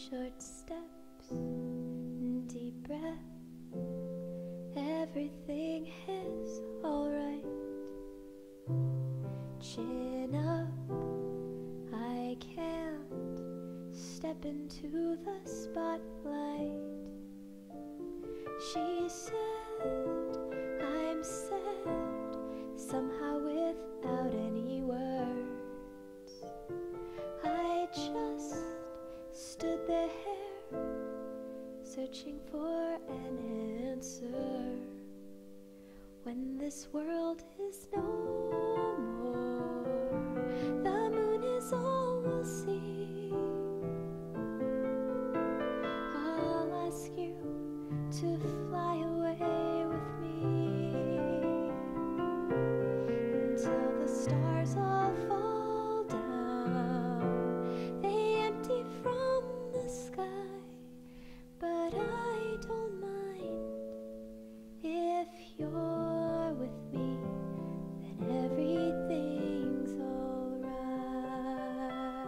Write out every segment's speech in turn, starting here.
Short steps, deep breath, everything is alright. Chin up, I can't step into the spotlight. She said I'm sad, somehow without any words. I just stood there, searching for an answer. When this world is no more, the moon is all we'll see. I'll ask you to fly away with me until the stars all fall down. They empty from the sky, but I don't mind. If you're with me, then everything's alright.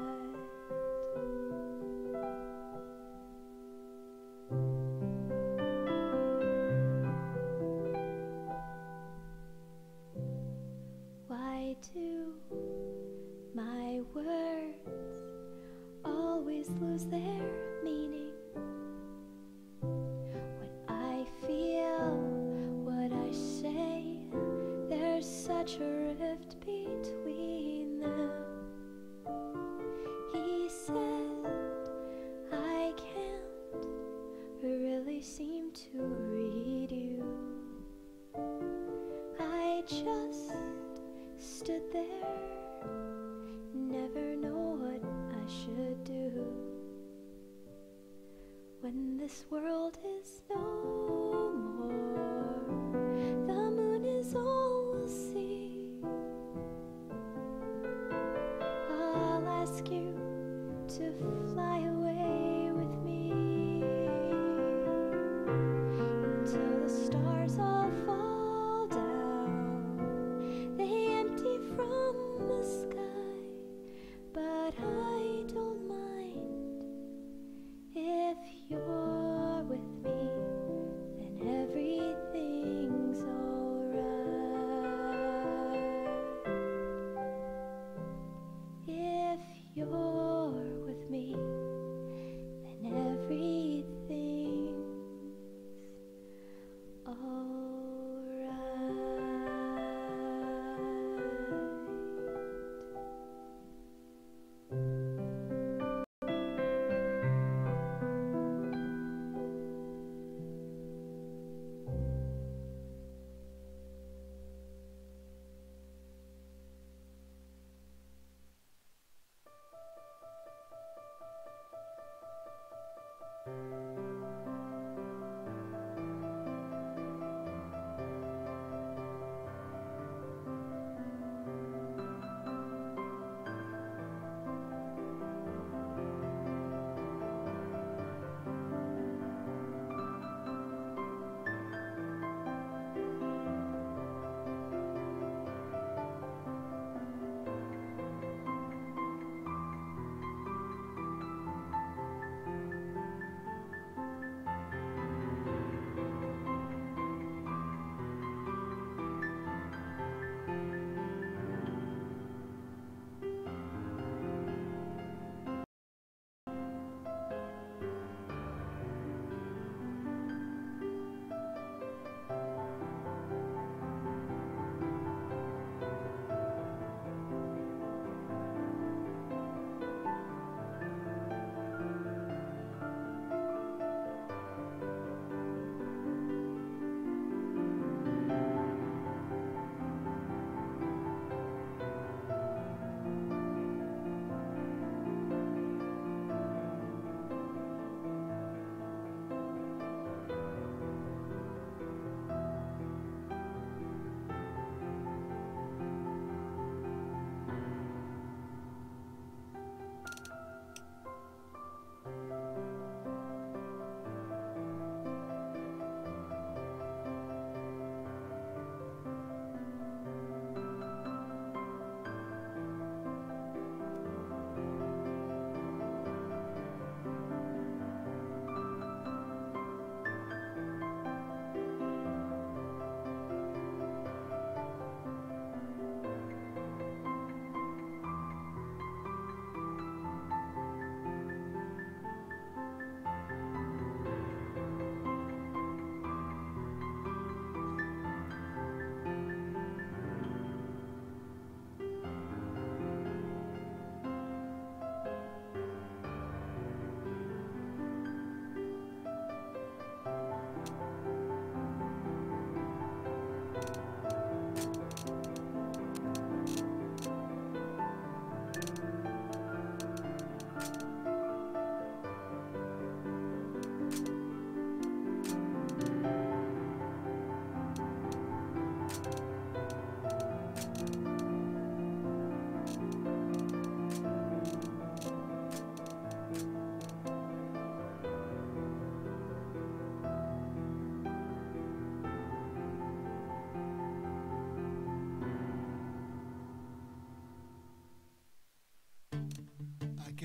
Why do my words always lose their meaning? When I feel what I say, there's such a rift between them. He said I can't really seem to read you. I just stood there, never know what I should do. When this world is no more, the moon is all we'll see. I'll ask you to fly away with me until the stars all fall down. They empty from the sky, but I don't mind. If you're with me, then everything's alright. If you're with me, then everything's alright.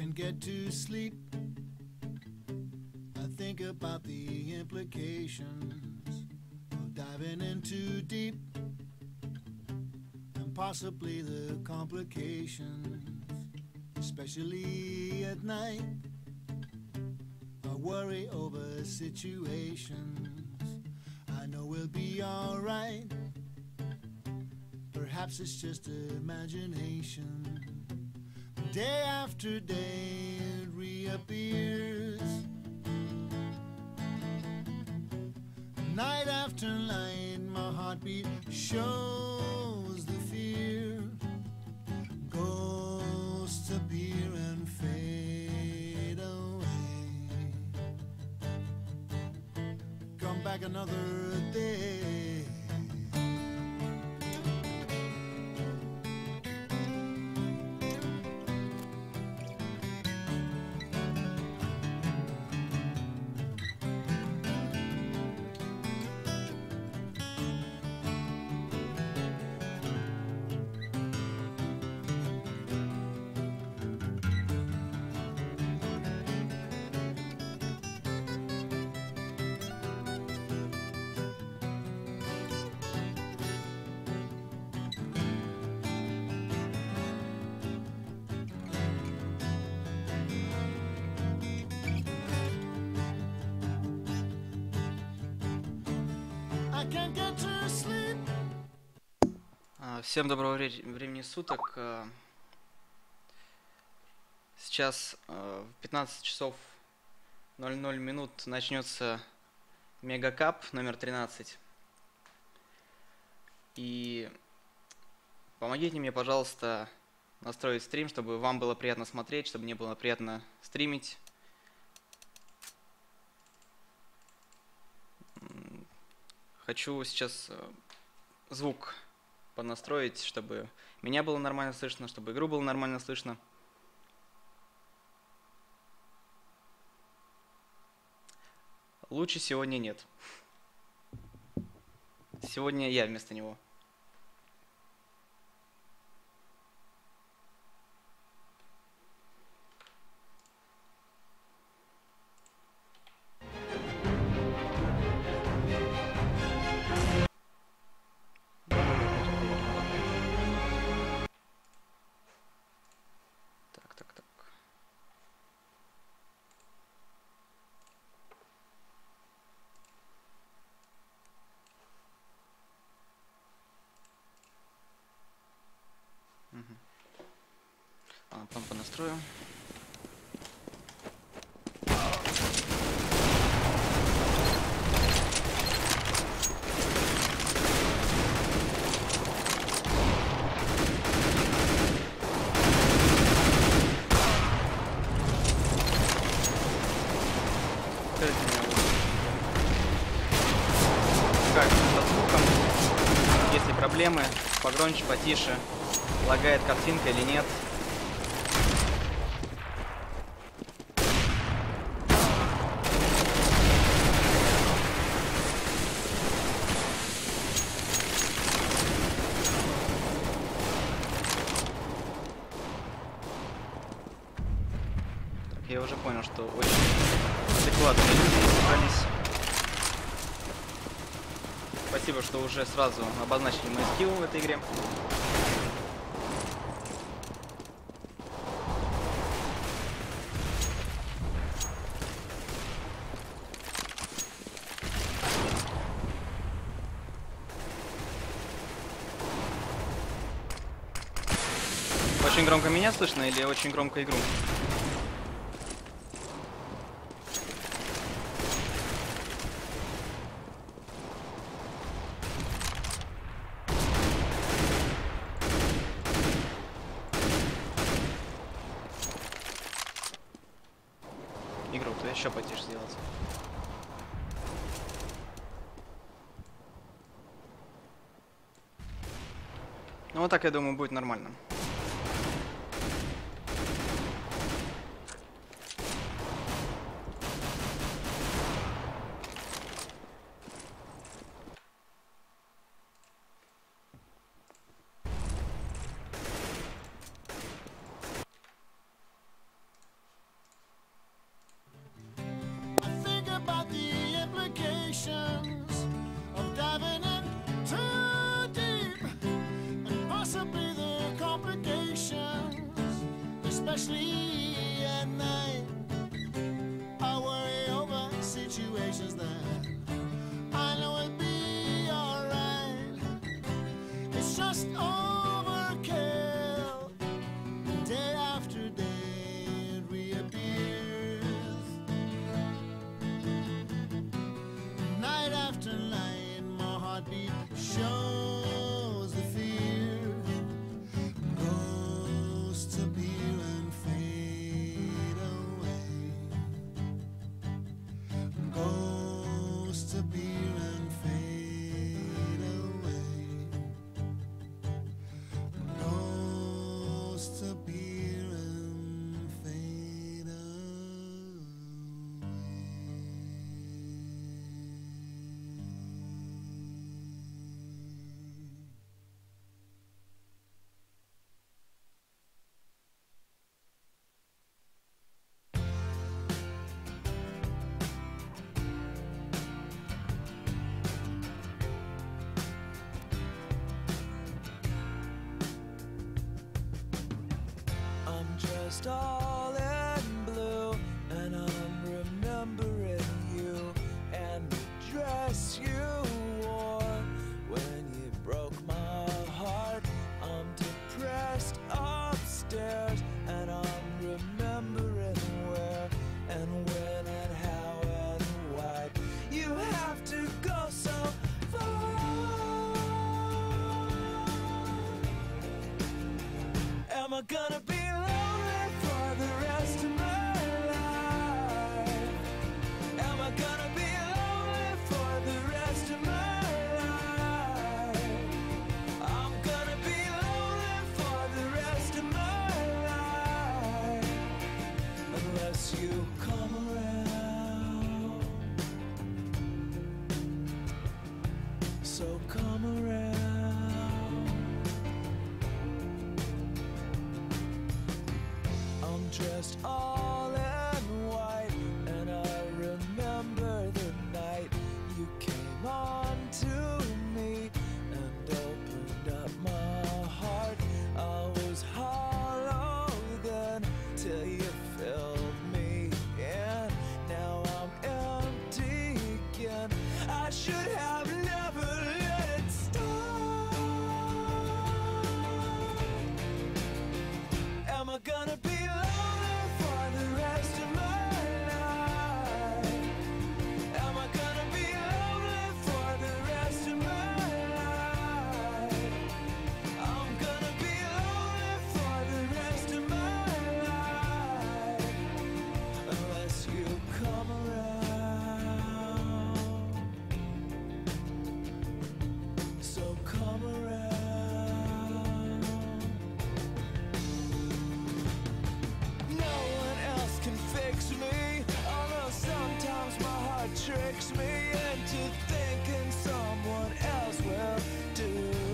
can't get to sleep. I think about the implications of diving in too deep, and possibly the complications, especially at night. I worry over situations I know we'll be alright. Perhaps it's just imagination. Day after day it reappears. Night after night my heartbeat shows the fear. Ghosts appear and fade away. Come back another day. Всем доброго времени суток. Сейчас в 15 часов 00 минут начнется Мегакап номер 13. И помогите мне, пожалуйста, настроить стрим, чтобы вам было приятно смотреть, чтобы мне было приятно стримить. Хочу сейчас звук понастроить, чтобы меня было нормально слышно, чтобы игру было нормально слышно. Лучше сегодня нет. Сегодня я вместо него. Потом понастрою. Как со звуком? Есть ли проблемы? Погромче, потише? Лагает картинка или нет? Я уже понял, что очень адекватные люди собрались. Спасибо, что уже сразу обозначили мои скиллы в этой игре. Очень громко меня слышно или очень громко игру? Игру, то еще потише сделать. Ну вот так, я думаю, будет нормально. especially at night. I worry over situations that I know will be alright. It's just overkill. Day after day it reappears. Night after night my heartbeat shows the fear. Ghosts appear and fade away. Ghosts appear and fade away. Ghosts appear and fade away. I'm just all in blue, and I'm remembering you and the dress you wore when you broke my heart. I'm depressed upstairs, and I'm remembering where and when and how and why you have to go so far. Am I gonna be lonely for the rest of my life? Am I gonna be lonely for the rest of my life? I'm gonna be lonely for the rest of my life unless you come around. So come around. I'm dressed all in white, and I remember the night you came on to me and opened up my heart. I was hollow then till you filled me in. Now I'm empty again. I should have never let it start. Am I gonna be lonely for the rest of my life? Am I gonna be lonely for the rest of my life? I'm gonna be lonely for the rest of my life unless you come around. So come around. No one else can fix me, although sometimes my heart tricks me into thinking someone else will do.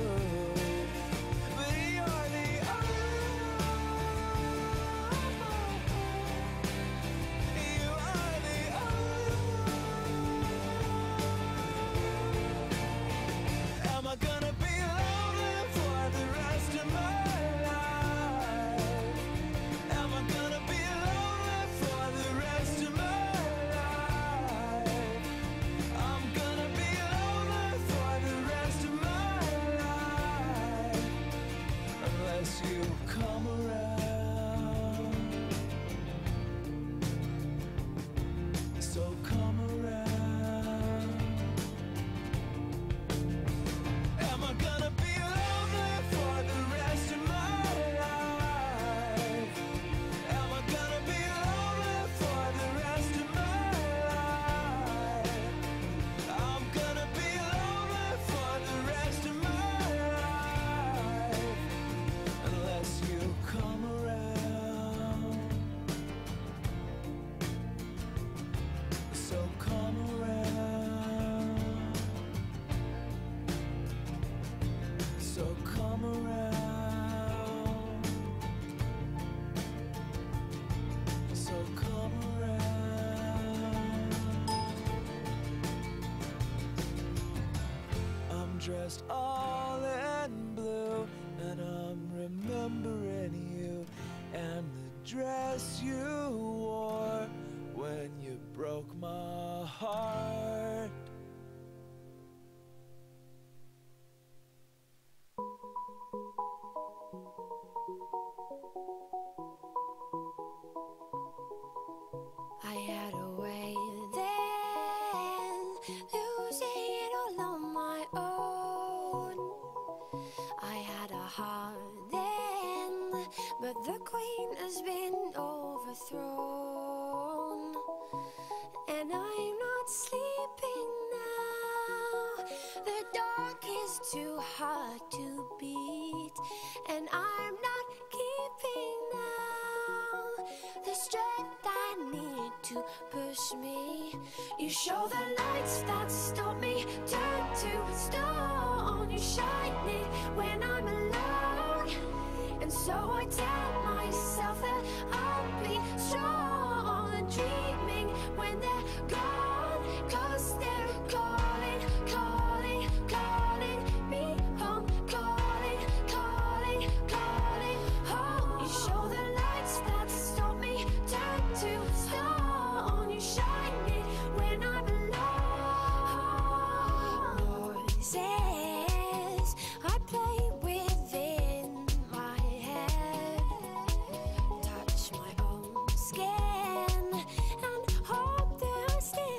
But you're the you are the Am I gonna be lonely for the rest of my life? Am I gonna be lonely for the rest of my life? I'm gonna be lonely for the rest of my life unless you come around. So come around. Am I gonna be lonely for the rest of my life? Am I gonna be lonely for the rest of my life? I'm gonna be lonely for the rest of my life unless you come around. So come around. So come around. So come around. I'm dressed all in blue, and I'm remembering you and the dress you wore when you broke my heart. I had a way then, losing it all on my own. I had a heart then, but the queen has been overthrown. And I'm not sleeping now. The dark is too hard to beat, and I'm not keeping now the strength I need to push me. You show the lights that stop me, turn to stone. You shine it when I'm alone, and so I tell myself that I'll be strong and dreaming when they're gone, 'cause they're calling, calling, calling me home, calling, calling, calling home. You show the lights that stop me, turn to stone. You shine it when I'm alone. Voices I play within my head, touch my own skin and hope they're still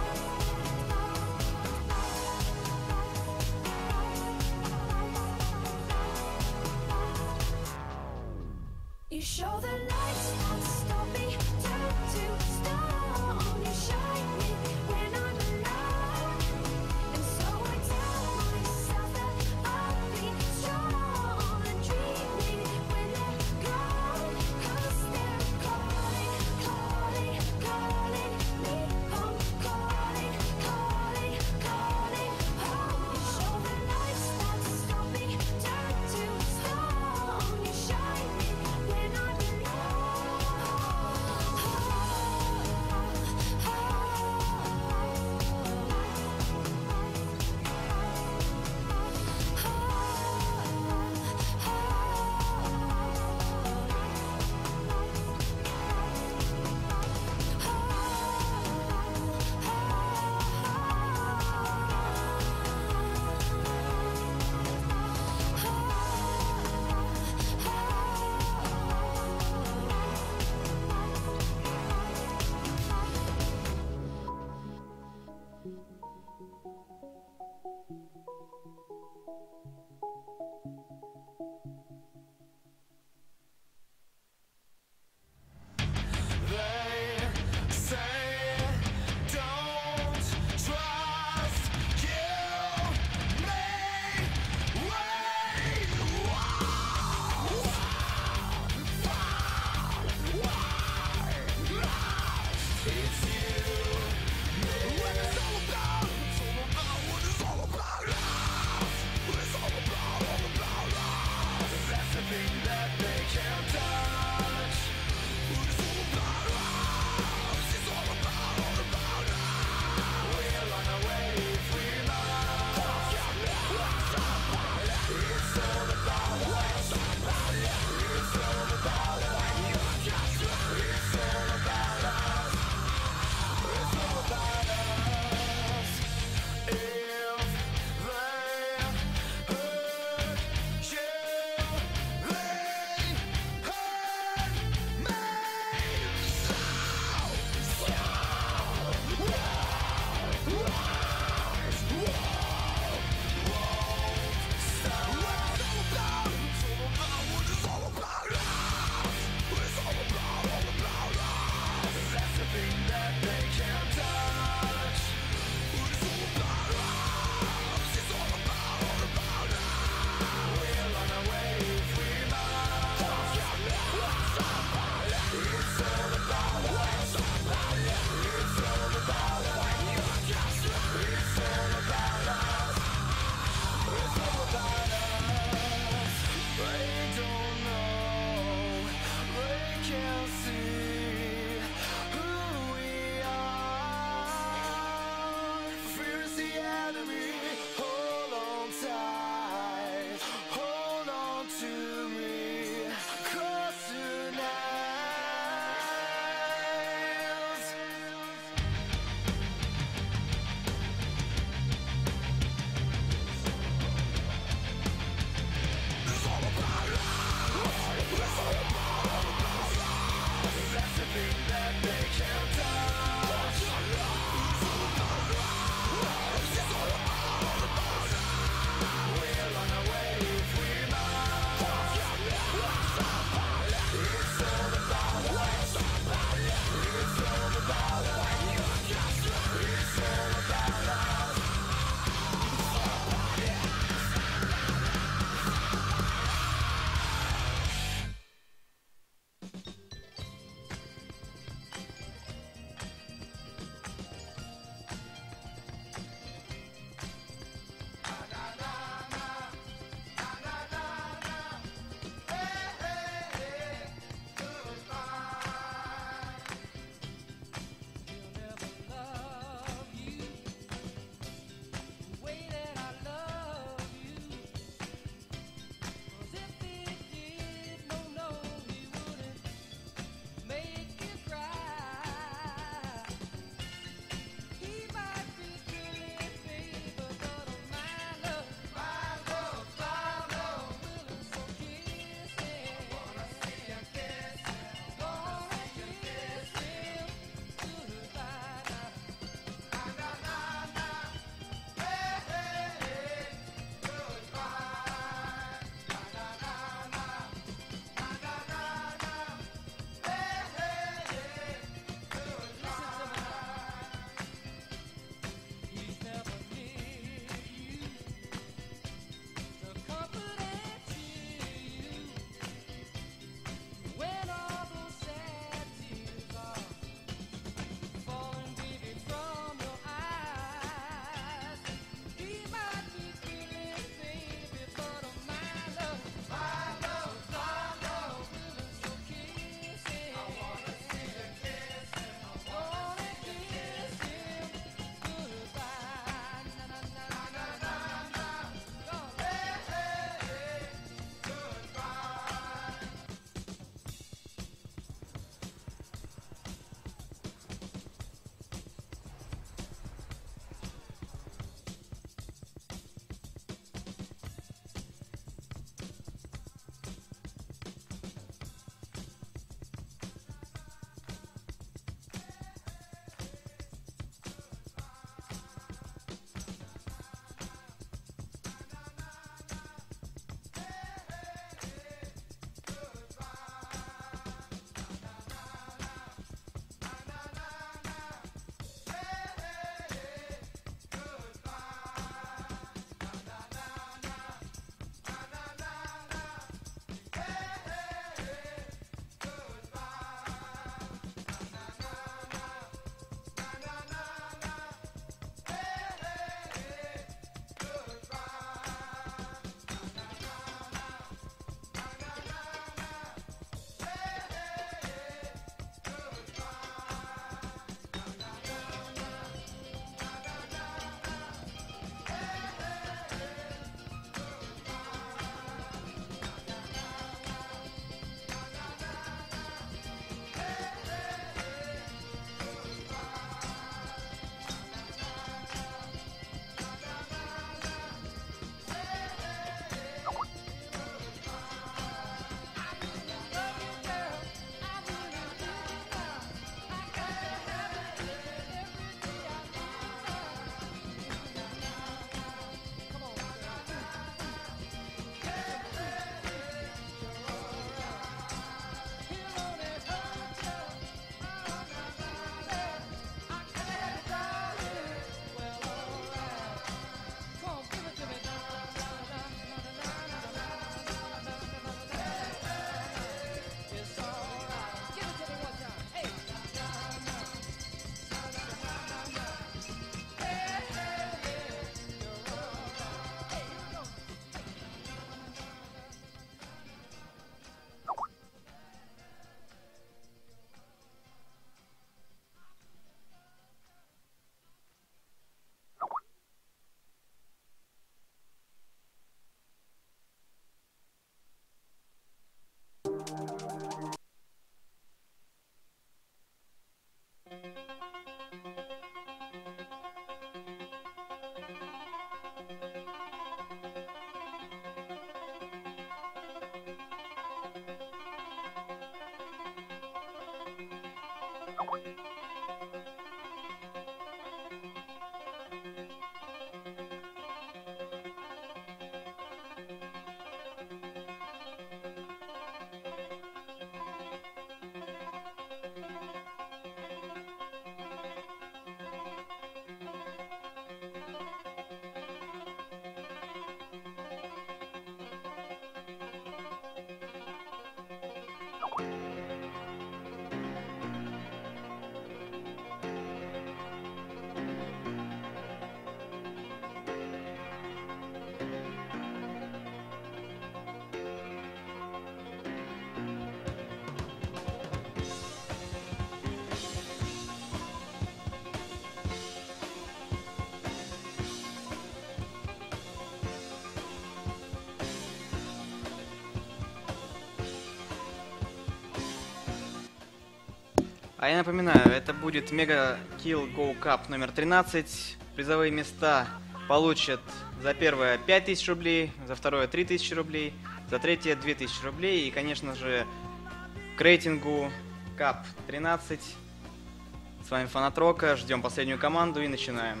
А я напоминаю, это будет Mega Kill Go Cup номер 13. Призовые места получат за первое 5000 рублей, за второе 3000 рублей, за третье 2000 рублей. И, конечно же, к рейтингу Cup 13. С вами Фанат Рока, ждем последнюю команду и начинаем.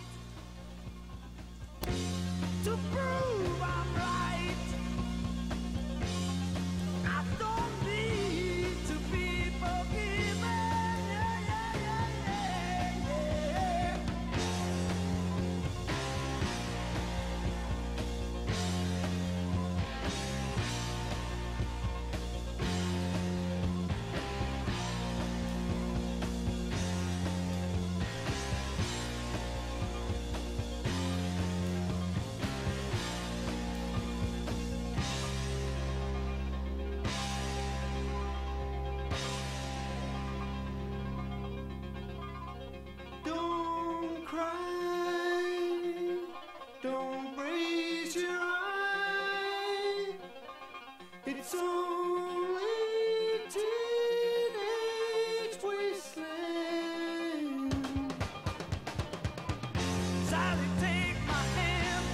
To prove I'm right, I don't need to be forgiven. Yeah, yeah, yeah, yeah, yeah. Don't cry, don't raise your eye. It's only teenage wasteland. Sally, take my hand.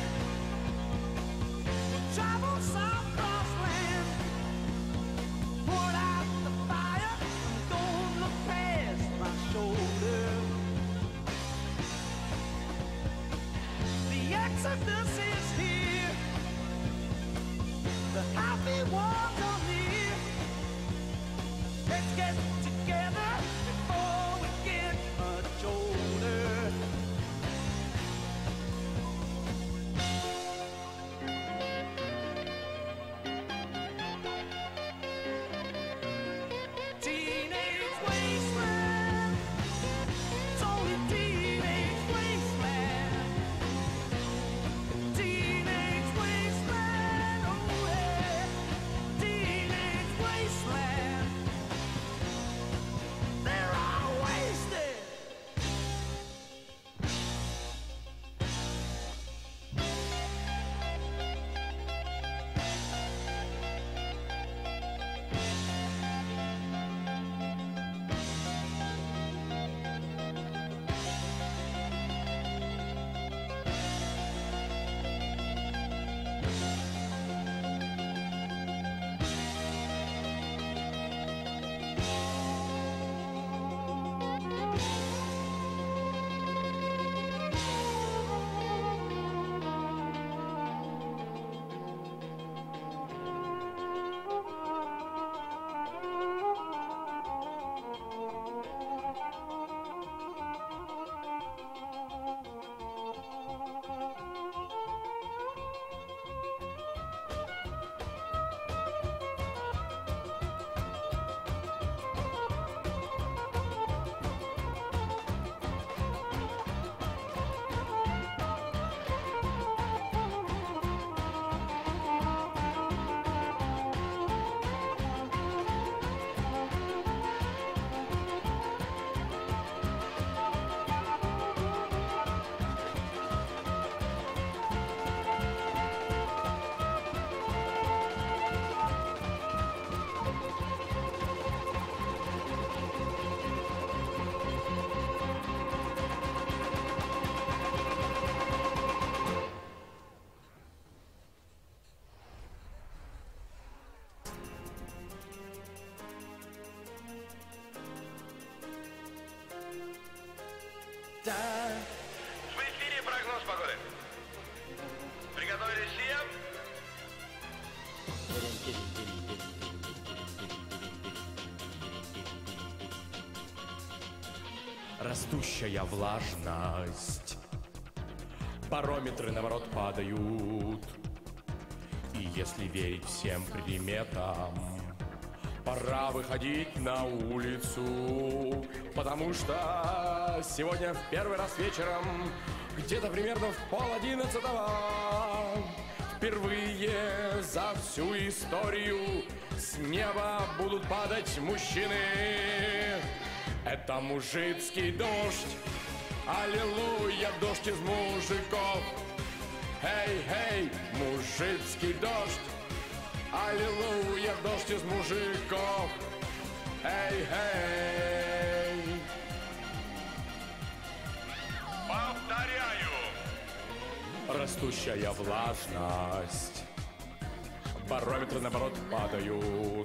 We'll travel some cross land. Put out the fire. Don't look past my shoulder. The exodus is here. The happy ones are near. Let's get together before we get much older. Teenage wasteland. It's only teenage wasteland. time. В эфире прогноз погоды. Приготовились всем? Растущая влажность, барометры наоборот падают. И если верить всем приметам, пора выходить на улицу, потому что сегодня в первый раз вечером, где-то примерно в 10:30, впервые за всю историю с неба будут падать мужчины. Это мужицкий дождь, аллилуйя, дождь из мужиков. Эй, эй, мужицкий дождь, аллилуйя, дождь из мужиков. Эй, эй. Повторяю. Растущая влажность, барометры наоборот падают.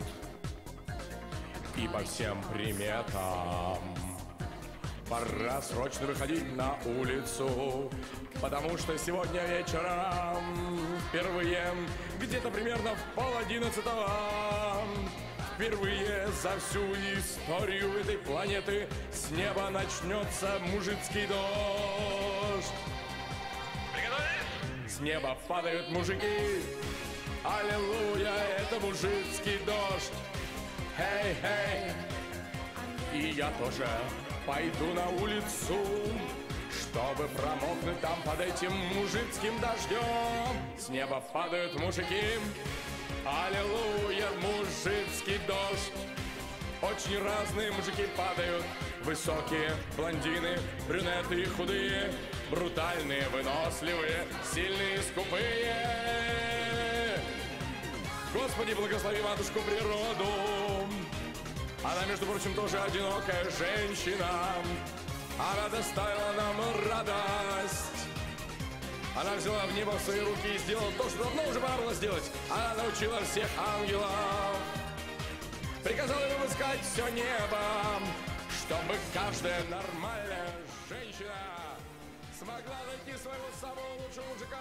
И по всем приметам пора срочно выходить на улицу, потому что сегодня вечером впервые, где-то примерно в 10:30, впервые за всю историю этой планеты с неба начнется мужицкий дождь. Приготовились? С неба падают мужики, аллилуйя, это мужицкий дождь. Эй, эй, и я тоже пойду на улицу, чтобы промокнуть там под этим мужицким дождем. С неба падают мужики, аллилуйя, мужицкий дождь. Очень разные мужики падают, высокие, блондины, брюнеты и худые, брутальные, выносливые, сильные, скупые. Господи, благослови матушку природу. Она, между прочим, тоже одинокая женщина. Она доставила нам радость. Она взяла в небо в свои руки и сделала то, что давно уже пора было сделать. Она научила всех ангелов. Приказала им искать все небо, чтобы каждая нормальная женщина смогла найти своего самого лучшего мужика.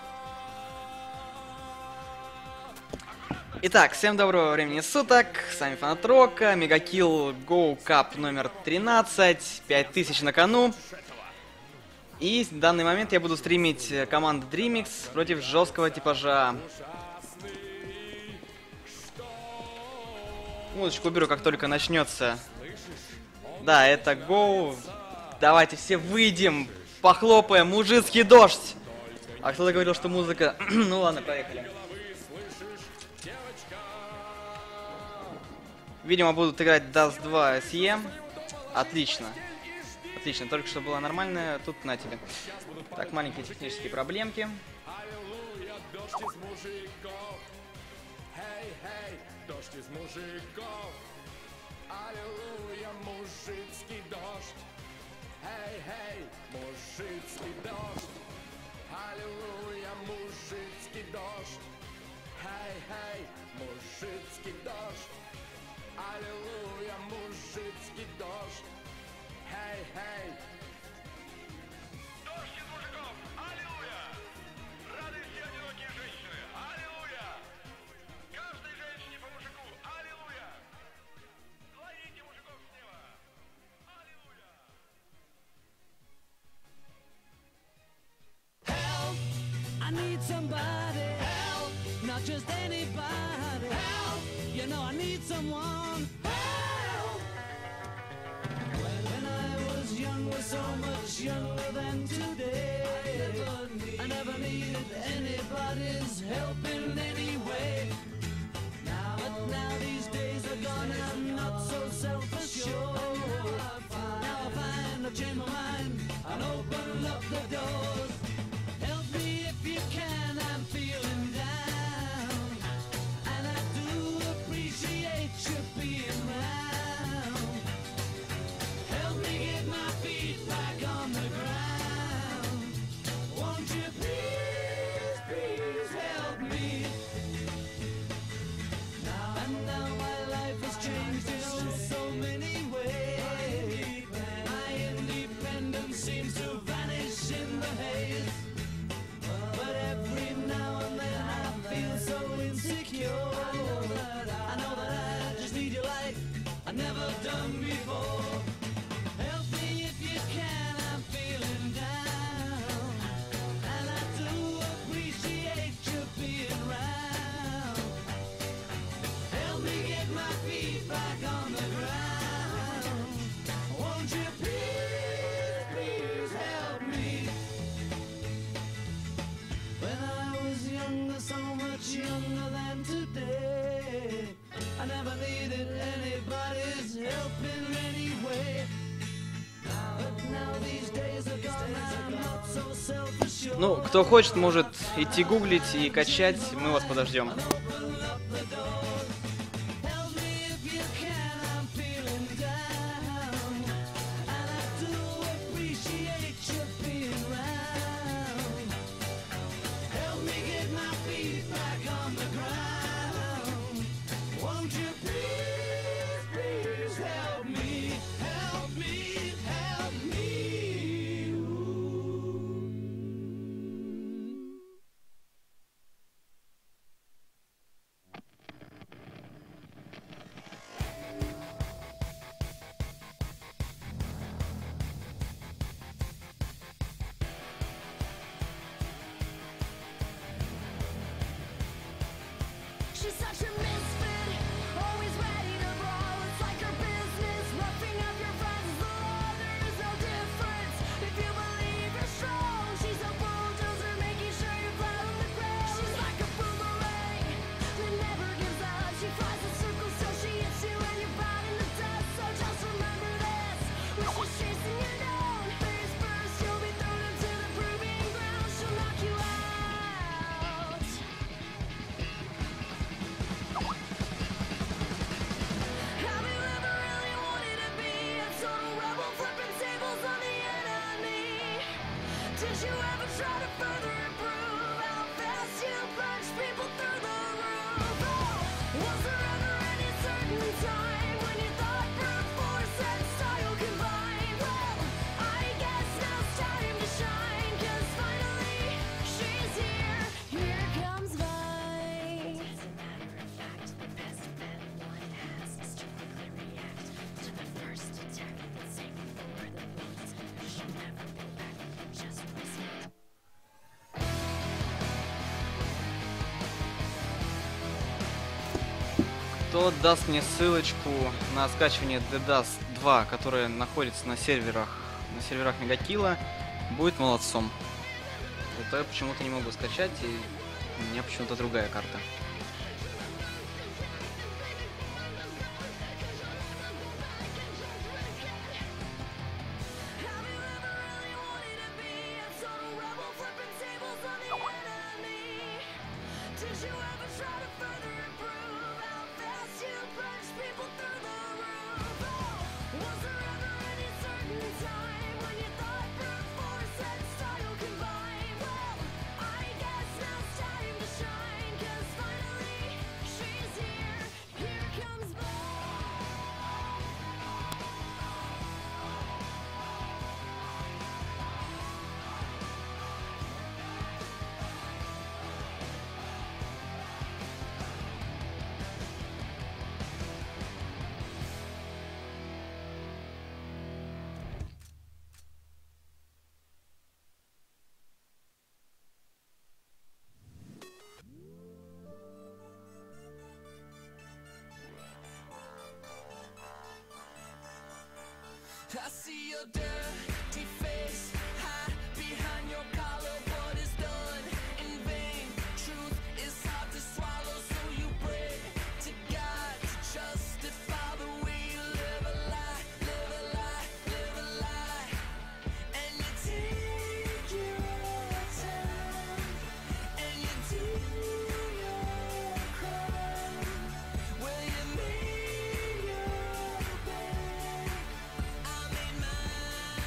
Итак, всем доброго времени суток, с вами Фанат Рока, Мегакилл Go Cup номер 13, 5000 на кону. И в данный момент я буду стримить команду DreamX против жесткого типажа. Музычку уберу, как только начнется. Да, это Go. Давайте все выйдем, похлопаем, мужицкий дождь. А кто-то говорил, что музыка... Ну ладно, поехали. Видимо, будут играть Dust 2 SE. Отлично. Отлично, только что было нормально, тут на тебе. Так, маленькие технические проблемки. Аллилуйя, дождь из мужиков. Хей, хей, дождь из мужиков. Аллилуйя, мужицкий дождь. Хей, хей, мужицкий дождь. Аллилуйя, мужицкий дождь. Хей, хей, мужицкий дождь. Аллилуйя, мужицкий дождь. Хей, хей. Дождь из мужиков! Аллилуйя! Рады все одинокие женщины! Аллилуйя! Каждой женщине по мужику! Аллилуйя! Ловите мужиков с неба! Аллилуйя! Help! I need somebody. Help! Not just anybody. Help! You know I need someone. Help! When I was young, was so much younger than today. I never needed anybody's help in any way. But now these days are gone and I'm not so self-assured. Now I find I've changed my mind and open up the doors. Help me if you can, I'm feeling down. And I do appreciate you being round. Help me get my feet back on the ground. Won't you please, please help me? Now my life has changed in so many ways. My independence seems to Ну, кто хочет, может идти гуглить и качать, мы вас подождем. She's such a misfit, always ready to brawl. It's like her business, roughing up your friends. The law, there is no difference. If you believe you're strong, she's a bulldozer, making sure you're flat on the ground. She's like a boomerang that never gives up. She flies in circles so she hits you when you're bowed in the dust. So just remember this, when she's chasing you down, face first, you'll be thrown into the proving ground. She'll knock you out. Have you ever really wanted to be a total rebel, flipping tables on the enemy? Did you ever try to further improve how fast you punch people through the roof? Oh, was there ever any certain time when you thought brute force and style combined? Well, I guess now it's time to shine, 'cause finally she's here. Here comes Vine. As a matter of fact, the best bet one has is to quickly react to the first attack and say before the bullets. She'll never be back, just whisper. Кто даст мне ссылочку на скачивание The Dust 2, которая находится на серверах Мегакила, будет молодцом. Вот я почему-то не могу скачать, и у меня почему-то другая карта. Have you ever really wanted to be a total rebel, flipping tables on the enemy? Did you ever try to further improve how fast you punch people through the roof? Oh, was there ever any certain time when you thought brute force and style combined? Well, I guess now it's time to shine, 'cause finally she's here. Here comes I see your dirty face, hide behind your collar. What is done in vain? Truth is hard to swallow, so you pray to God to justify the way you live a lie, live a lie, live a lie. And you take your time, and you do your crime. Well, you made your bed, I made mine.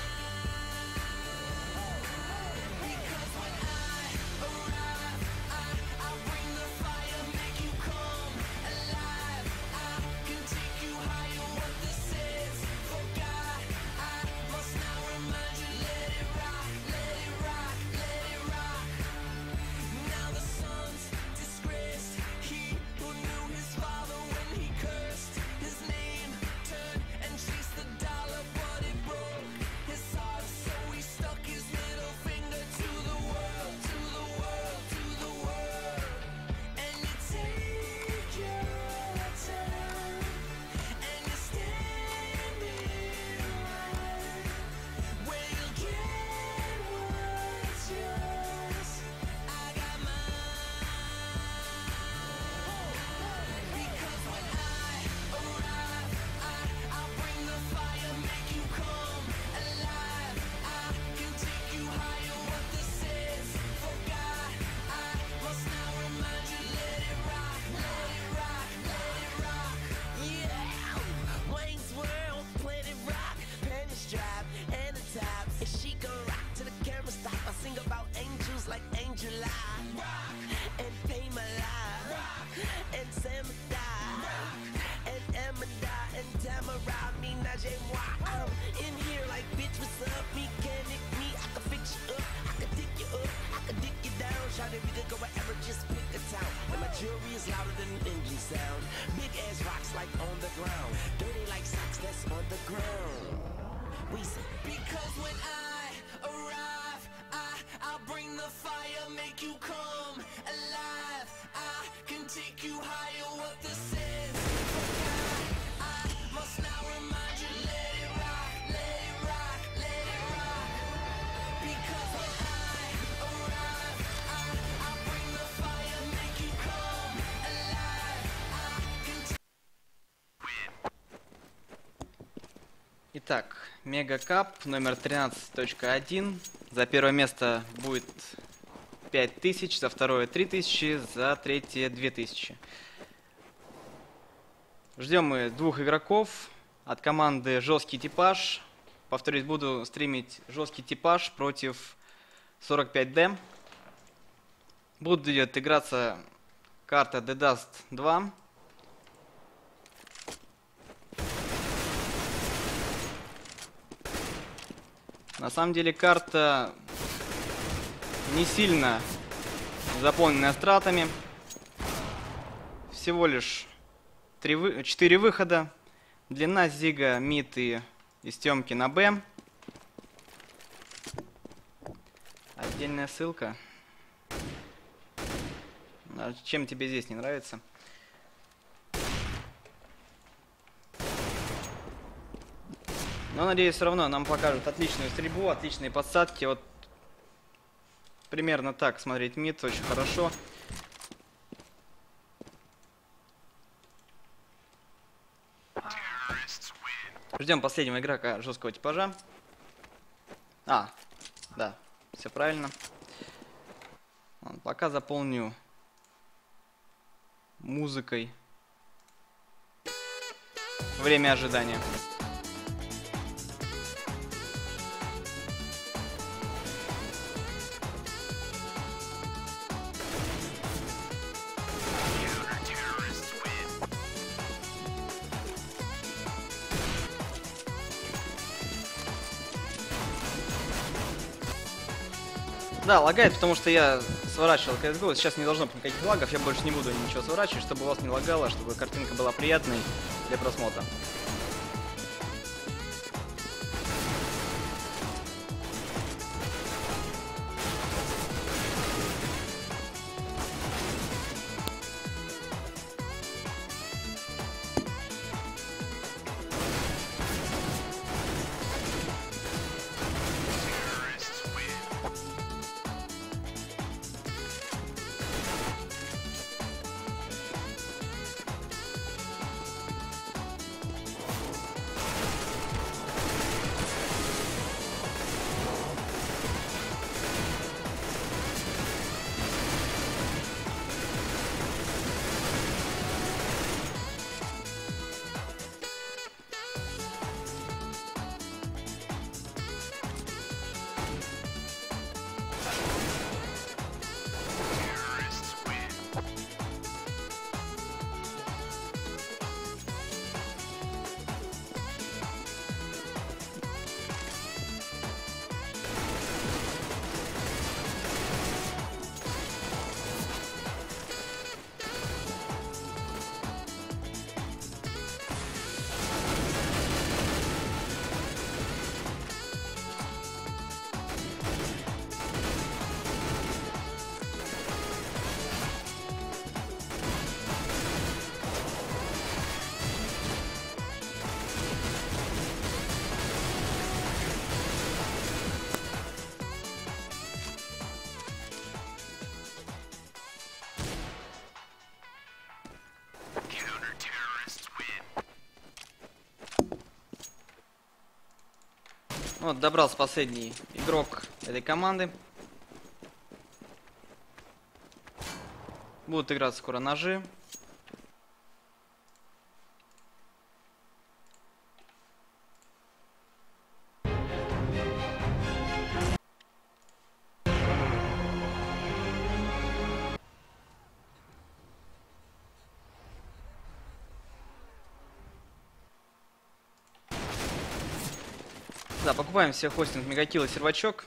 the ground. We say, Because when I arrive, I'll bring the fire, make you come alive. I can take you higher, what this is. I must now remind you, let it rock, let it rock, let it rock. Because when I arrive, I'll bring the fire, make you come alive. I can take Итак, Мегакап номер 13.1. За первое место будет 5000, за второе 3000, за третье 2000. Ждем мы двух игроков от команды Жесткий Типаж. Повторюсь, буду стримить Жесткий Типаж против 45D. Будет играться карта The Dust 2. На самом деле карта не сильно заполненная стратами. Всего лишь 4 выхода. Длина зига, мид и стемки на Б. Отдельная ссылка. А чем тебе здесь не нравится? Но, надеюсь, все равно нам покажут отличную стрельбу, отличные подсадки. Вот примерно так смотреть мид очень хорошо. Ждем последнего игрока Жесткого Типажа. Да, все правильно. Пока заполню музыкой время ожидания. Да, лагает, потому что я сворачивал CSGO. Сейчас не должно быть никаких лагов, я больше не буду ничего сворачивать, чтобы у вас не лагало, чтобы картинка была приятной для просмотра. Вот, добрался последний игрок этой команды. Будут играть скоро ножи. Да, покупаем себе хостинг Мегакил и сервачок.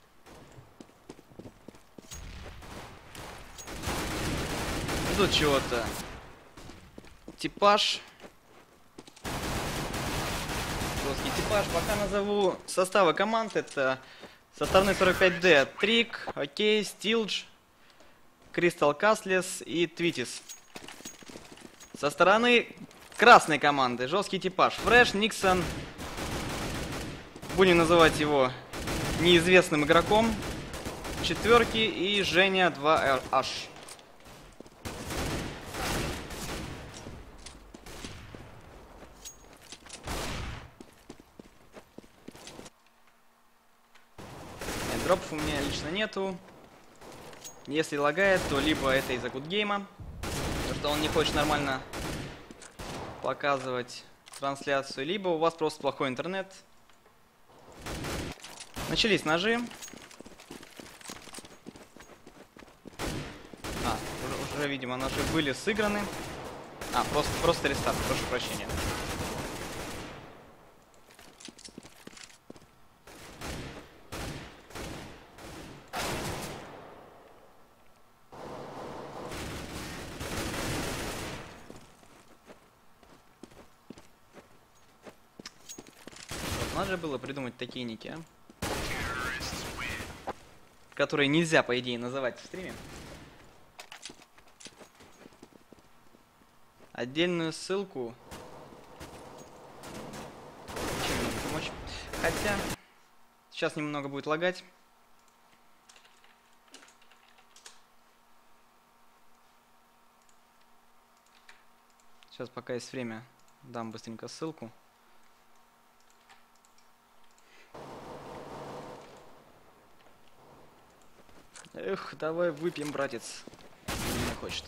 Ждут чего-то. Типаж. жесткий типаж. Пока назову составы команд. Это составные 45D. Трик, Окей, Стилдж, Кристал Кастлес и Твитис. Со стороны красной команды жесткий типаж. Фреш, Никсон. Будем называть его неизвестным игроком. Четверки и Женя 2RH. Дропов у меня лично нету. Если лагает, то либо это из-за гудгейма, потому что он не хочет нормально показывать трансляцию, либо у вас просто плохой интернет. Начались ножи. Уже, видимо, ножи были сыграны. Просто рестарт, прошу прощения. Надо же было придумать такие ники, а? Которые нельзя, по идее, называть в стриме. Отдельную ссылку. Чем мне помочь? Хотя сейчас немного будет лагать. Сейчас, пока есть время, дам быстренько ссылку. Эх, давай выпьем, братец. Не хочет.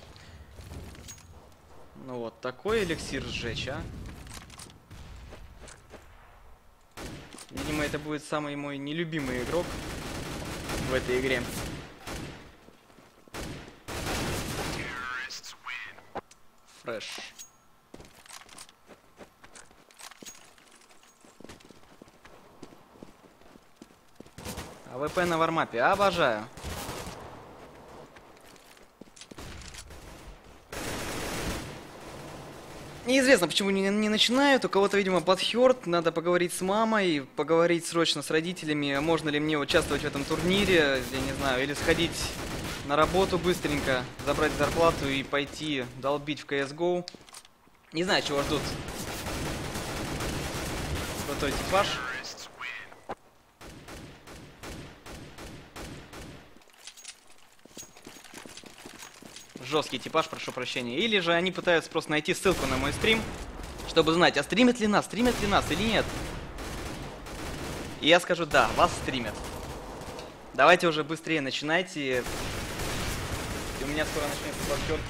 Ну вот, такой эликсир сжечь, а? Видимо, это будет самый мой нелюбимый игрок в этой игре. Фреш. АВП на вармапе, обожаю. Неизвестно, почему не начинают. У кого-то, видимо, подхёрт. Надо поговорить с мамой, поговорить срочно с родителями. Можно ли мне участвовать в этом турнире, я не знаю. Или сходить на работу быстренько, забрать зарплату и пойти долбить в CSGO. Не знаю, чего ждут. Крутой типаж. Жесткий типаж, прошу прощения. Или же они пытаются просто найти ссылку на мой стрим, чтобы знать, а стримят ли нас или нет. И я скажу, да, вас стримят. Давайте уже быстрее начинайте. И у меня скоро начнется подхёрт.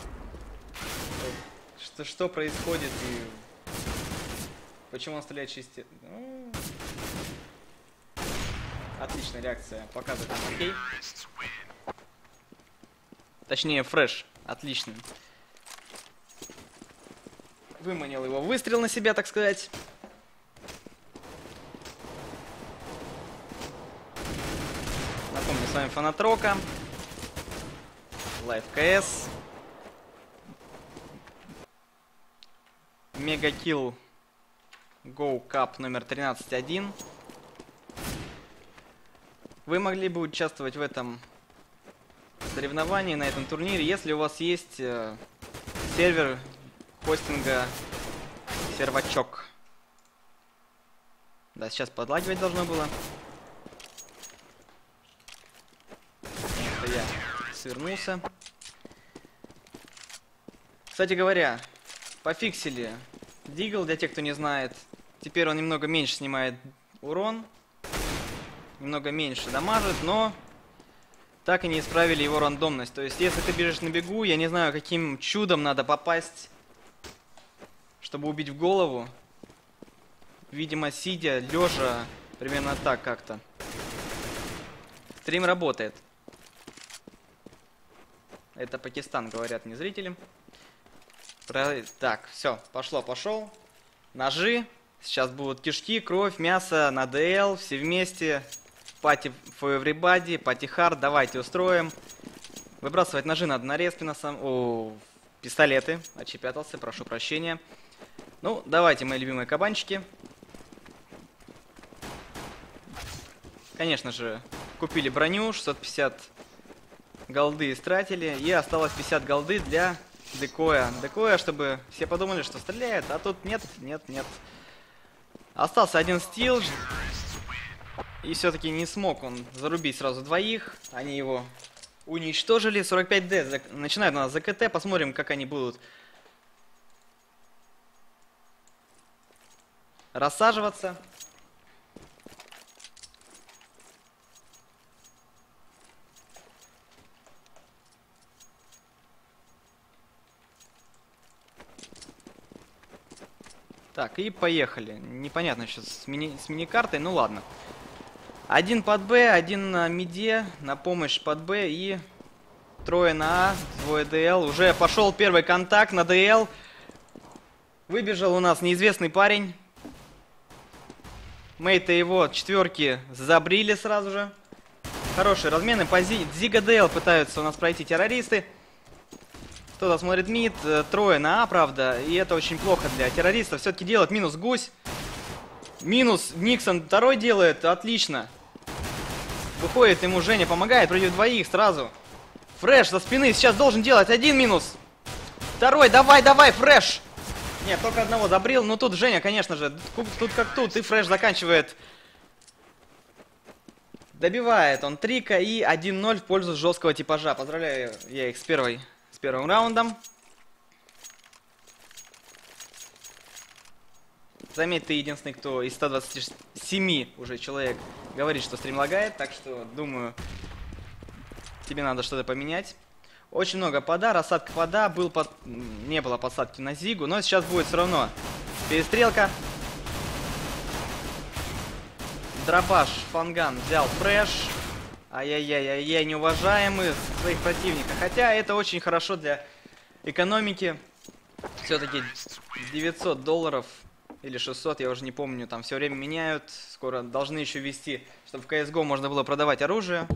Что происходит и почему он стреляет чисти. Отличная реакция. Показывает нам окей. Точнее, фреш. Отлично. Выманил его выстрел на себя, так сказать. Напомню, с вами Фанат Рока. Live CS. Мегакилл Go Cup номер 13.1. Вы могли бы участвовать в этом соревновании, на этом турнире, если у вас есть сервер хостинга сервачок. Да, сейчас подлагивать должно было. Это я свернулся. Кстати говоря, пофиксили Дигл, для тех, кто не знает. Теперь он немного меньше снимает урон, немного меньше дамажит, но так и не исправили его рандомность. То есть, если ты бежишь на бегу, я не знаю, каким чудом надо попасть, чтобы убить в голову. Видимо, сидя, лежа, примерно так как-то. Стрим работает. Это Пакистан, говорят мне зрители. Так, все, пошел. Ножи. Сейчас будут кишки, кровь, мясо, на ДЛ, все вместе. Пати for everybody, пати hard, давайте устроим. Выбрасывать ножи надо на респе, на самом... О, пистолеты, очепятался, прошу прощения. Ну, давайте, мои любимые кабанчики. Конечно же, купили броню, 650 голды истратили, и осталось 50 голды для декоя. Декоя, чтобы все подумали, что стреляет, а тут нет, нет, нет. Остался один стил, и все-таки не смог он зарубить сразу двоих. Они его уничтожили. 45D начинают у нас ЗКТ, посмотрим, как они будут рассаживаться. Так, и поехали. Непонятно что с мини-картой, ну ладно. Один под Б, один на миде, на помощь под Б и трое на А, двое ДЛ. Уже пошел первый контакт на ДЛ. Выбежал у нас неизвестный парень. Мейта его четверки забрили сразу же. Хорошие размены. По Зига ДЛ пытаются у нас пройти террористы. Кто-то смотрит мид, трое на А, правда, и это очень плохо для террористов. Все-таки делает минус гусь. Минус Никсон второй делает, отлично. Выходит, ему Женя помогает против двоих сразу. Фреш со спины сейчас должен делать один минус. Второй, давай, давай, Фреш. Нет, только одного забрил, но тут Женя, конечно же, тут как тут, и Фреш заканчивает. Добивает он Трика и 1-0 в пользу жесткого типажа. Поздравляю я их с первым раундом. Заметь, ты единственный, кто из 127 уже человек говорит, что стрим лагает, так что, думаю, тебе надо что-то поменять. Очень много пода, рассадка пода, не было посадки на Зигу, но сейчас будет все равно перестрелка. Дробаш, фанган взял Фреш. Ай-яй-яй-яй, неуважаемый своих противников. Хотя это очень хорошо для экономики. Все-таки $900 или 600, я уже не помню, там все время меняют. Скоро должны еще ввести, чтобы в CSGO можно было продавать оружие.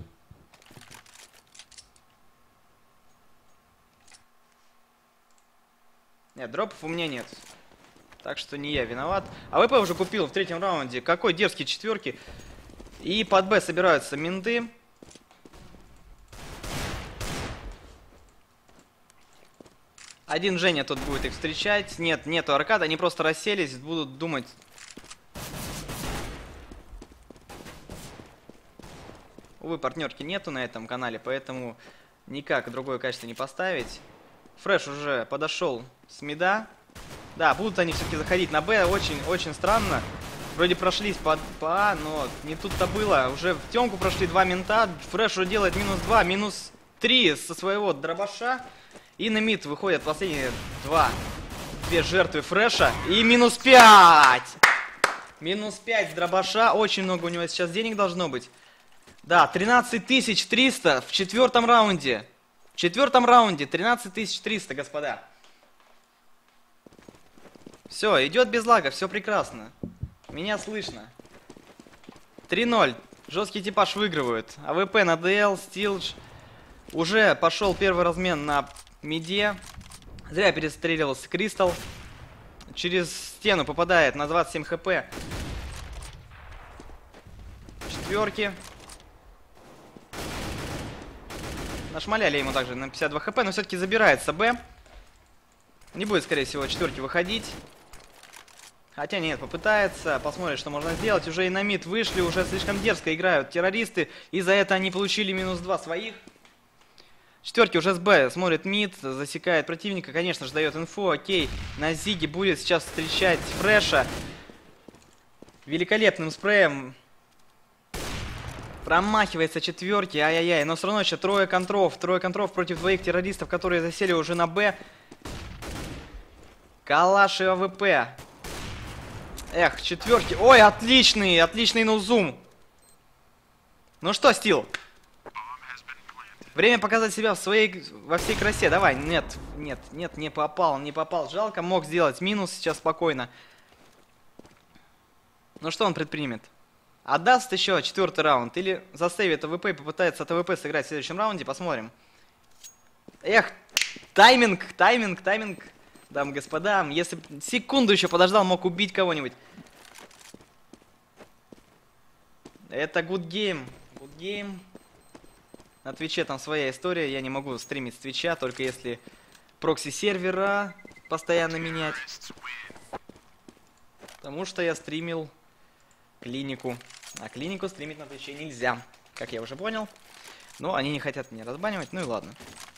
Нет, дропов у меня нет. Так что не я виноват. АВП уже купил в третьем раунде. Какой дерзкий четверки. И под Б собираются менты. Один Женя тут будет их встречать. Нет, нету аркад, они просто расселись, будут думать. Увы, партнерки нету на этом канале, поэтому никак другое качество не поставить. Фреш уже подошел с мида. Да, будут они все-таки заходить на Б, очень странно. Вроде прошлись по А, но не тут-то было. Уже в темку прошли два мента. Фреш уже делает -2, -3 со своего дробаша. И на мид выходят последние две жертвы Фреша. И -5! -5 с дробаша. Очень много у него сейчас денег должно быть. Да, 13300 в четвертом раунде. В четвертом раунде 13300, господа. Все, идет без лага, все прекрасно. Меня слышно. 3-0. Жесткий типаж выигрывают. АВП на ДЛ, Стилдж. Уже пошел первый размен на миде. Зря перестреливался Кристалл. Через стену попадает на 27 хп. Четверки. Нашмаляли ему также на 52 хп, но все-таки забирается Б. Не будет, скорее всего, четверки выходить. Хотя нет, попытается, посмотрит, что можно сделать. Уже и на мид вышли, уже слишком дерзко играют террористы. И за это они получили -2 своих. Четверки уже с Б смотрит мид, засекает противника. Конечно же, дает инфу. Окей, на Зиге будет сейчас встречать Фреша. Великолепным спреем. Промахивается четверки. Ай-яй-яй, но все равно еще трое контров. Трое контров против двоих террористов, которые засели уже на Б. Калаш и АВП. Эх, четверки. Ой, отличный ноузум. Ну что, Стил? Время показать себя во всей красе. Давай, нет, не попал. Жалко, мог сделать минус сейчас спокойно. Ну что он предпримет? Отдаст еще четвертый раунд или засейвит АВП и попытается от АВП сыграть в следующем раунде? Посмотрим. Эх, тайминг. Дамы и господа, если секунду еще подождал, мог убить кого-нибудь. Это Good Game. Good Game. На Твиче там своя история. Я не могу стримить с Твича, только если прокси-сервера постоянно менять. Потому что я стримил Клинику. А Клинику стримить на Твиче нельзя, как я уже понял. Но они не хотят меня разбанивать, ну и ладно.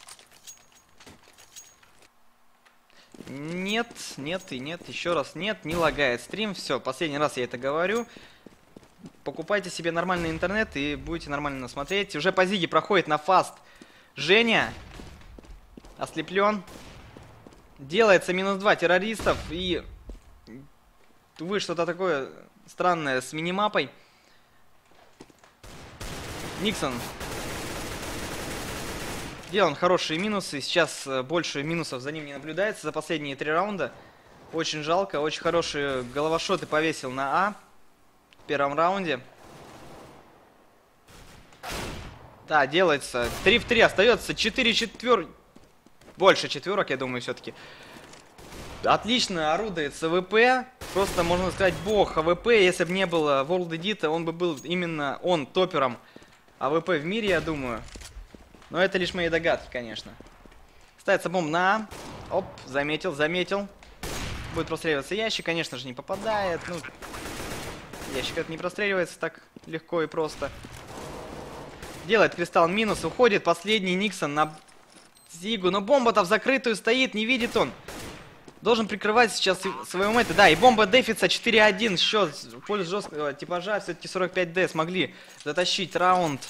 Нет, нет и нет, еще раз нет, не лагает стрим. Все, последний раз я это говорю. Покупайте себе нормальный интернет и будете нормально смотреть. Уже по Зиге проходит на фаст Женя. Ослеплен. Делается -2 террористов. И вы что-то такое странное с минимапой. Никсон. Делан хорошие минусы. Сейчас больше минусов за ним не наблюдается за последние 3 раунда. Очень жалко. Очень хорошие головошоты повесил на А. В первом раунде. Да, делается. 3 в 3 остается. 4 четвер... Больше четверок, я думаю, все-таки. Отлично орудует с АВП. Просто, можно сказать, бог АВП. Если бы не было World Edit, он бы был именно он топером АВП в мире, я думаю. Но это лишь мои догадки, конечно. Ставится бомба на А. Оп, заметил, заметил. Будет простреливаться ящик, конечно же, не попадает. Ну, ящик это не простреливается так легко и просто. Делает кристалл минус, уходит последний Никсон на Зигу. Но бомба-то в закрытую стоит, не видит он. Должен прикрывать сейчас своего мэта. Да, и бомба дефица 4-1. Счет в пользу жесткого типажа. Все-таки 45D смогли затащить раунд.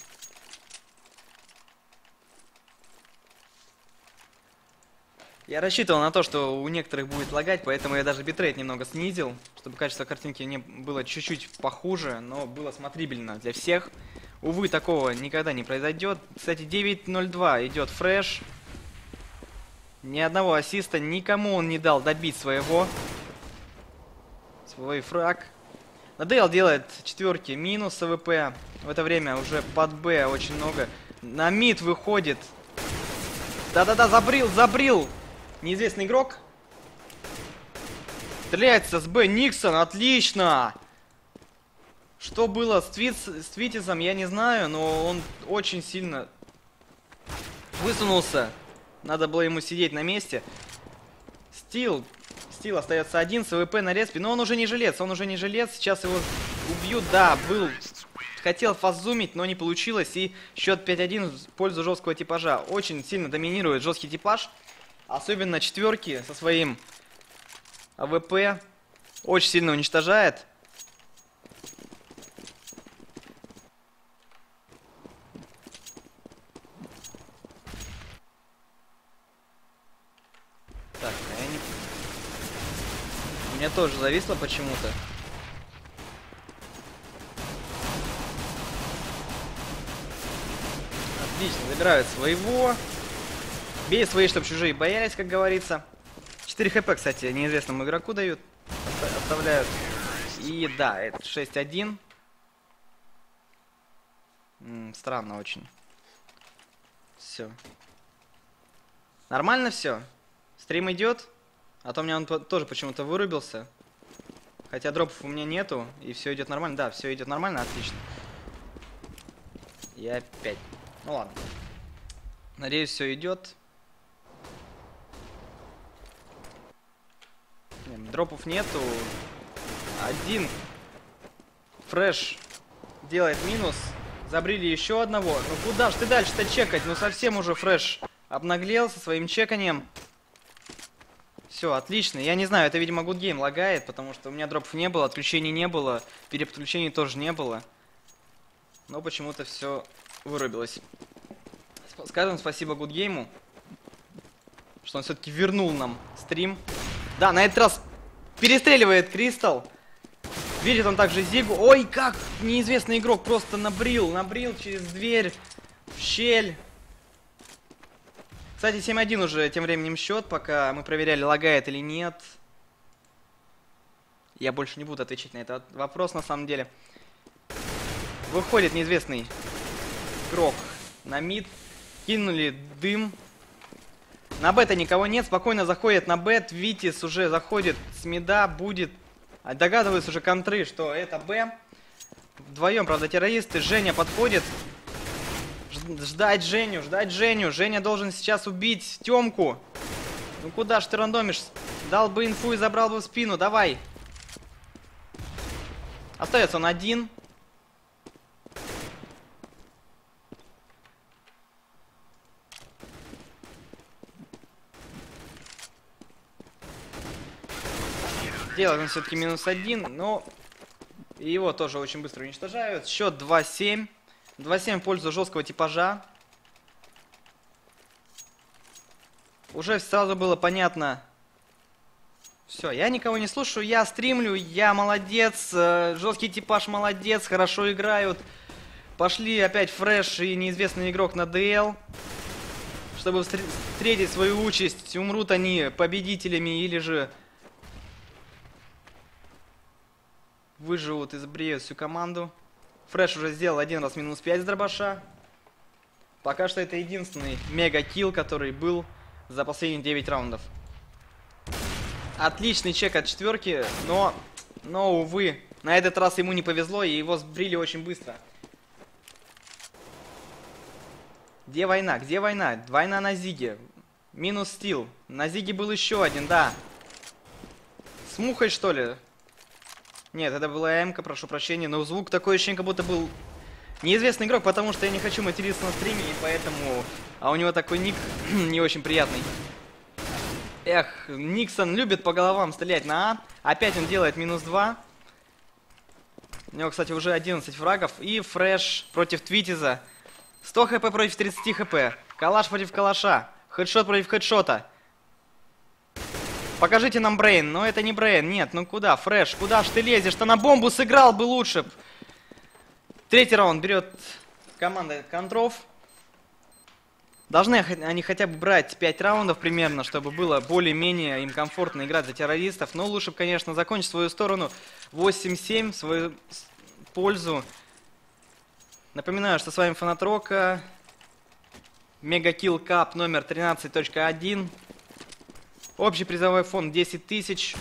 Я рассчитывал на то, что у некоторых будет лагать, поэтому я даже битрейт немного снизил, чтобы качество картинки не было чуть-чуть похуже, но было смотрибельно для всех. Увы, такого никогда не произойдет. Кстати, 9:02 идет фреш. Ни одного ассиста, никому он не дал добить своего. Свой фраг. Надейл делает четверки минус АВП. В это время уже под Б очень много. На мид выходит. Да-да-да, забрил. Неизвестный игрок. Стреляется с Б. Никсон, отлично. Что было с Твитизом, я не знаю, но он очень сильно высунулся. Надо было ему сидеть на месте. Стил остается один с АВП на респе, но он уже не жилец, Сейчас его убьют, да, хотел фазумить, но не получилось. И счет 5-1 в пользу жесткого типажа. Очень сильно доминирует жесткий типаж. Особенно четверки со своим АВП. Очень сильно уничтожает. Так, у меня тоже зависло почему-то. Отлично, забирают своего. Бей свои, чтобы чужие боялись, как говорится. 4 хп, кстати, неизвестному игроку дают. Оставляют. И да, это 6-1. Странно очень. Все. Нормально все? Стрим идет? А то у меня он тоже почему-то вырубился. Хотя дропов у меня нету. И все идет нормально. Да, все идет нормально, отлично. И опять. Ну ладно. Надеюсь, все идет. Дропов нету. Один фреш делает минус. Забрили еще одного. Ну куда ж ты дальше-то чекать? Ну совсем уже фреш обнаглел со своим чеканием. Все, отлично. Я не знаю, это, видимо, Good Game лагает, потому что у меня дропов не было, отключений не было, переподключений тоже не было. Но почему-то все вырубилось. Скажем спасибо Good Game, что он все-таки вернул нам стрим. Да, на этот раз перестреливает Кристалл. Видит он также Зигу. Ой, как неизвестный игрок просто набрил через дверь в щель. Кстати, 7-1 уже тем временем счет, пока мы проверяли, лагает или нет. Я больше не буду отвечать на этот вопрос, на самом деле. Выходит неизвестный игрок на мид. Кинули дым. На бета никого нет, спокойно заходит на бет. Витис уже заходит с мида, будет... Догадываюсь уже контры, что это Б. вдвоем, правда, террористы. Женя подходит. Ждать Женю, ждать Женю. Женя должен сейчас убить Тёмку. Ну куда ж ты рандомишь? Дал бы инфу и забрал бы в спину. Давай. Остается он один. Делает он все-таки -1, но его тоже очень быстро уничтожают. Счет 2-7. 2-7 в пользу жесткого типажа. Уже сразу было понятно. Все, я никого не слушаю, я стримлю, я молодец, жесткий типаж молодец, хорошо играют. Пошли опять Фреш и неизвестный игрок на ДЛ, чтобы встретить свою участь. Умрут они победителями или же выживут и забреют всю команду. Фреш уже сделал один раз -5 с дробаша. Пока что это единственный мега-килл, который был за последние 9 раундов. Отличный чек от четверки, но, увы, на этот раз ему не повезло, и его сбрили очень быстро. Где война? Где война? Война на Зиге. Минус стил. На Зиге был еще один, да. С мухой, что ли? Нет, это была М-ка, прошу прощения, но звук такой ощущение, как будто был неизвестный игрок, потому что я не хочу материться на стриме, и поэтому... А у него такой ник не очень приятный. Эх, Никсон любит по головам стрелять на А. Опять он делает -2. У него, кстати, уже 11 фрагов. И Фреш против Твитиза. 100 хп против 30 хп. Калаш против калаша. Хедшот против хедшота. Покажите нам Брейн. Но это не Брейн. Нет, ну куда? Фреш, куда ж ты лезешь-то? На бомбу сыграл бы лучше. Третий раунд берет команда Контров. Должны они хотя бы брать 5 раундов примерно, чтобы было более-менее им комфортно играть за террористов. Но лучше бы, конечно, закончить свою сторону 8-7, в свою пользу. Напоминаю, что с вами Фанат Рока. Мегакилл Кап номер 13.1. Общий призовой фонд 10 тысяч.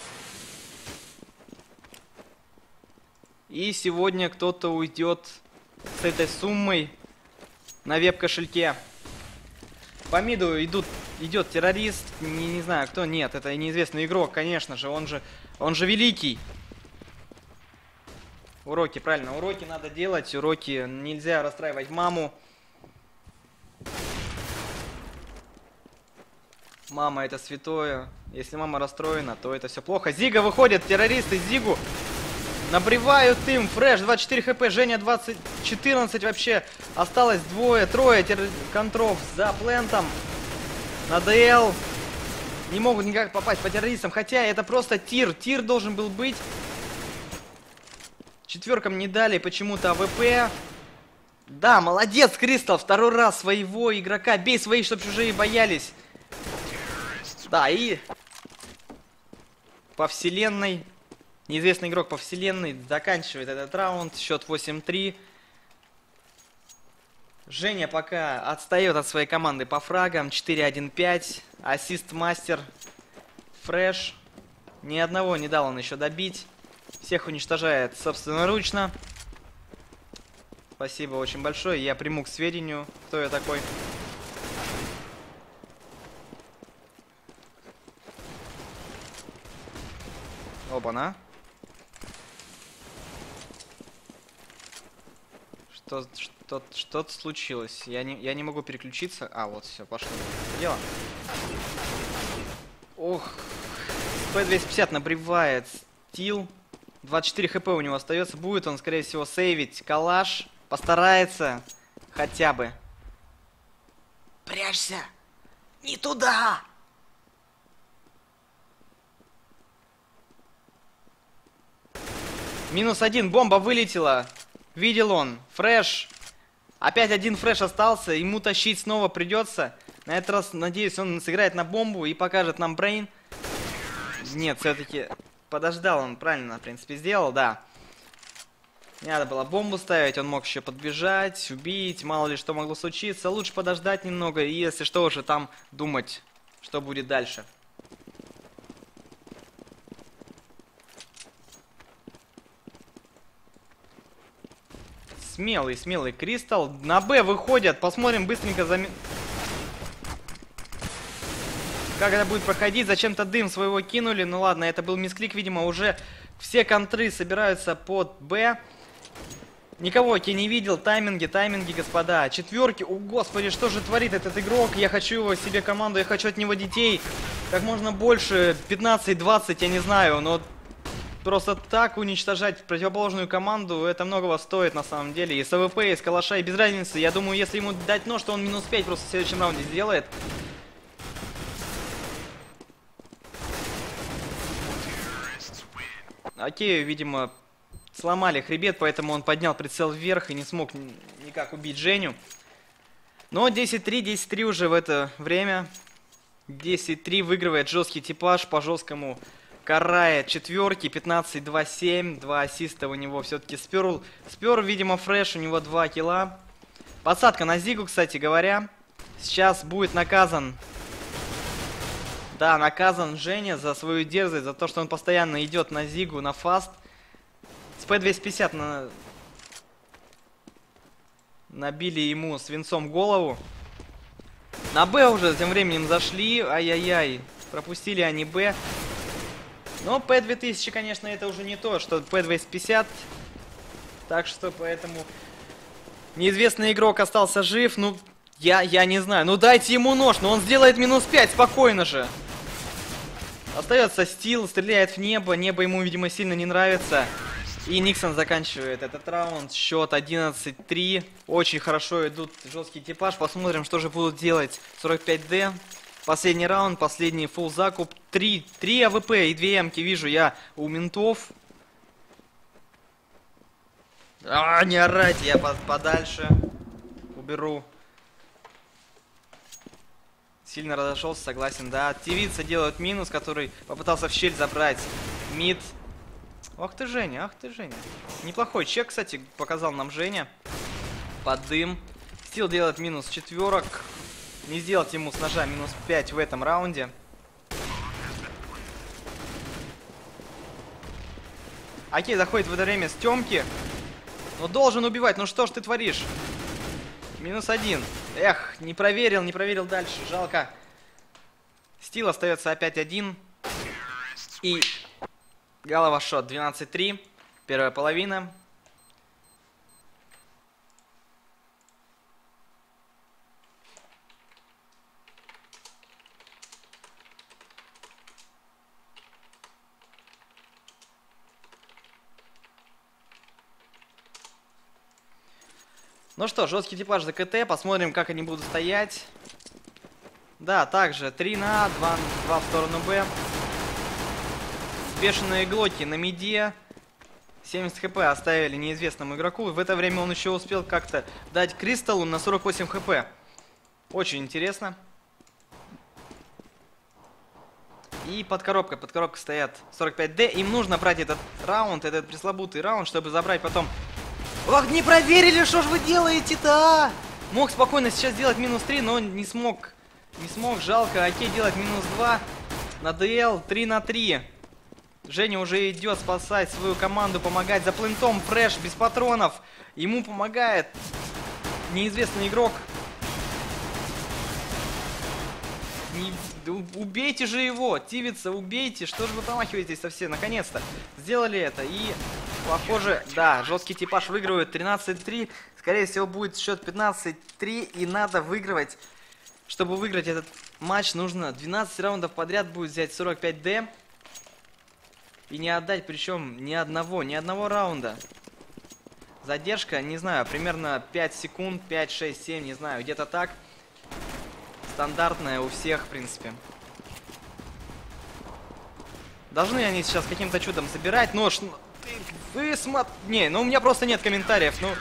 И сегодня кто-то уйдет с этой суммой на веб-кошельке. По миду идет террорист, не знаю кто, нет, это неизвестный игрок, конечно же, он же великий. Уроки, правильно, уроки надо делать, уроки, нельзя расстраивать маму. Мама это святое, если мама расстроена, то это все плохо. Зига выходит, террористы Зигу набревают им. Фреш 24 хп, Женя 14 вообще. Осталось трое контров за плентом. На ДЛ. Не могут никак попасть по террористам. Хотя это просто тир. Тир должен был быть. Четверкам не дали почему-то АВП. Да, молодец, Кристал. Второй раз своего игрока. Бей своих, чтобы чужие боялись. Да, и по вселенной. Неизвестный игрок по вселенной заканчивает этот раунд. Счет 8-3. Женя пока отстает от своей команды по фрагам. 4-1-5. Ассист-мастер. Фреш. Ни одного не дал он еще добить. Всех уничтожает собственноручно. Спасибо очень большое. Я приму к сведению, кто я такой. Оба-на. Что-то случилось. Я не могу переключиться. А, вот, все, пошло. Дело. Ох. П-250 набревает. Стил. 24 хп у него остается. Будет он, скорее всего, сейвить калаш. Постарается. Хотя бы. Прячься. Не туда. -1. Бомба вылетела. Видел он. Фреш. Опять один Фреш остался. Ему тащить снова придется. На этот раз, надеюсь, он сыграет на бомбу и покажет нам Брейн. Нет, все-таки подождал он. Правильно, в принципе, сделал, да. Не надо было бомбу ставить. Он мог еще подбежать, убить. Мало ли что могло случиться. Лучше подождать немного. И если что, уже там думать, что будет дальше. Смелый, смелый Кристалл. На Б выходят. Посмотрим быстренько как это будет проходить. Зачем-то дым своего кинули. Ну ладно, это был мисклик, видимо, уже все контры собираются под Б. Никого я не видел. Тайминги, господа. Четверки. О, господи, что же творит этот игрок? Я хочу его себе команду, я хочу от него детей. Как можно больше. 15-20, я не знаю. Но просто так уничтожать противоположную команду, это многого стоит на самом деле. И с АВП, и с калаша, и без разницы. Я думаю, если ему дать нож, то он минус 5 просто в следующем раунде сделает. Окей, видимо, сломали хребет, поэтому он поднял прицел вверх и не смог никак убить Женю. Но 10-3, 10-3 уже в это время. 10-3 выигрывает жесткий типаж по жесткому. Карает четверки, 15-2-7, 2 ассиста у него все-таки спер, видимо, фреш, у него 2 килла. Посадка на Зигу, кстати говоря. Сейчас будет наказан. Да, наказан Женя за свою дерзость, за то, что он постоянно идет на Зигу, на фаст. С П-250 набили ему свинцом голову. На Б уже тем временем зашли. Ай-яй-яй. Пропустили они Б. Но П-2000, конечно, это уже не то, что П-250. Так что поэтому неизвестный игрок остался жив. Ну, я не знаю. Ну, дайте ему нож. Но он сделает минус 5. Спокойно же. Остается Стил, стреляет в небо. Небо ему, видимо, сильно не нравится. И Никсон заканчивает этот раунд. Счет 11-3. Очень хорошо идут жесткий типаж. Посмотрим, что же будут делать 45D. Последний раунд, последний фулл закуп. 3 АВП и 2 ямки вижу я у ментов. Не орать, я подальше уберу. Сильно разошелся, согласен, да. Тивица делают минус, который попытался в щель забрать мид. Ах ты, Женя, Неплохой чек, кстати, показал нам Женя. Под дым. Стил делает минус четверок. Не сделать ему с ножа минус 5 в этом раунде. Окей, заходит в это время с Тёмки. Но должен убивать, ну что ж ты творишь? Минус 1. Эх, не проверил дальше, жалко. Стил остается опять 1. И головошот 12-3. Первая половина. Ну что, жесткий типаж за КТ. Посмотрим, как они будут стоять. Да, также 3 на А, 2 в сторону Б. Бешеные глоки на миде. 70 хп оставили неизвестному игроку. В это время он еще успел как-то дать Кристаллу на 48 хп. Очень интересно. И под коробкой стоят 45D. Им нужно брать этот раунд, этот пресловутый раунд, чтобы забрать потом... Ох, не проверили, что ж вы делаете-то, а? Мог спокойно сейчас сделать минус 3, но не смог. Жалко. Окей, делать минус 2 на ДЛ. 3 на 3. Женя уже идет спасать свою команду, помогать за плентом. Фреш без патронов. Ему помогает неизвестный игрок. Убейте же его, Тивица, убейте. Что же вы помахиваетесь-то все? Наконец-то сделали это. И, похоже, да, жесткий типаж выигрывает 13-3. Скорее всего, будет счет 15-3. И надо выигрывать. Чтобы выиграть этот матч, нужно 12 раундов подряд будет взять 45D. И не отдать, причем ни одного раунда. Задержка, не знаю, примерно 5 секунд, 5, 6, 7, не знаю, где-то так. Стандартная у всех, в принципе. Должны они сейчас каким-то чудом забирать. Но вы смотрите... Не, ну у меня просто нет комментариев. Ну,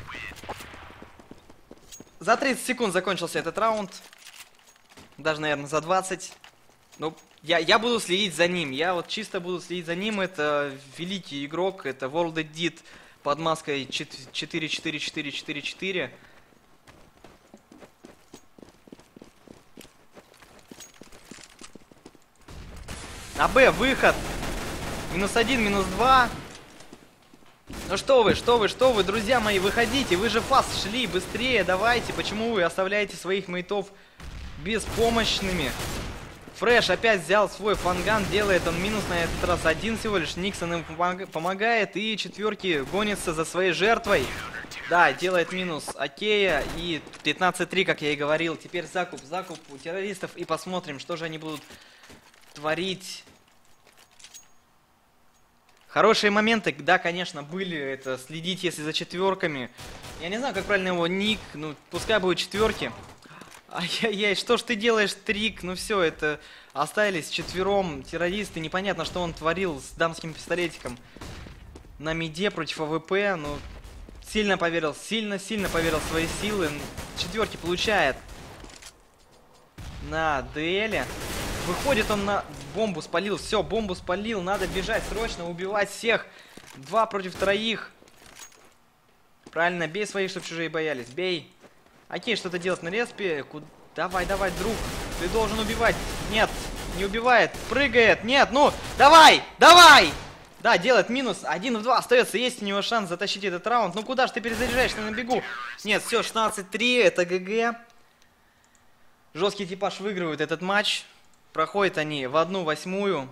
за 30 секунд закончился этот раунд. Даже, наверное, за 20. Ну, я буду следить за ним. Я вот чисто буду следить за ним. Это великий игрок. Это World Edit под маской 4-4-4-4-4-4. На Б выход. Минус 1, минус 2. Ну что вы, друзья мои, выходите, вы же фаст шли, быстрее, давайте, почему вы оставляете своих мейтов беспомощными? Фреш опять взял свой фанган, делает он минус на этот раз один всего лишь, Никсон ему помогает, и четверки гонится за своей жертвой. Да, делает минус Окея, и 15-3, как я и говорил, теперь закуп у террористов, и посмотрим, что же они будут творить. Хорошие моменты, да, конечно, были. Это следить, если за четверками. Я не знаю, как правильно его ник. Ну, пускай будут четверки. Ай-яй-яй, что ж ты делаешь, Трик? Ну все, это остались четвером террористы. Непонятно, что он творил с дамским пистолетиком на миде против АВП. Ну, сильно поверил, сильно поверил в свои силы. Четверки получает на дуэли. Выходит он на... Бомбу спалил, все, бомбу спалил. Надо бежать срочно, убивать всех. 2 против 3. Правильно, бей своих, чтобы чужие боялись. Бей. Окей, что-то делать на респе. Давай, друг. Ты должен убивать. Нет, не убивает. Прыгает. Нет, ну, давай. Да, делает минус. 1 в 2 остается. Есть у него шанс затащить этот раунд. Ну, куда же ты перезаряжаешься на бегу? Нет, все, 16-3. Это ГГ. Жесткий типаж выигрывает этот матч. Проходят они в 1/8.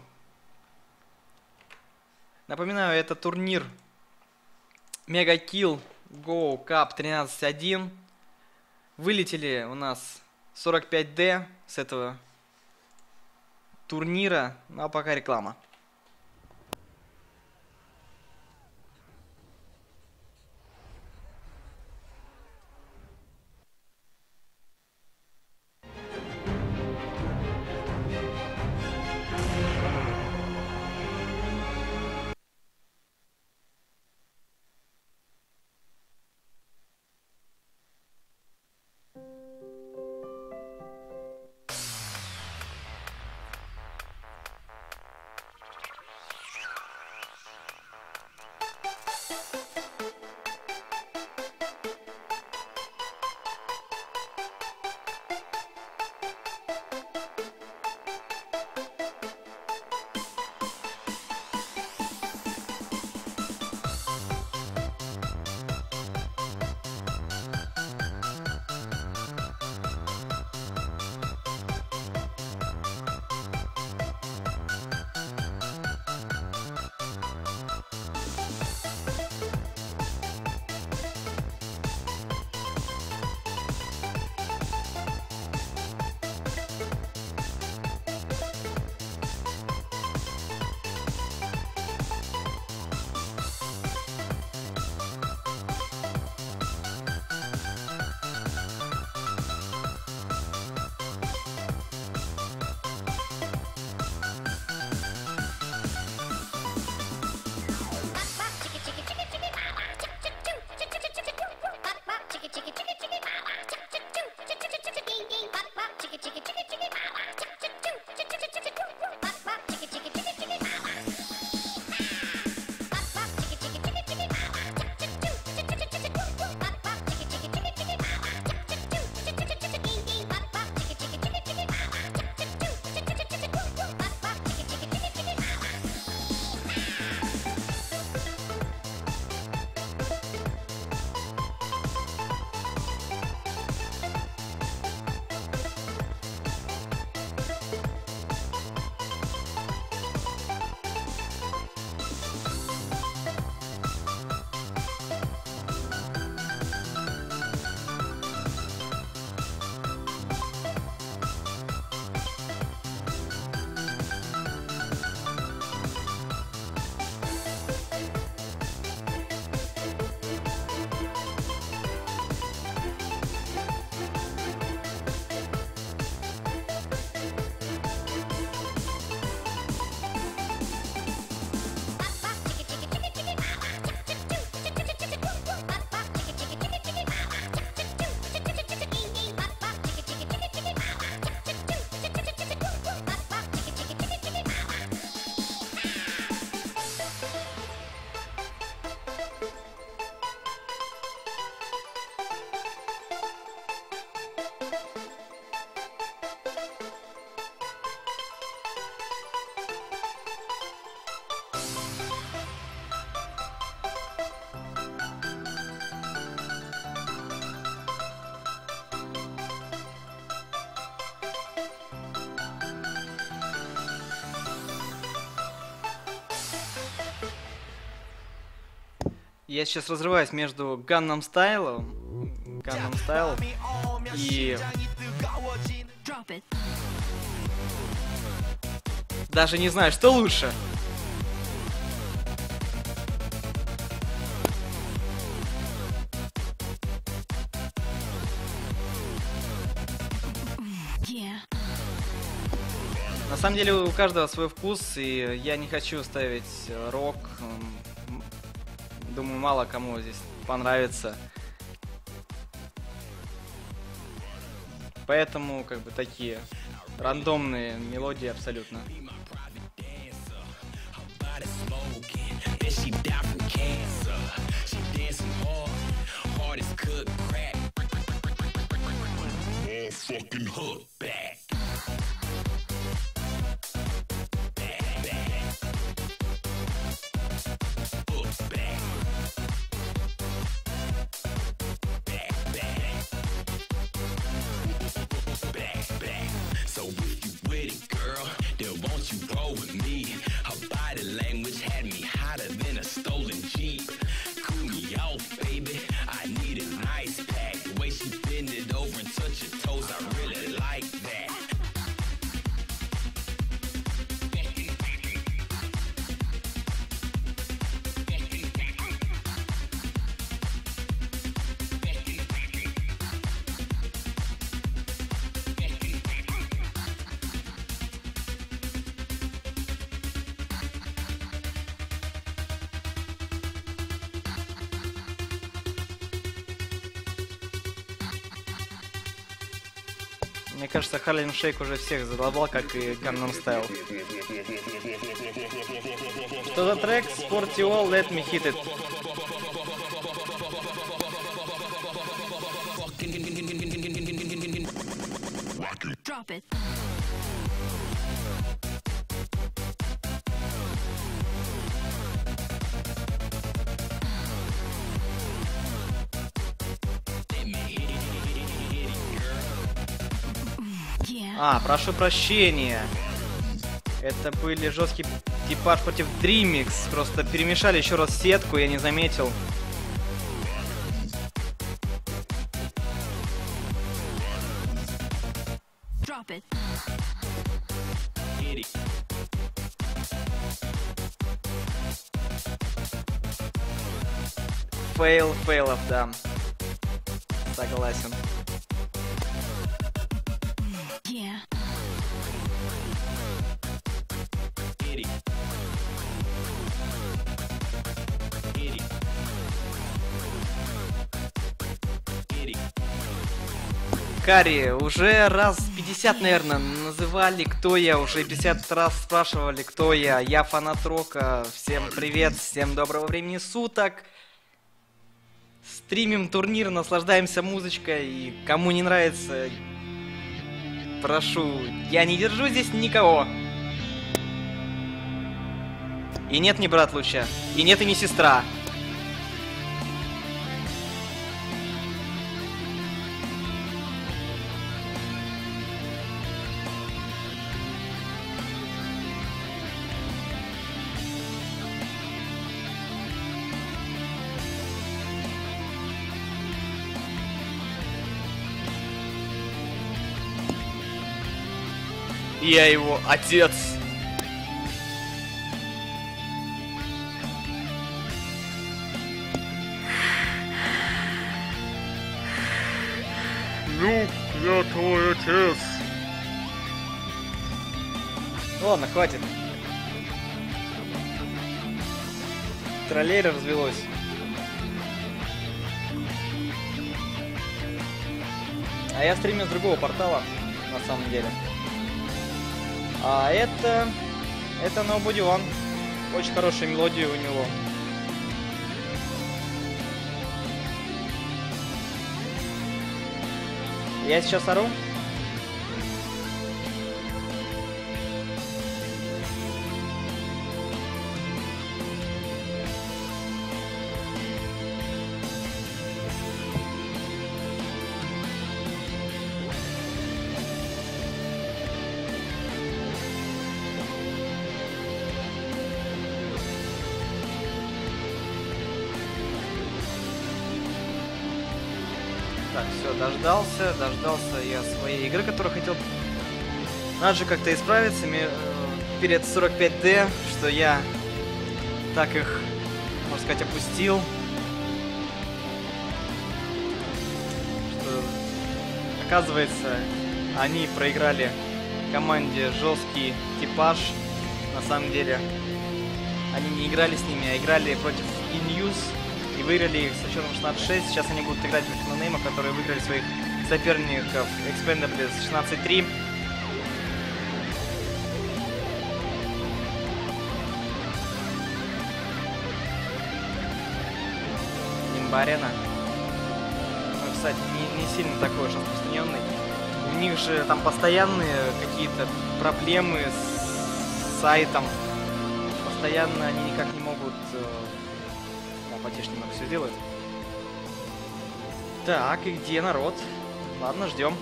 Напоминаю, это турнир Mega Kill Go Cup 13-1. Вылетели у нас 45D с этого турнира. Ну а пока реклама. Я сейчас разрываюсь между Gangnam Style и Drop it. даже не знаю, что лучше. Yeah. На самом деле у каждого свой вкус, и я не хочу ставить рок. Думаю, мало кому здесь понравится. Поэтому, как бы, такие рандомные мелодии абсолютно. So if you with it, girl, then won't you roll with me? Her body language had me hotter than a stolen Jeep. Cool me off, baby. I need an ice pack. The way she bend it over and touch her toes, I really like that. Мне кажется, Harlem Shake уже всех задолбал, как и Gangnam Style. Что за трек? Sporty All, Let Me Hit It. Drop it. Yeah. Прошу прощения. Это были жесткий типаж против Dreamix. Просто перемешали еще раз сетку, я не заметил. Drop it. Фейлов, да. Согласен. Yeah. Карри, уже раз 50, наверное, называли, кто я, уже 50 раз спрашивали, кто я. Я фанат рока. Всем привет, всем доброго времени суток. Стримим турнир, наслаждаемся музычкой. И кому не нравится, прошу, я не держу здесь никого. И нет ни брат Луча, и нет и не сестра. Я его отец. Люк, я твой отец. Ладно, хватит. Троллейра развелось. А я стримлю с другого портала, на самом деле. А это Nobody One. Очень хорошая мелодия у него. Я сейчас ору. Так, все, дождался я своей игры, которую хотел. Надо же как-то исправиться перед 45D, что я так их, можно сказать, опустил. Что, оказывается, они проиграли команде жесткий типаж. На самом деле, они не играли с ними, а играли против E-News и выиграли их со счетом 16-6. Сейчас они будут играть против нонеймов, которые выиграли своих соперников Expendables 16-3. Имба-арена. Ну, кстати, не сильно такой уж распространенный. У них же там постоянные какие-то проблемы с сайтом. Постоянно они никак не могут... потише немного все делают. Так, и где народ? Ладно, ждем.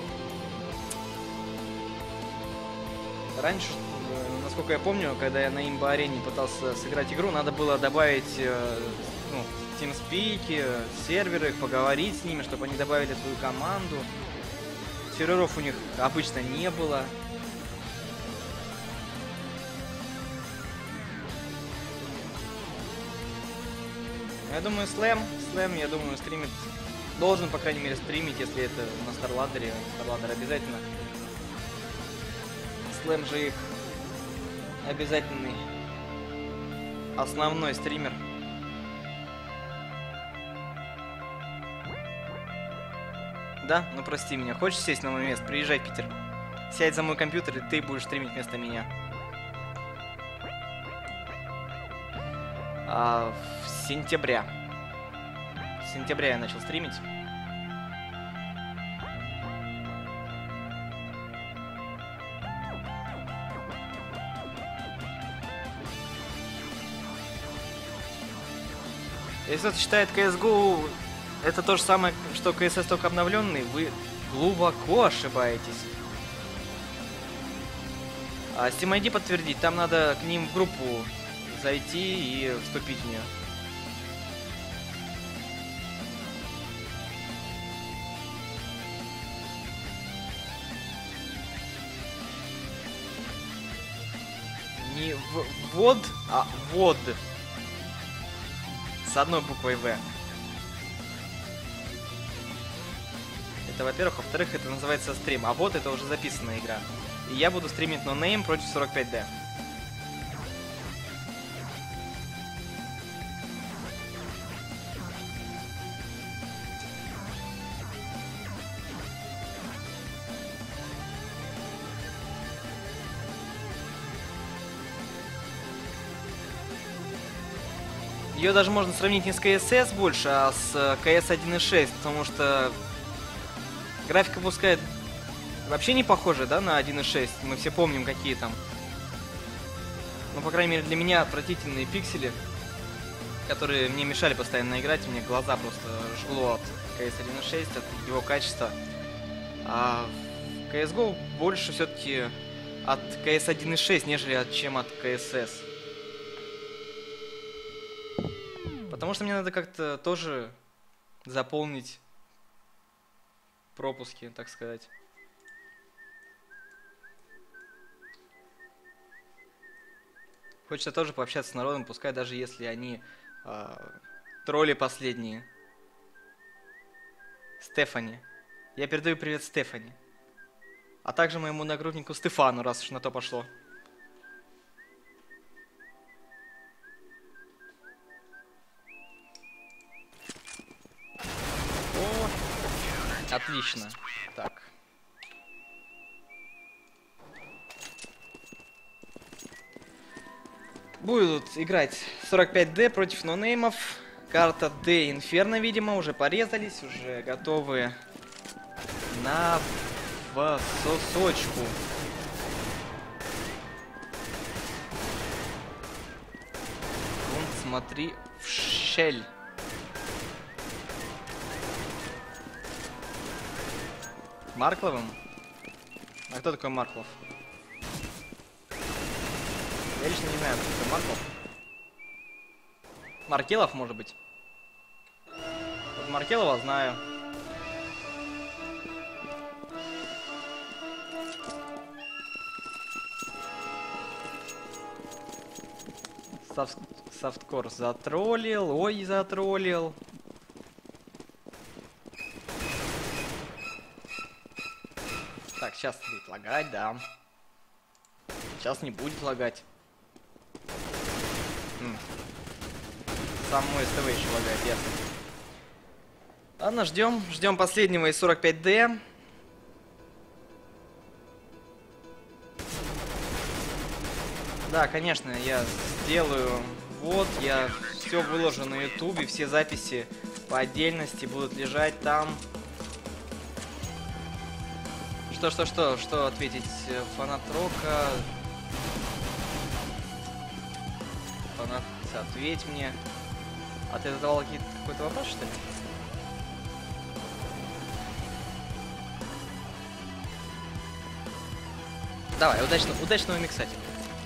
Раньше, насколько я помню, когда я на имба-арене пытался сыграть игру, надо было добавить тимспики, серверы, их поговорить с ними, чтобы они добавили свою команду. Серверов у них обычно не было. Я думаю, Слэм, я думаю, стримит. Должен, по крайней мере, стримить, если это на StarLadder. StarLadder обязательно. Слэм же их обязательный основной стример. Да? Ну прости меня. Хочешь сесть на мое место? Приезжай в Питер. Сядь за мой компьютер, и ты будешь стримить вместо меня. В сентября. С сентября я начал стримить. Если кто-то считает CSGO это то же самое, что CSS, только обновленный, вы глубоко ошибаетесь. А Steam ID подтвердить, там надо к ним в группу зайти и вступить в нее. Не ввод, а ввод. С одной буквой В. Это, во-первых. Во-вторых, это называется стрим. А вот это уже записанная игра. И я буду стримить NoName против 45D. Ее даже можно сравнить не с CSS больше, а с CS 1.6, потому что графика пускай вообще не похожа, да, на 1.6. Мы все помним, какие там. Ну, по крайней мере, для меня отвратительные пиксели, которые мне мешали постоянно играть. Мне глаза просто жгло от CS 1.6, от его качества. А в CSGO больше все-таки от CS 1.6, нежели чем от CSS. Потому что мне надо как-то тоже заполнить пропуски, так сказать. Хочется тоже пообщаться с народом, пускай даже если они тролли последние. Стефани. Я передаю привет Стефани. А также моему нагруднику Стефану, раз уж на то пошло. Отлично. Так. Будут играть 45D против нонеймов. Карта D Инферно, видимо, уже порезались, уже готовы на сосочку. Вон, смотри, в щель. Маркловым? А кто такой Марклов? Я лично не знаю, кто такой Марклов. Маркелов, может быть? Вот Маркелова знаю. Софткор затроллил. Ой, затроллил. Так, сейчас будет лагать, да. Сейчас не будет лагать. Сам мой СТВ еще лагает, ясно. Ладно, ждем последнего из 45D. Да, конечно, я сделаю. Вот, я все выложу на ютубе, все записи по отдельности будут лежать там. Что ответить? Фанат рока. Фанат, ответь мне. А ты задавал какой-то вопрос, что ли? Давай, удачного миксатика.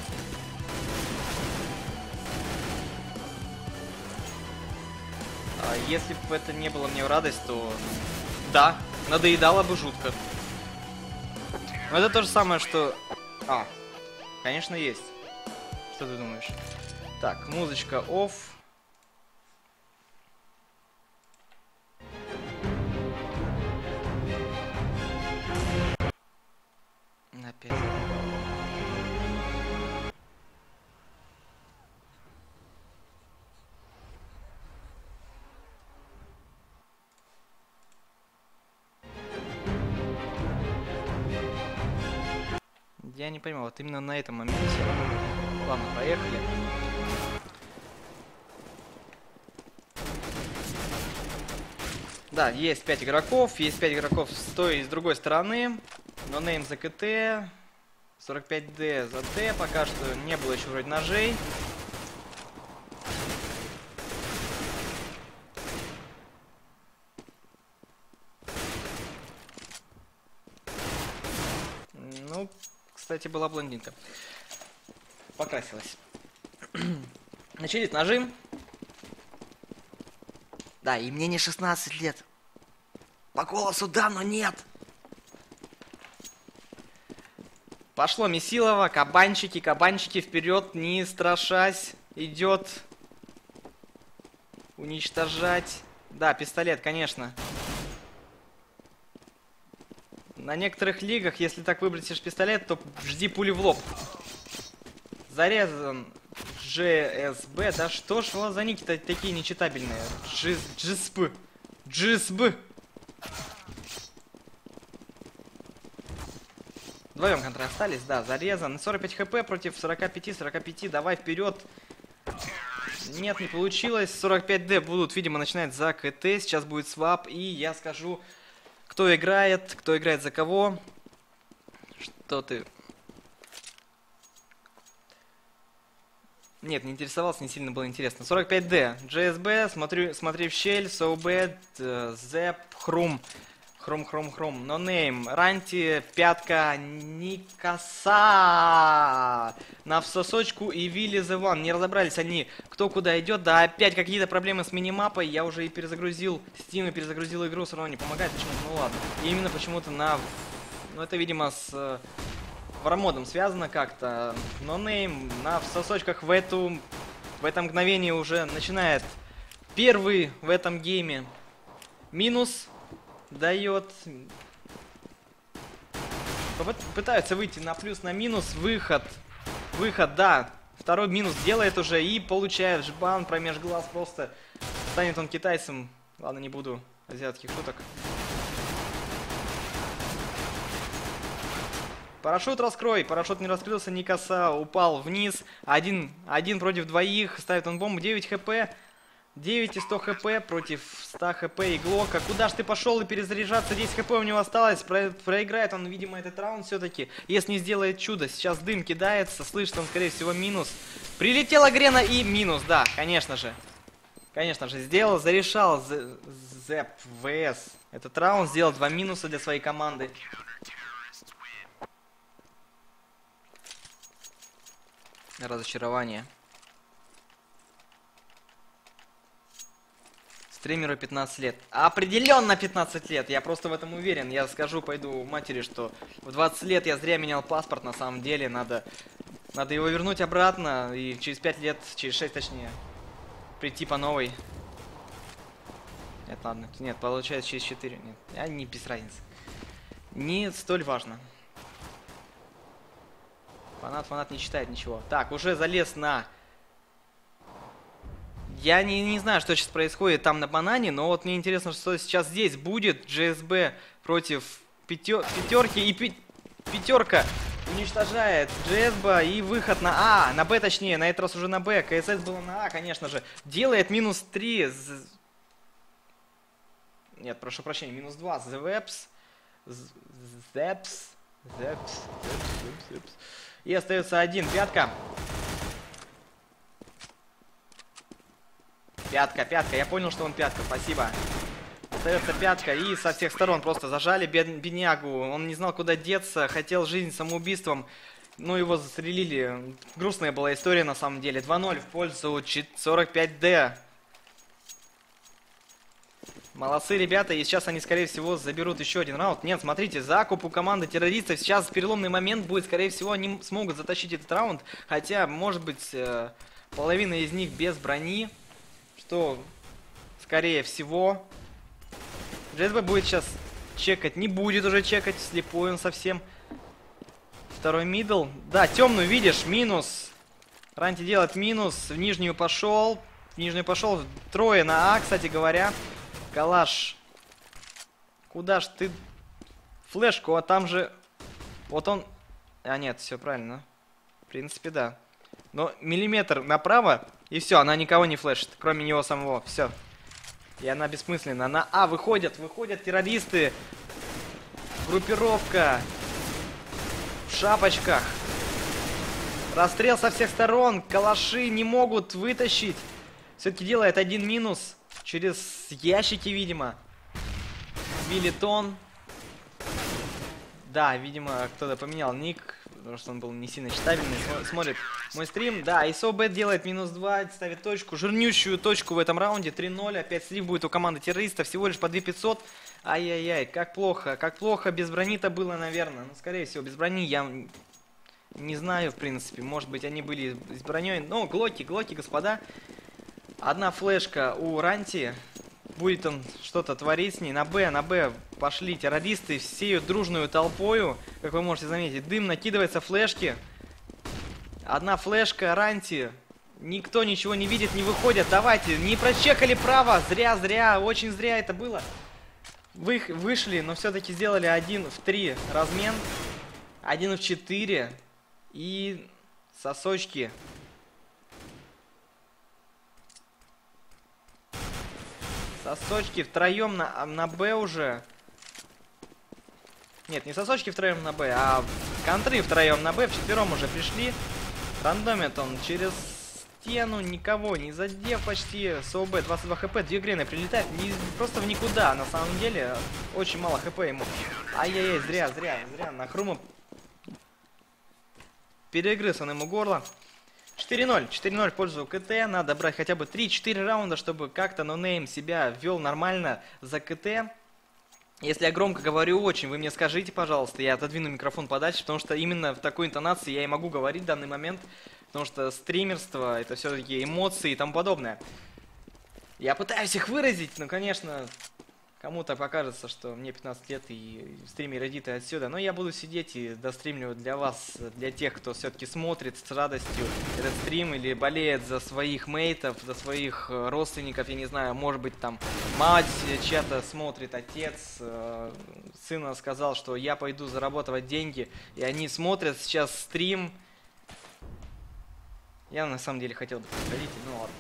А если бы это не было мне в радость, то да, надоедало бы жутко. Но это то же самое, что... конечно, есть. Что ты думаешь? Так, музычка off. Опять. Я не понимаю, вот именно на этом моменте. Ладно, поехали. Да, есть 5 игроков. Есть 5 игроков с той и с другой стороны. NoName за КТ. 45D за Т. Пока что не было еще вроде ножей. Ну, кстати, была блондинка. Покрасилась. Начались ножи. Да, и мне не 16 лет. По голосу да, но нет. Пошло Месилово, кабанчики вперед, не страшась. Идет уничтожать. Да, пистолет, конечно. На некоторых лигах, если так выбросишь пистолет, то жди пули в лоб. Зарезан GSB. Да что ж за ники-то такие нечитабельные? GSB. GSB. Вдвоем контры остались, да, зарезан. 45 хп против 45, давай вперед. Нет, не получилось. 45D будут, видимо, начинать за КТ. Сейчас будет свап, и я скажу, кто играет за кого. Что ты... Нет, не интересовался, не сильно было интересно. 45D, GSB, смотри в щель, So Bad, Zep, Хрум. Хрум. NoName, Ранти, пятка, Никаса. На всосочку и Вилли The One. Не разобрались они, кто куда идет. Да, опять какие-то проблемы с минимапой. Я уже и перезагрузил Steam, и перезагрузил игру, все равно не помогает почему-то. Ну ладно. И именно почему-то на... Ну это, видимо, с вармодом связано как-то. NoName на всосочках в это мгновение уже начинает первый в этом гейме минус. Дает. Пытаются выйти на плюс, на минус. Выход, да. Второй минус делает уже и получает жбан промеж глаз. Просто станет он китайцем. Ладно, не буду азиатских шуток. Парашют раскрой. Парашют не раскрылся. Никаса упал вниз. Один против двоих. Ставит он бомбу. 9 хп. 9 и 100 хп против 100 хп и Глока. Куда ж ты пошел и перезаряжаться? 10 хп у него осталось. Проиграет он, видимо, этот раунд все-таки. Если не сделает чудо. Сейчас дым кидается. Слышит он, скорее всего, минус. Прилетела Грена и минус. Да, конечно же. Конечно же, сделал. Зарешал Зеп ВС. Этот раунд сделал 2 минуса для своей команды. Разочарование. Стримеру 15 лет. Определенно 15 лет. Я просто в этом уверен. Я скажу, пойду матери, что в 20 лет я зря менял паспорт. На самом деле надо Надо его вернуть обратно и через 5 лет, через 6 точнее, прийти по новой. Нет, ладно. Нет, получается через 4. Нет, не без разницы. Не столь важно. Фанат не читает ничего. Так, уже залез на... Я не знаю, что сейчас происходит там на банане, но вот мне интересно, что сейчас здесь будет. GSB против пятерки, и пятерка уничтожает GSB, и выход на А, на Б точнее, на этот раз уже на Б. КСС было на А, конечно же. Делает минус 3. Нет, прошу прощения, минус 2. Зепс. И остается 1. Пятка. Пятка. Я понял, что он пятка. Спасибо. Остается пятка. И со всех сторон просто зажали беднягу. Он не знал, куда деться. Хотел жизнь самоубийством. Ну, его застрелили. Грустная была история, на самом деле. 2-0 в пользу 45D. Молодцы, ребята. И сейчас они, скорее всего, заберут еще один раунд. Нет, смотрите, закуп у команды террористов. Сейчас переломный момент будет. Скорее всего, они смогут затащить этот раунд. Хотя, может быть, половина из них без брони. Что, скорее всего, GSB будет сейчас чекать. Не будет уже чекать, слепой он совсем. Второй мидл. Да, темную видишь, минус. Ранти делает минус, в нижнюю пошел. В нижнюю пошел, трое на А, кстати говоря. Калаш. Куда ж ты? Флешку, а там же... Вот он... А нет, все правильно. В принципе, да. Но миллиметр направо, и все, она никого не флешит, кроме него самого. Все. И она бессмысленна. На А выходят террористы. Группировка. В шапочках. Расстрел со всех сторон. Калаши не могут вытащить. Все-таки делает один минус. Через ящики, видимо. Билетон. Да, видимо, кто-то поменял ник. Потому что он был не сильно читабельный. Смотрит мой стрим. Да, и SoBet делает минус 2. Ставит точку. Жирнющую точку в этом раунде. 3-0. Опять слив будет у команды террористов. Всего лишь по 2500. Ай-яй-яй, как плохо. Как плохо. Без брони-то было, наверное. Ну, скорее всего, без брони я не знаю, в принципе. Может быть, они были с броней. Но глоки, господа. Одна флешка у Ранти. Будет он что-то творить с ней. На Б пошли террористы всею дружную толпою. Как вы можете заметить, дым накидывается, флешки. Одна флешка, Ранти. Никто ничего не видит, не выходят. Давайте, не прочекали право. Зря, очень зря это было. Вышли, но все-таки сделали 1 в 3 размен. 1 в 4. И сосочки. Сосочки втроем на Б уже. Нет, не сосочки втроем на Б, а контры втроем на Б. Вчетвером уже пришли. Рандомит он через стену, никого не задев почти. СОБ 22 хп, 2 грены прилетает просто в никуда. На самом деле, очень мало хп ему. Ай-яй-яй, зря. На Хрума перегрыз он ему горло. 4-0 в пользу КТ. Надо брать хотя бы 3-4 раунда, чтобы как-то нонейм себя вел нормально за КТ. Если я громко говорю очень, вы мне скажите, пожалуйста, я отодвину микрофон подальше, потому что именно в такой интонации я и могу говорить в данный момент, потому что стримерство — это все-таки эмоции и тому подобное. Я пытаюсь их выразить, но, конечно, кому-то покажется, что мне 15 лет и стример Reddit отсюда, но я буду сидеть и достримлю для вас, для тех, кто все-таки смотрит с радостью этот стрим или болеет за своих мейтов, за своих родственников, я не знаю, может быть там мать чья-то смотрит, отец, сына сказал, что я пойду зарабатывать деньги, и они смотрят сейчас стрим. Я на самом деле хотел бы сходить, ну ладно.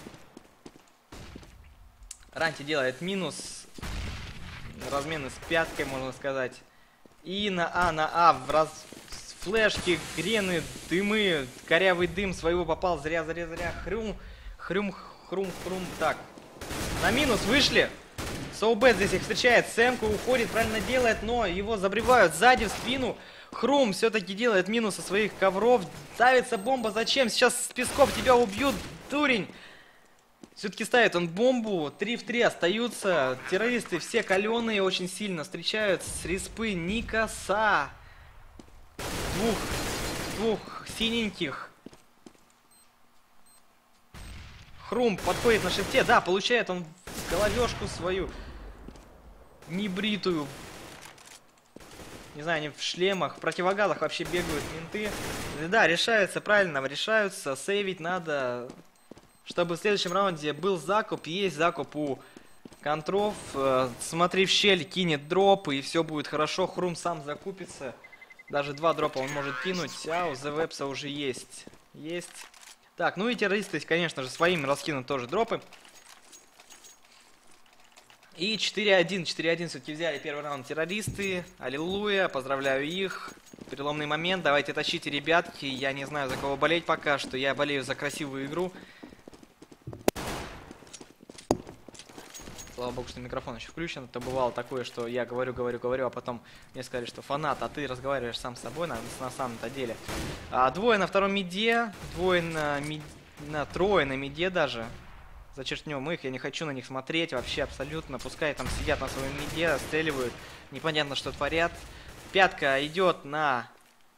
Ранти делает минус. Размены с пяткой, можно сказать. И на А флешки, грены, дымы. Корявый дым своего попал. Зря. Хрум. Так. На минус вышли. SoBet здесь их встречает. Сэмку уходит, правильно делает, но его забревают сзади в спину. Хрум все-таки делает минус со своих ковров. Ставится бомба. Зачем? Сейчас с песков тебя убьют, дурень. Все-таки ставит он бомбу, 3 в 3 остаются. Террористы все каленые, очень сильно встречают с респы Никаса. Двух синеньких Хрум подходит на шифте. Да, получает он головешку свою небритую. Не знаю, они в шлемах, в противогалах вообще бегают менты. Да, решаются, правильно, решаются. Сейвить надо, чтобы в следующем раунде был закуп. Есть закуп у контров. Смотри в щель, кинет дроп, и все будет хорошо. Хрум сам закупится. Даже 2 дропа он может кинуть, а у The Webs уже есть. Есть. Так, ну и террористы, конечно же, своим раскинут тоже дропы. И 4-1. 4-1 все-таки взяли первый раунд террористы. Аллилуйя, поздравляю их. Переломный момент. Давайте тащите, ребятки. Я не знаю, за кого болеть пока что. Я болею за красивую игру. Слава богу, что микрофон еще включен. Это бывало такое, что я говорю, а потом мне сказали, что фанат, а ты разговариваешь сам с собой на самом-то деле. Двое на втором миде, трое на миде даже. Зачеркнем их, я не хочу на них смотреть вообще абсолютно. Пускай там сидят на своем миде, отстреливают, непонятно, что творят. Пятка идет на...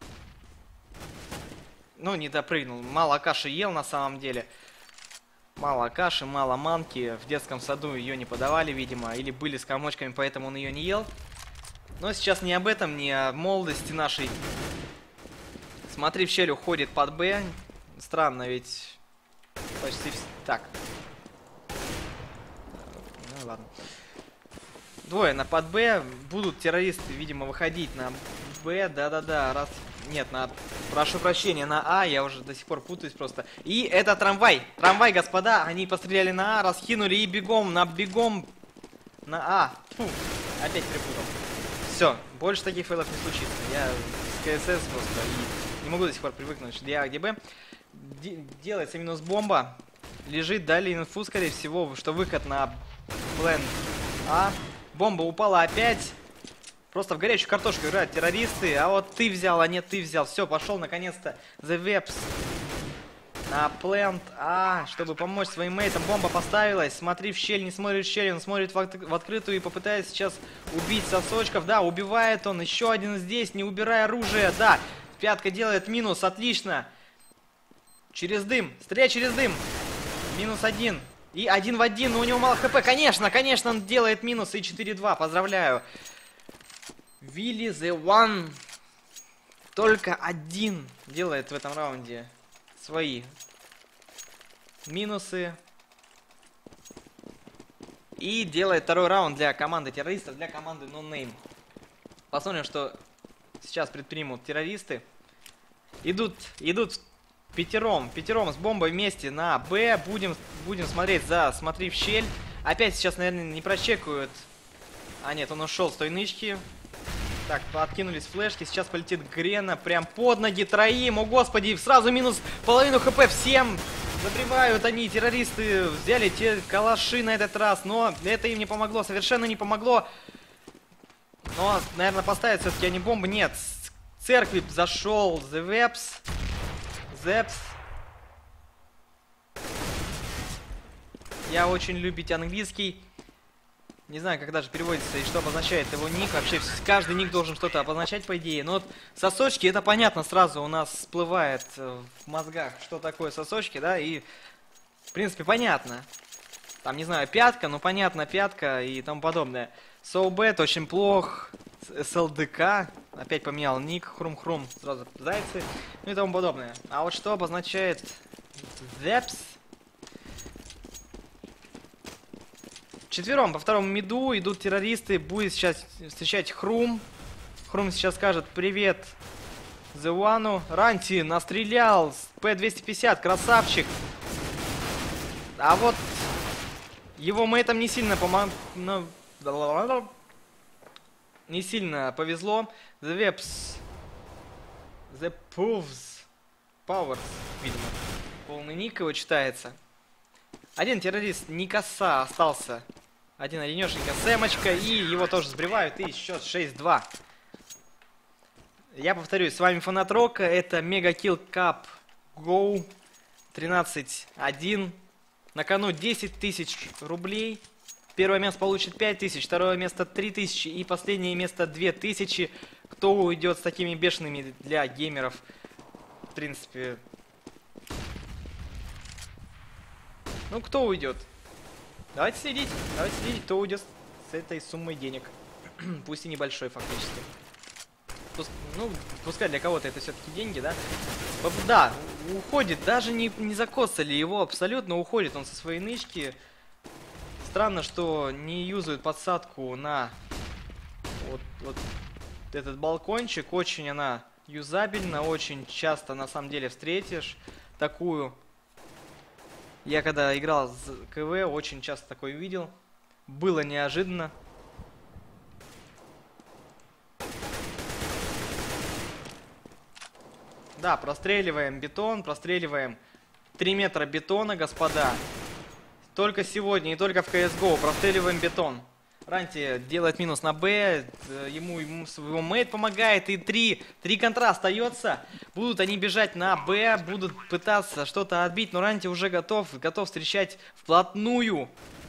Ну, не допрыгнул. Мало каши ел на самом деле. Мало каши, мало манки. В детском саду ее не подавали, видимо. Или были с комочками, поэтому он ее не ел. Но сейчас не об этом, не о молодости нашей. Смотри, в щель уходит под Б. Странно, ведь почти... Так. Ну ладно. Двое на под Б. Будут террористы, видимо, выходить на Б. Да-да-да. Раз... Нет, прошу прощения, на А. Я уже до сих пор путаюсь просто. И это трамвай. Трамвай, господа. Они постреляли на А, раскинули и бегом на А. Фу, опять припутал. Все, больше таких фейлов не случится. Я с КСС просто и не могу до сих пор привыкнуть. Где А, где Б. Делается минус бомба. Лежит, дали инфу, скорее всего, что выход на план А. Бомба упала опять. Просто в горячую картошку играют террористы. А вот ты взял, а нет, ты взял. Все, пошел наконец-то The Webs на плент А, чтобы помочь своим мейтам. Бомба поставилась. Смотри в щель, не смотрит в щель. Он смотрит в открытую и попытается сейчас убить сосочков. Да, убивает он. Еще один здесь, не убирая оружие. Да, пятка делает минус. Отлично. Через дым. Стреляй через дым. Минус 1. И 1 в 1. Но у него мало хп. Конечно, конечно, он делает минус. И 4-2. Поздравляю. Вилли the One только один делает в этом раунде свои минусы. И делает второй раунд для команды террористов, для команды No Name. Посмотрим, что сейчас предпримут террористы. Идут пятером с бомбой вместе на Б. Будем смотреть за смотри в щель. Опять сейчас, наверное, не прочекают. А нет, он ушел с той нычки. Так, подкинулись флешки, сейчас полетит Грена прям под ноги троим. О господи, сразу минус половину хп всем. Забревают они, террористы взяли те калаши на этот раз. Но это им не помогло, совершенно не помогло. Но, наверное, поставят все-таки они бомбы. Нет, с церкви зашел The Webs. Зепс. Я очень любить английский. Не знаю, как даже переводится и что обозначает его ник. Вообще, каждый ник должен что-то обозначать, по идее. Но вот сосочки, это понятно сразу у нас всплывает в мозгах, что такое сосочки, да, и, в принципе, понятно. Там, не знаю, пятка, но понятно, пятка и тому подобное. So bad, очень плох. СЛДК, опять поменял ник, хрум-хрум, сразу зайцы, ну и тому подобное. А вот что обозначает Зепс? Четвером по второму миду идут террористы. Будет сейчас встречать Хрум. Хрум сейчас скажет привет The One. Ранти настрелял с П-250. Красавчик. А вот его мейтам не сильно не сильно повезло. The Webs. The Powers. Видимо. Полный ник его читается. Один террорист Никаса остался. Один одинешенька Сэмочка. И его тоже сбривают. И счет 6-2. Я повторюсь, с вами Фанат Рока. Это Mega Kill Cup Go 13-1. На кону 10 тысяч рублей. Первое место получит 5 тысяч. Второе место 3 тысячи. И последнее место 2 тысячи. Кто уйдет с такими бешеными для геймеров? В принципе... Ну, кто уйдет? Давайте следить, кто уйдет с этой суммой денег. Пусть и небольшой, фактически. Ну, пускай для кого-то это все-таки деньги, да? Да, уходит, даже не закоцали его, абсолютно уходит он со своей нычки. Странно, что не юзают подсадку на вот этот балкончик. Очень она юзабельна, очень часто на самом деле встретишь такую. Я когда играл с КВ, очень часто такое видел. Было неожиданно. Да, простреливаем бетон, простреливаем 3 метра бетона, господа. Только сегодня и только в CSGO простреливаем бетон. Ранти делает минус на Б, ему его мейт помогает, и 3 контра остается. Будут они бежать на Б, будут пытаться что-то отбить, но Ранти уже готов встречать вплотную.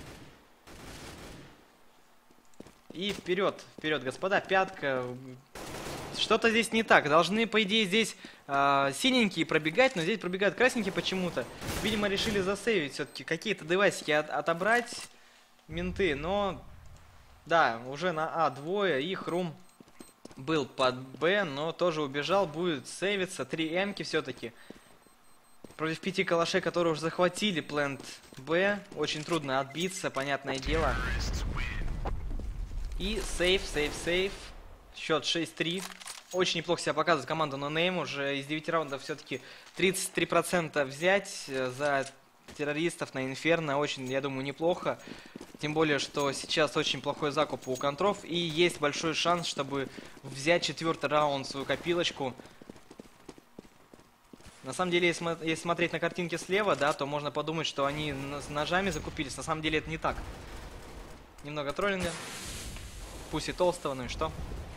И вперед, господа, пятка. Что-то здесь не так. Должны, по идее, здесь синенькие пробегать, но здесь пробегают красненькие почему-то. Видимо, решили засейвить все-таки, какие-то девайсики отобрать менты, но... Да, уже на А двое, и Хрум был под Б, но тоже убежал, будет сейвиться. 3 М-ки все-таки. Против 5 калашей, которые уже захватили плент Б. Очень трудно отбиться, понятное дело. И сейв. Счет 6-3. Очень неплохо себя показывает команда NoName. Уже из 9 раундов все-таки 33% взять за террористов на Инферно. Очень, я думаю, неплохо. Тем более, что сейчас очень плохой закуп у контров. И есть большой шанс, чтобы взять 4-й раунд, свою копилочку. На самом деле, если смотреть на картинки слева, да, то можно подумать, что они с ножами закупились. На самом деле это не так. Немного троллинга. Пусть и толстого, ну и что?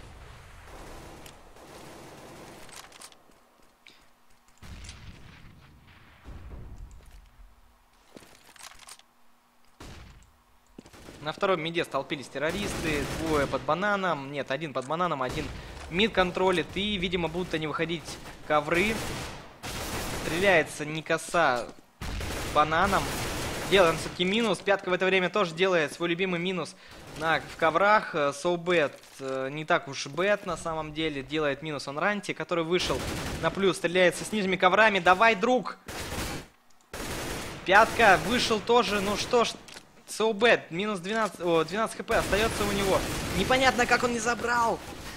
На втором миде столпились террористы, двое под бананом, нет, один под бананом, один мид контролит, и, видимо, будут они выходить ковры. Стреляется Никаса бананом, делаем все-таки минус, пятка в это время тоже делает свой любимый минус в коврах. So Bad не так уж бэт на самом деле, делает минус он Ранти, который вышел на плюс, стреляется с нижними коврами, давай, друг! Пятка вышел тоже, ну что ж, So Bad, минус 12 хп остается у него. Непонятно, как он не забрал.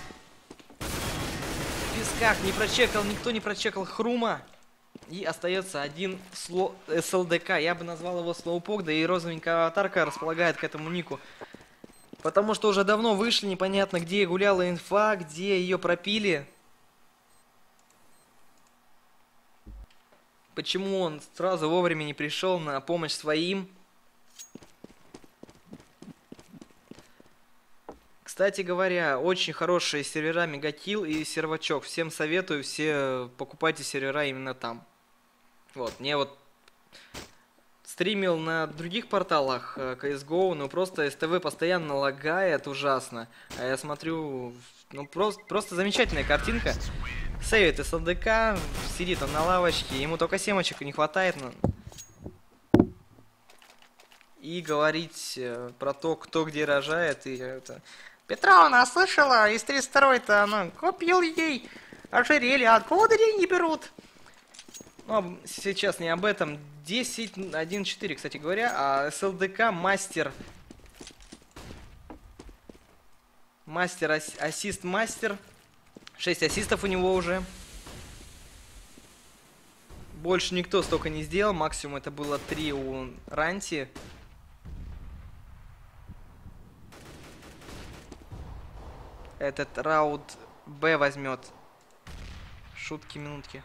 В песках не прочекал, никто не прочекал Хрума. И остается один СЛДК. Я бы назвал его слоупок, да и розовенькая аватарка располагает к этому нику. Потому что уже давно вышли, непонятно, где гуляла инфа, где ее пропили. Почему он сразу вовремя не пришел на помощь своим? Кстати говоря, очень хорошие сервера Мегакил и Сервачок. Всем советую, все покупайте сервера именно там. Вот, мне вот стримил на других порталах CSGO, но просто СТВ постоянно лагает ужасно. А я смотрю, ну просто замечательная картинка. Сейвит СЛДК, сидит он на лавочке, ему только семочек не хватает. И говорить про то, кто где рожает, и это... Петровна слышала, из 32-й-то она купил ей ожерелье, откуда деньги берут? Ну, сейчас не об этом. 10-1-4, кстати говоря, а СЛДК мастер. Ассист-мастер. 6 ассистов у него уже. Больше никто столько не сделал, максимум это было 3 у Ранти. Этот раунд Б возьмет. Шутки, минутки.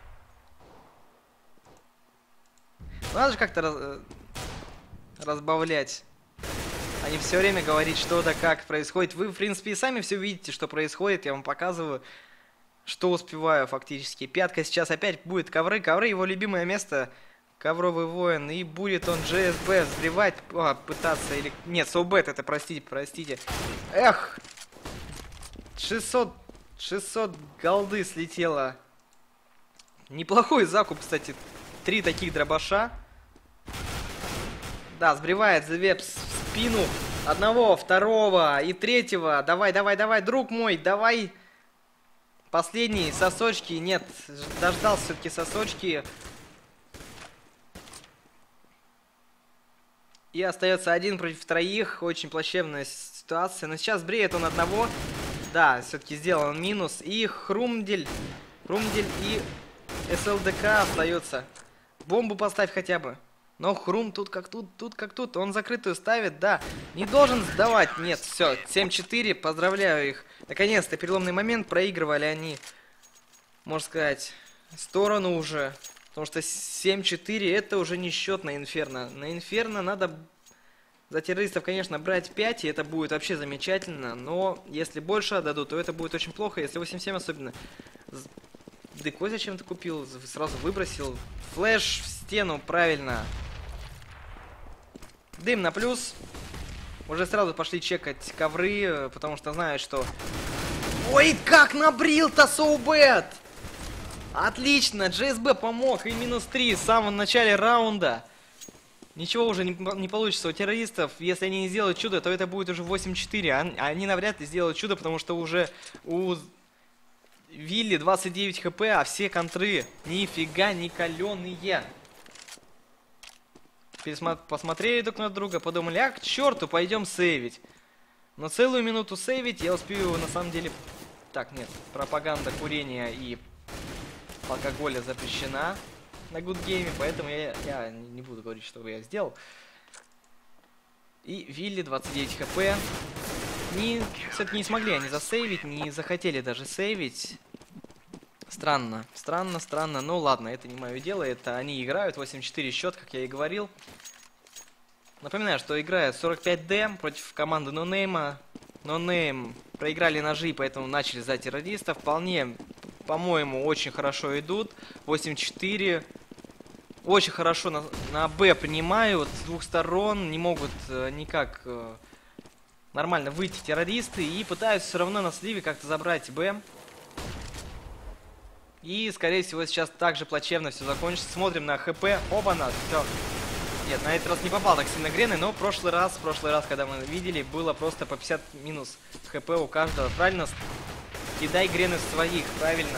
Надо же как-то разбавлять. А не все время говорить, что да как происходит. Вы, в принципе, и сами все видите, что происходит. Я вам показываю, что успеваю фактически. Пятка сейчас опять будет ковры. Ковры его любимое место. Ковровый воин. И будет он GSB взрывать. Пытаться или... Нет, So Bad это, простите. Эх! 600 голды слетело. Неплохой закуп, кстати. 3 таких дробаша. Да, сбривает The Webs в спину одного, второго и третьего. Давай, давай, давай, друг мой, давай. Последние сосочки. Нет, дождался все-таки сосочки. И остается один против троих. Очень плачевная ситуация. Но сейчас бреет он одного. Да, все-таки сделал он минус. И Хрумдель и СЛДК остается. Бомбу поставь хотя бы. Но Хрум тут как тут, тут как тут. Он закрытую ставит, да. Не должен сдавать. Нет, все, 7-4. Поздравляю их. Наконец-то переломный момент. Проигрывали они, можно сказать, сторону уже. Потому что 7-4 это уже не счет на Инферно. На Инферно надо за террористов, конечно, брать 5, и это будет вообще замечательно. Но если больше отдадут, то это будет очень плохо. Если 8-7 особенно. Декой зачем ты купил? Сразу выбросил. Флэш в стену, правильно. Дым на плюс. Уже сразу пошли чекать ковры, потому что знают, что... Ой, как набрил-то So Bad! Отлично, GSB помог, и минус 3 в самом начале раунда. Ничего уже не получится у террористов. Если они не сделают чудо, то это будет уже 8-4. Они навряд ли сделают чудо, потому что уже у Вилли 29 хп, а все контры нифига не каленые. Посмотрели друг на друга, подумали, а к черту, пойдем сейвить. Но целую минуту сейвить я успею на самом деле... Так, нет, пропаганда курения и алкоголя запрещена на Good Game, поэтому я не буду говорить, что я сделал. И Вилли 29 хп. Все-таки не смогли они засейвить, не захотели даже сейвить. Странно, странно. Ну ладно, это не мое дело, это они играют. 8-4 счет, как я и говорил. Напоминаю, что играют 45D против команды NoName. NoName проиграли ножи, поэтому начали за террористов. Вполне, по-моему, очень хорошо идут. 8-4. Очень хорошо на Б принимают с двух сторон. Не могут никак нормально выйти террористы. И пытаются все равно на сливе как-то забрать Б. И, скорее всего, сейчас также плачевно все закончится. Смотрим на ХП. Оба-на, все. Нет, на этот раз не попал так сильно Грены, но в прошлый раз, когда мы видели, было просто по 50 минус ХП у каждого. Правильно? Кидай Грены в своих, правильно.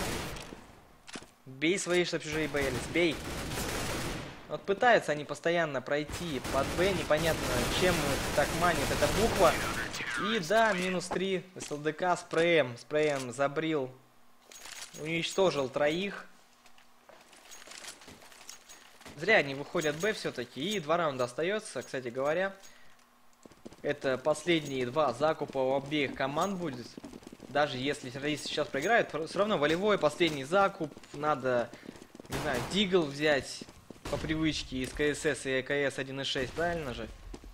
Бей свои, чтоб чужие боялись. Бей. Вот пытаются они постоянно пройти под Б. Непонятно, чем так манит эта буква. И да, минус 3. СЛДК спреем. Спреем забрил. Уничтожил троих. Зря они выходят Б все-таки. И 2 раунда остается, кстати говоря. Это последние 2 закупа у обеих команд будет. Даже если террористы сейчас проиграют, все равно волевой последний закуп. Надо, не знаю, Дигл взять по привычке из КСС и ЭКС 1.6, правильно же?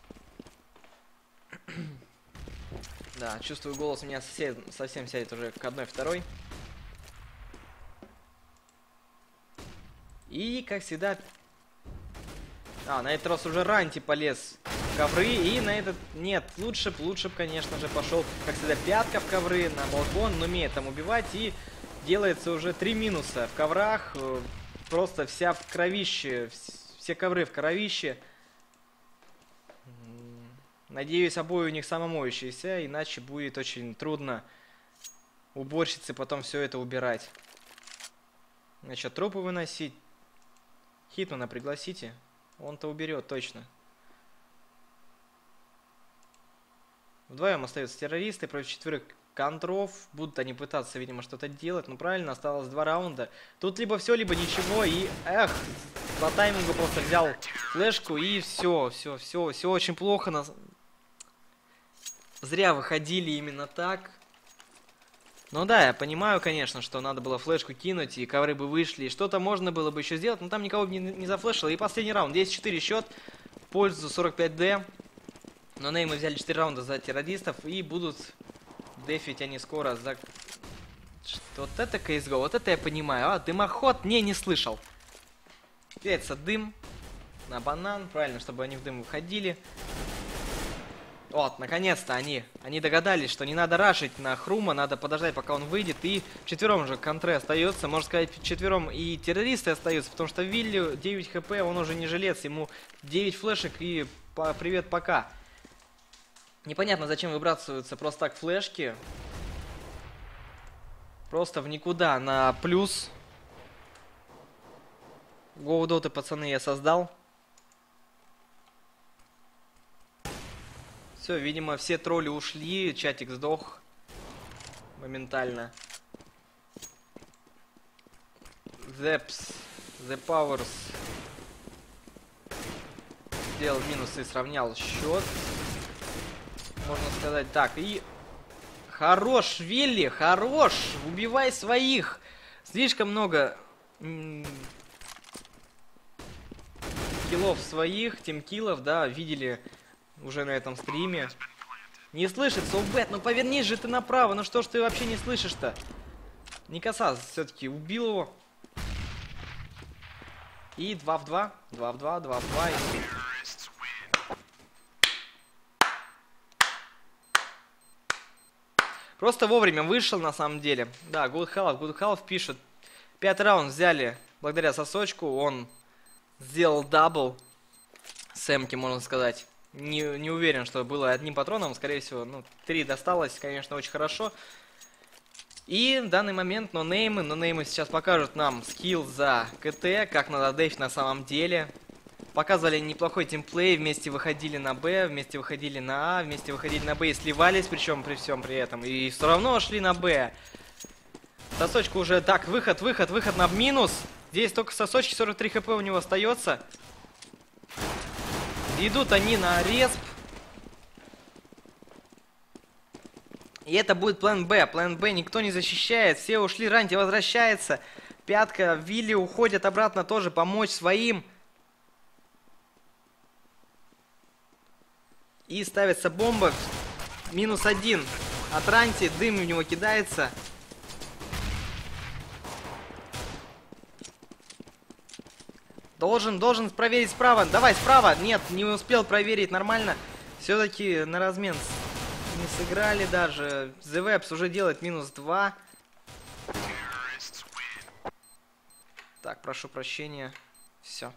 Да, чувствую, голос у меня совсем сядет уже к 1-2. И, как всегда... на этот раз уже Ранти полез в ковры. И на этот... Нет, лучше б, конечно же, пошел, как всегда, пятка в ковры, на балкон. Он умеет там убивать. И делается уже 3 минуса в коврах. Просто вся в кровище. Все ковры в кровище. Надеюсь, обои у них самомоющиеся. Иначе будет очень трудно уборщице потом все это убирать. Значит, трупы выносить. Хитмана пригласите. Он-то уберет точно. Вдвоем остаются террористы против 4 контров. Будут они пытаться, видимо, что-то делать. Ну правильно, осталось 2 раунда. Тут либо все, либо ничего. И, по таймингу просто взял флешку. И все очень плохо. Зря выходили именно так. Ну да, я понимаю, конечно, что надо было флешку кинуть, и ковры бы вышли, и что-то можно было бы еще сделать, но там никого бы не зафлешило. И последний раунд, 10-4 счет, в пользу 45D. Но мы взяли 4 раунда за террористов, и будут дефить они скоро за... Вот это CSGO, вот это я понимаю. Дымоход не слышал. Появится дым на банан, правильно, чтобы они в дым выходили. Вот, наконец-то они догадались, что не надо рашить на Хрума, надо подождать, пока он выйдет, и вчетвером же контре остается, можно сказать, вчетвером и террористы остаются, потому что Вилли 9 хп, он уже не жилец, ему 9 флешек и привет, пока. Непонятно, зачем выбрасываются просто так флешки, просто в никуда, на плюс. Гоудоты, пацаны, я создал. Все, видимо, все тролли ушли, чатик сдох моментально. Зепс, The Powers сделал минус и сравнял счет, можно сказать. Так, и хорош, Вилли, хорош, убивай своих. Слишком много киллов своих, тимкиллов, да, видели уже на этом стриме. Не слышит, Соубет, ну повернись же ты направо, ну что ж ты вообще не слышишь-то? Никаса все-таки убил его. И 2 в 2, 2 в 2, 2 в 2. Просто вовремя вышел на самом деле. Да, Good Half пишет. 5-й раунд взяли благодаря сосочку, он сделал дабл. Сэмки, можно сказать. Не уверен, что было одним патроном, скорее всего, ну, 3 досталось, конечно, очень хорошо. И в данный момент нонеймы сейчас покажут нам скилл за КТ, как надо дефить на самом деле. Показывали неплохой тимплей, вместе выходили на Б, вместе выходили на А, вместе выходили на Б и сливались, причем при всем при этом. И все равно шли на Б. Сосочку уже, так, выход на минус. Здесь только сосочки, 43 хп у него остается. Идут они на респ. И это будет план Б. План Б никто не защищает. Все ушли, Ранти возвращается. Пятка, Вилли уходят обратно тоже помочь своим. И ставится бомба. -1 от Ранти. Дым в него кидается. Должен проверить справа. Давай, справа. Нет, не успел проверить нормально. Все-таки на размен не сыграли даже. The Webs уже делает -2. Так, прошу прощения. Все.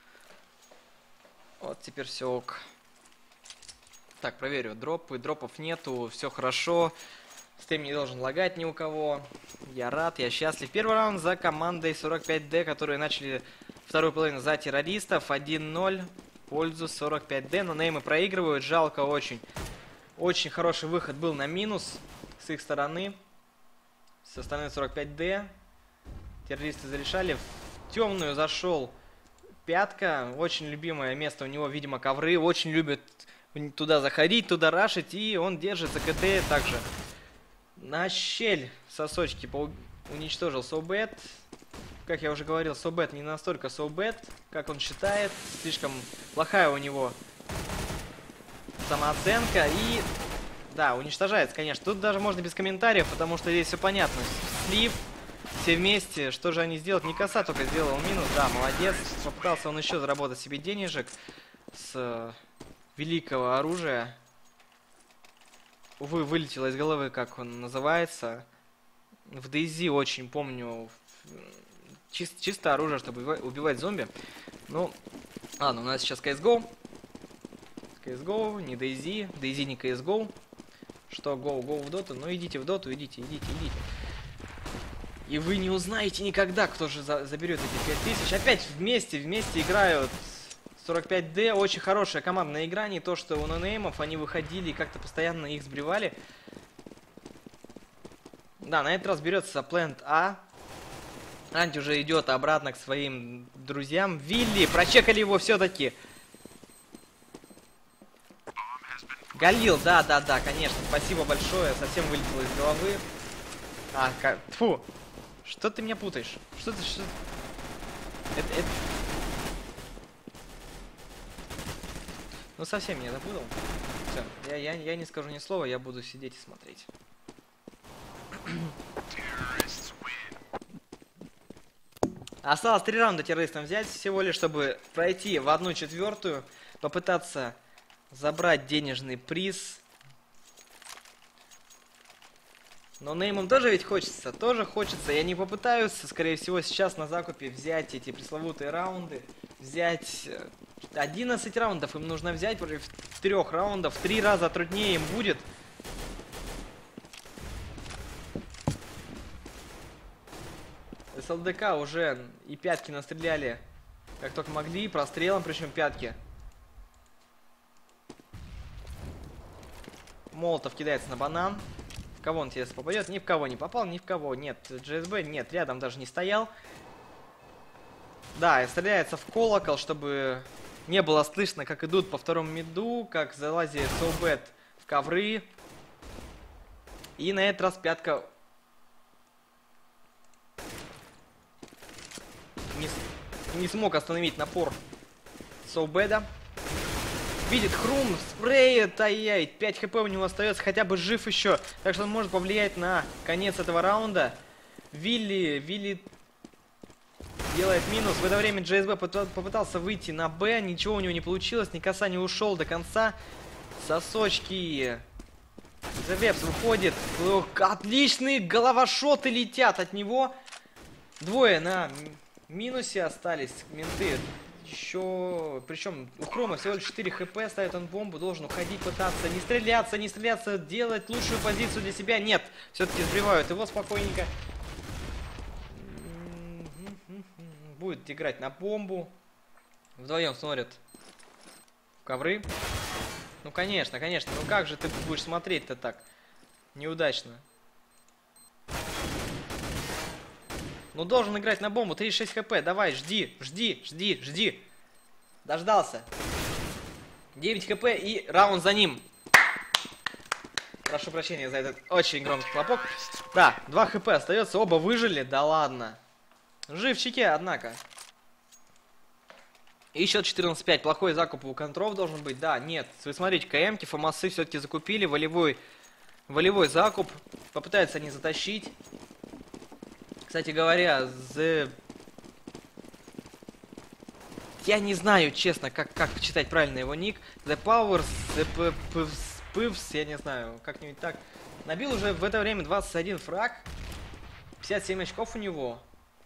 Вот теперь все ок. Так, проверю дропы. Дропов нету. Все хорошо. Стрим не должен лагать ни у кого. Я рад, я счастлив. Первый раунд за командой 45D, которые начали вторую половину за террористов. 1-0 в пользу 45D. Но неймы проигрывают. Жалко очень. Очень хороший выход был на минус с их стороны. Со стороны 45D. Террористы зарешали. В темную зашел Пятка. Очень любимое место у него, видимо, ковры. Очень любит туда заходить, туда рашить. И он держит за КТ также. На щель сосочки уничтожил Соубет. Как я уже говорил, Соубет не настолько Соубет, как он считает. Слишком плохая у него самооценка. И да, уничтожается, конечно. Тут даже можно без комментариев, потому что здесь все понятно. Слив, все вместе. Что же они сделают? Никаса только сделал минус. Да, молодец. Попытался он еще заработать себе денежек с великого оружия. Увы, вылетело из головы, как он называется. В DayZ очень помню. Чисто оружие, чтобы убивать зомби. Ну, ладно, у нас сейчас CSGO. CSGO, не DayZ. DayZ не CSGO. Что, go в доту? Ну, идите в доту, идите. И вы не узнаете никогда, кто же заберет эти 5000. Опять вместе играют 45D. Очень хорошая командная игра. Не то, что у нонеймов они выходили и как-то постоянно их сбривали. Да, на этот раз берется Plant А. Ранти уже идет обратно к своим друзьям. Вилли, прочекали его все-таки. Галил, да, конечно. Спасибо большое. Совсем вылетело из головы. Фу. Что ты меня путаешь? Что ты... Это... Ну, совсем меня запутал. Все, я не скажу ни слова, я буду сидеть и смотреть. Осталось 3 раунда террористам взять, всего лишь, чтобы пройти в 1/4, попытаться забрать денежный приз. Но неймам тоже ведь хочется, И они попытаются, скорее всего, сейчас на закупе взять эти пресловутые раунды. Взять 11 раундов им нужно взять против 3 раундов. 3 раза труднее им будет. СЛДК уже и пятки настреляли как только могли, прострелом, причем пятки. Молотов кидается на банан. В кого он, интересно, попадет? Ни в кого не попал, ни в кого. Нет, GSB, нет, рядом даже не стоял. Да, и стреляется в колокол, чтобы не было слышно, как идут по второму миду, как залазит SoBad в ковры. И на этот раз пятка не смог остановить напор SoBad. Видит Хрум, спреет, ай-яй, 5 хп у него остается, хотя бы жив еще. Так что он может повлиять на конец этого раунда. Вилли делает минус. В это время GSB попытался выйти на Б, ничего у него не получилось. Никаса не ушел до конца. Сосочки. Зевепс выходит. Отличные головошоты летят от него. Двое на минусе остались менты. Еще, причем у Хрома всего лишь 4 хп, ставит он бомбу, должен уходить, пытаться не стреляться, делать лучшую позицию для себя. Нет, все-таки сбривают его спокойненько. Будет играть на бомбу. Вдвоем смотрят в ковры. Ну, конечно, ну как же ты будешь смотреть-то так неудачно? Ну, должен играть на бомбу. 36 хп. Давай, жди. Дождался. 9 хп и раунд за ним. Прошу прощения за этот очень громкий хлопок. Да, 2 хп остается. Оба выжили. Да ладно. Живчики, однако. И счет 14-5. Плохой закуп у контров должен быть. Да, нет. Вы смотрите, КМки, фамасы все-таки закупили. Волевой закуп. Попытаются они затащить. Кстати говоря, я не знаю, честно, как читать правильно его ник. The Powers, The Pivs, я не знаю, как-нибудь так. Набил уже в это время 21 фраг. 57 очков у него.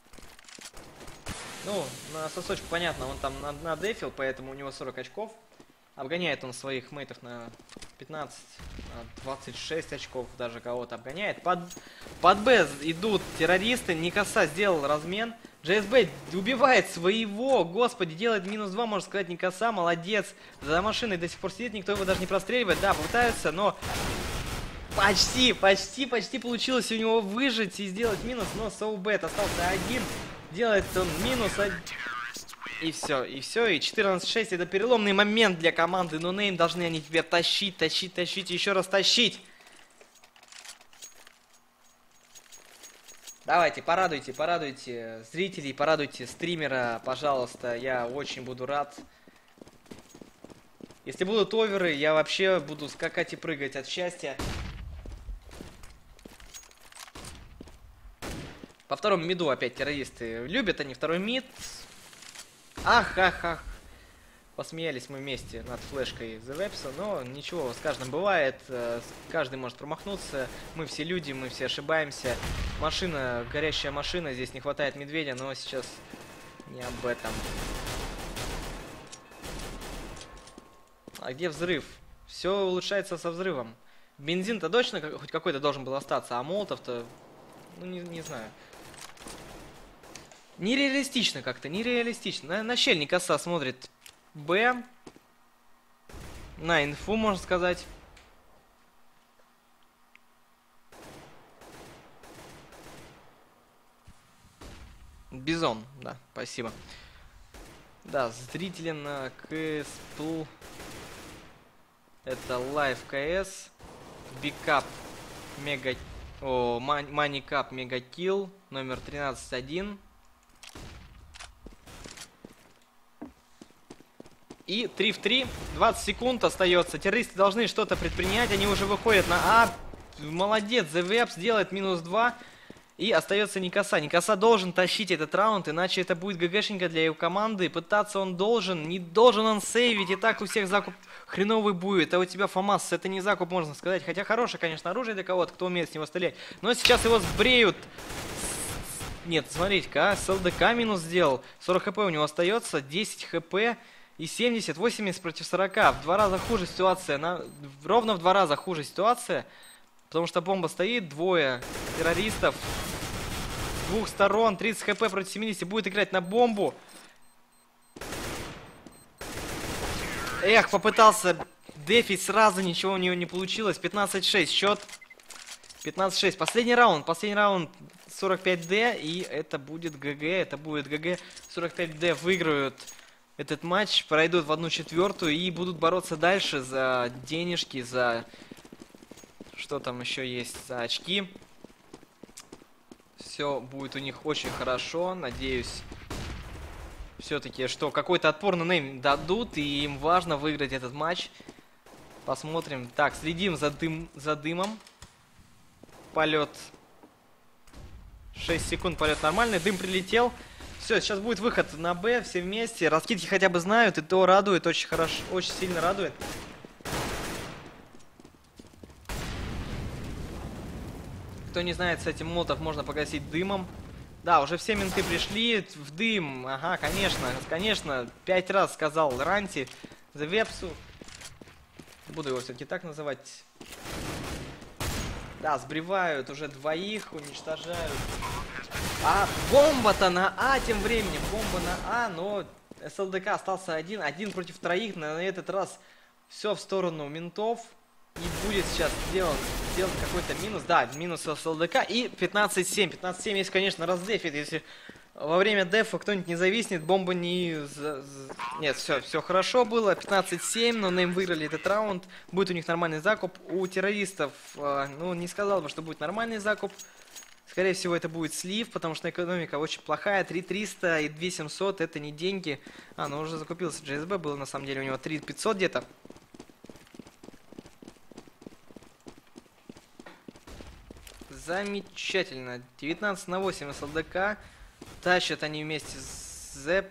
Ну, на сосочку понятно, он там надефил, поэтому у него 40 очков. Обгоняет он своих мейтов на 15, на 26 очков, даже кого-то обгоняет. Под Б идут террористы, Никаса сделал размен. GSB убивает своего, господи, делает минус 2, можно сказать, Никаса, молодец. За машиной до сих пор сидит, никто его даже не простреливает. Да, попытаются, но почти получилось у него выжить и сделать минус, но SoBad остался один. Делает он минус 1. И все, и 14-6 это переломный момент для команды NoName. Должны они тебя тащить, и еще раз тащить. Давайте, порадуйте зрителей, порадуйте стримера, пожалуйста. Я очень буду рад. Если будут оверы, я вообще буду скакать и прыгать от счастья. По второму миду опять террористы. Любят они второй мид. Ах. Посмеялись мы вместе над флешкой The Websa, но ничего, с каждым бывает. Каждый может промахнуться. Мы все люди, мы все ошибаемся. Машина, горящая машина. Здесь не хватает медведя, но сейчас не об этом. А где взрыв? Все улучшается со взрывом. Бензин-то точно хоть какой-то должен был остаться, а молотов-то, ну не знаю. Нереалистично как-то, нереалистично. На щель Никаса смотрит Б. На инфу, можно сказать. Бизон, да, спасибо. Да, зрители на КСПЛ. Это Live CS. Бикап Мега... О, Маникап Мегакилл. Номер 13-1. И 3 в 3, 20 секунд остается. Террористы должны что-то предпринять. Они уже выходят на А. Молодец, The Webs делает минус 2. И остается Никаса. Никаса должен тащить этот раунд, иначе это будет ГГшенька для его команды. Пытаться он должен, не должен он сейвить. И так у всех закуп хреновый будет. А у тебя ФАМАС, это не закуп, можно сказать. Хотя хорошее, конечно, оружие для кого-то, кто умеет с него стрелять. Но сейчас его сбреют. Нет, смотрите-ка, с ЛДК минус сделал. 40 хп у него остается, 10 хп и 70, 80 против 40. В 2 раза хуже ситуация. Ровно в 2 раза хуже ситуация. Потому что бомба стоит, двое террористов. С двух сторон, 30 хп против 70, будет играть на бомбу. Эх, попытался дефить сразу, ничего у него не получилось. 15-6 счет. 15-6. Последний раунд 45D, и это будет ГГ. Это будет ГГ. 45D выиграют этот матч, пройдут в 1/4 и будут бороться дальше за денежки, за... Что там еще есть? За очки. Все будет у них очень хорошо. Надеюсь, все-таки, что какой-то отпор на нейм дадут, и им важно выиграть этот матч. Посмотрим. Так, следим за дымом. Полет. 6 секунд, полет нормальный. Дым прилетел. Все, сейчас будет выход на Б, все вместе. Раскидки хотя бы знают, и то радует, очень хорошо, очень сильно радует. Кто не знает, с этим молотов можно погасить дымом. Да, уже все менты пришли в дым. Ага, конечно. 5 раз сказал Ранти за Вепсу. Буду его все-таки так называть. Да, сбривают уже двоих, уничтожают. А бомба-то на А тем временем. Бомба на А, но СЛДК остался один против троих. На этот раз все в сторону ментов. И будет сейчас сделан какой-то минус. Да, минус СЛДК. И 15-7. 15-7, если, конечно, раздефит. Если во время дефа кто-нибудь не зависнет, бомба не... Нет, все хорошо было. 15-7, но нейм выиграли этот раунд. Будет у них нормальный закуп. У террористов, ну, не сказал бы, что будет нормальный закуп. Скорее всего, это будет слив, потому что экономика очень плохая. 3300 и 2700 это не деньги. Ну уже закупился GSB, было на самом деле у него 3500 где-то. Замечательно. 19-8 СЛДК. Тащат они вместе с Зэп.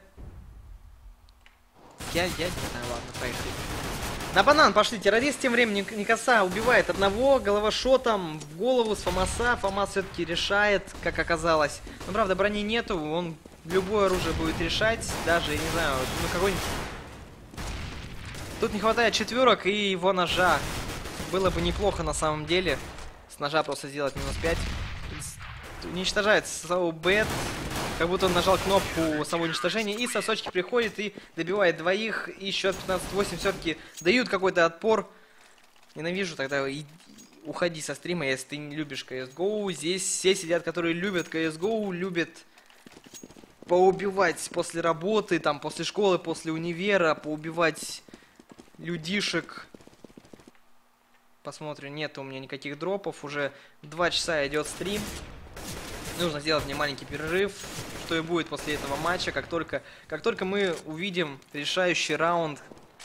Я не знаю, ладно, поехали. На банан пошли террористы, тем временем Никаса убивает одного головошотом в голову с ФАМАСа. ФАМАС все-таки решает, как оказалось. Но правда брони нету, он любое оружие будет решать. Даже, я не знаю, ну какой-нибудь... Тут не хватает четверок и его ножа. Было бы неплохо на самом деле. С ножа просто сделать минус 5. Уничтожает Саубет. Как будто он нажал кнопку самоуничтожения. И сосочки приходит и добивает двоих. И счет 15-8 все-таки дают какой-то отпор. Ненавижу тогда. Уходи со стрима, если ты не любишь CSGO. Здесь все сидят, которые любят CSGO. Любят поубивать после работы, там, после школы, после универа. Поубивать людишек. Посмотрим, нет у меня никаких дропов. Уже 2 часа идет стрим. Нужно сделать мне маленький перерыв, что и будет после этого матча. Как только мы увидим решающий раунд,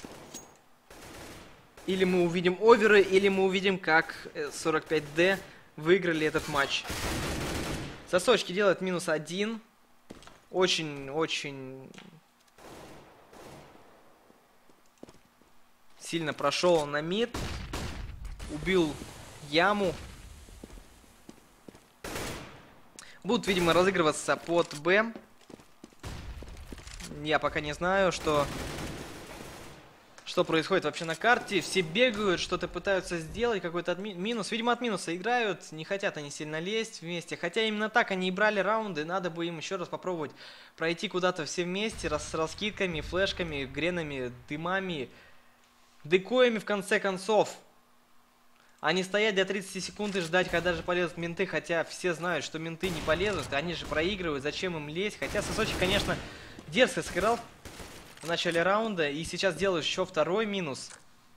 или мы увидим оверы, или мы увидим, как 45D выиграли этот матч. Сосочки делают минус 1. Очень сильно прошел на мид. Убил яму. Будут, видимо, разыгрываться под Б. Я пока не знаю, что происходит вообще на карте. Все бегают, что-то пытаются сделать, какой-то минус. Видимо, от минуса играют, не хотят они сильно лезть вместе. Хотя именно так они и брали раунды. Надо бы им еще раз попробовать пройти куда-то все вместе с раскидками, флешками, гренами, дымами, декоями в конце концов. А не стоять для 30 секунд и ждать, когда же полезут менты, хотя все знают, что менты не полезут, они же проигрывают, зачем им лезть. Хотя сосочек, конечно, дерзко сыграл в начале раунда, и сейчас делает еще второй минус.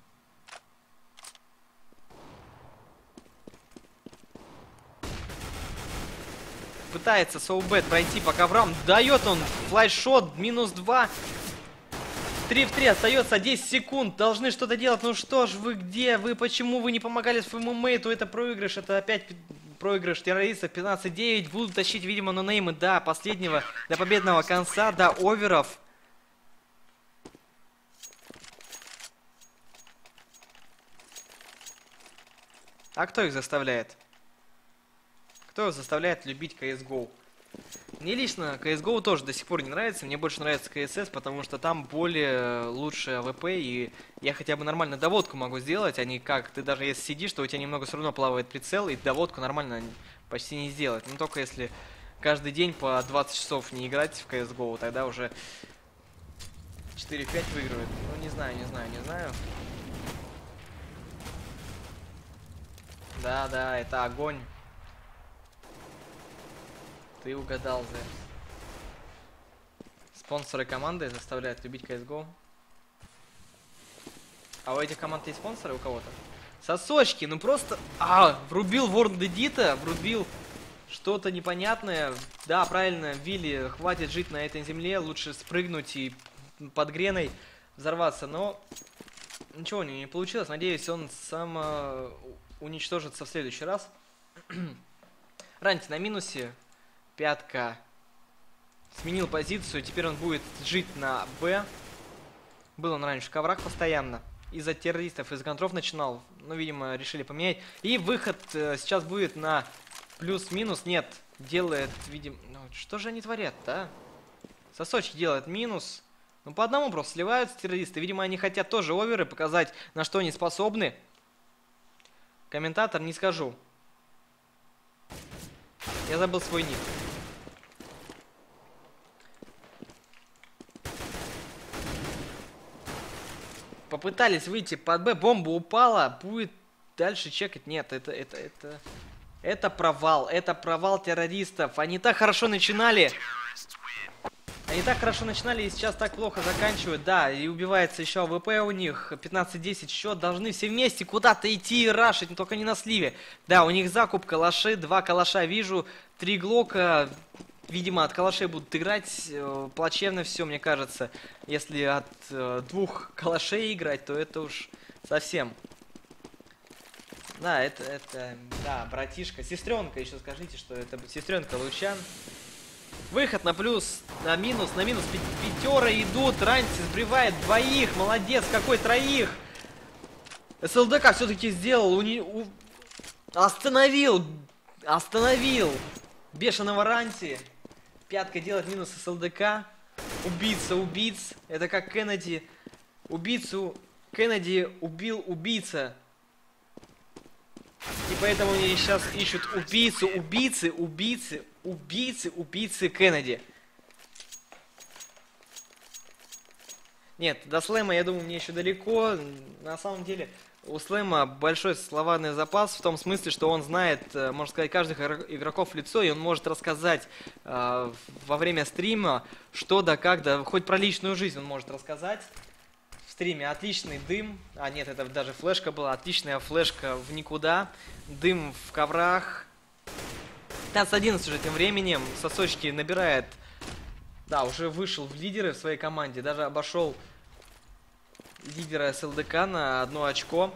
Пытается Соубет пройти по коврам, дает он флайшот, минус 2. 3 в 3 остается, 10 секунд, должны что-то делать. Ну что ж, вы где? Вы почему вы не помогали своему мейту? Это проигрыш, это опять проигрыш террористов 15-9. Будут тащить, видимо, нонеймы до последнего, до победного конца, до оверов. А кто их заставляет? Кто их заставляет любить CSGO? Мне лично CSGO тоже до сих пор не нравится. Мне больше нравится CSS, потому что там более лучшая АВП, и я хотя бы нормально доводку могу сделать, а не как ты даже если сидишь, то у тебя немного все равно плавает прицел, и доводку нормально почти не сделать. Но только если каждый день по 20 часов не играть в CSGO, тогда уже 4-5 выигрывает. Ну, не знаю. Да, это огонь. Ты угадал, Зэ. Спонсоры команды заставляют любить CSGO. А у этих команд есть спонсоры у кого-то? Сосочки, ну просто... врубил World Edit, врубил что-то непонятное. Да, правильно, Вилли, хватит жить на этой земле, лучше спрыгнуть и под греной взорваться. Но ничего у него не получилось. Надеюсь, он сам уничтожится в следующий раз. Ранти на минусе. Пятка сменил позицию, теперь он будет жить на Б. Был он раньше в коврах постоянно. Из-за террористов, из контров начинал. Ну, видимо, решили поменять. И выход сейчас будет на плюс-минус. Нет, делает, видимо... Ну, что же они творят-то, а? Сосочки делают минус. Ну, по одному просто сливаются террористы. Видимо, они хотят тоже оверы показать, на что они способны. Комментатор не скажу. Я забыл свой ник. Попытались выйти под Б, бомба упала, будет дальше чекать. Нет, это провал. Это провал террористов. Они так хорошо начинали. И сейчас так плохо заканчивают. Да, и убивается еще АВП у них. 15-10 счет. Должны все вместе куда-то идти и рашить, но только не на сливе. Да, у них закуп калаши. 2 калаша вижу. 3 глока. Видимо, от калашей будут играть. Плачевно все, мне кажется. Если от 2 калашей играть, то это уж совсем. Да, да, братишка. Сестренка, еще скажите, что это сестренка Лучан. Выход на плюс, на минус пятеро идут. Ранти сбривает двоих. Молодец, какой троих. СЛДК все-таки сделал. Остановил бешеного Ранти. Пятка делает минус СЛДК. Убийца убийц. Это как Кеннеди. Убийцу Кеннеди убил убийца. И поэтому они сейчас ищут убийцы Кеннеди. Нет, до слэма, я думаю, мне еще далеко. На самом деле, у слэма большой словарный запас в том смысле, что он знает, можно сказать, каждых игроков в лицо, и он может рассказать во время стрима, что да как, да, хоть про личную жизнь он может рассказать. В стриме отличный дым, нет, это даже флешка была, отличная флешка в никуда, дым в коврах. 15-11 уже тем временем, Сосочки набирает, да, уже вышел в лидеры в своей команде, даже обошел лидера СЛДК на 1 очко.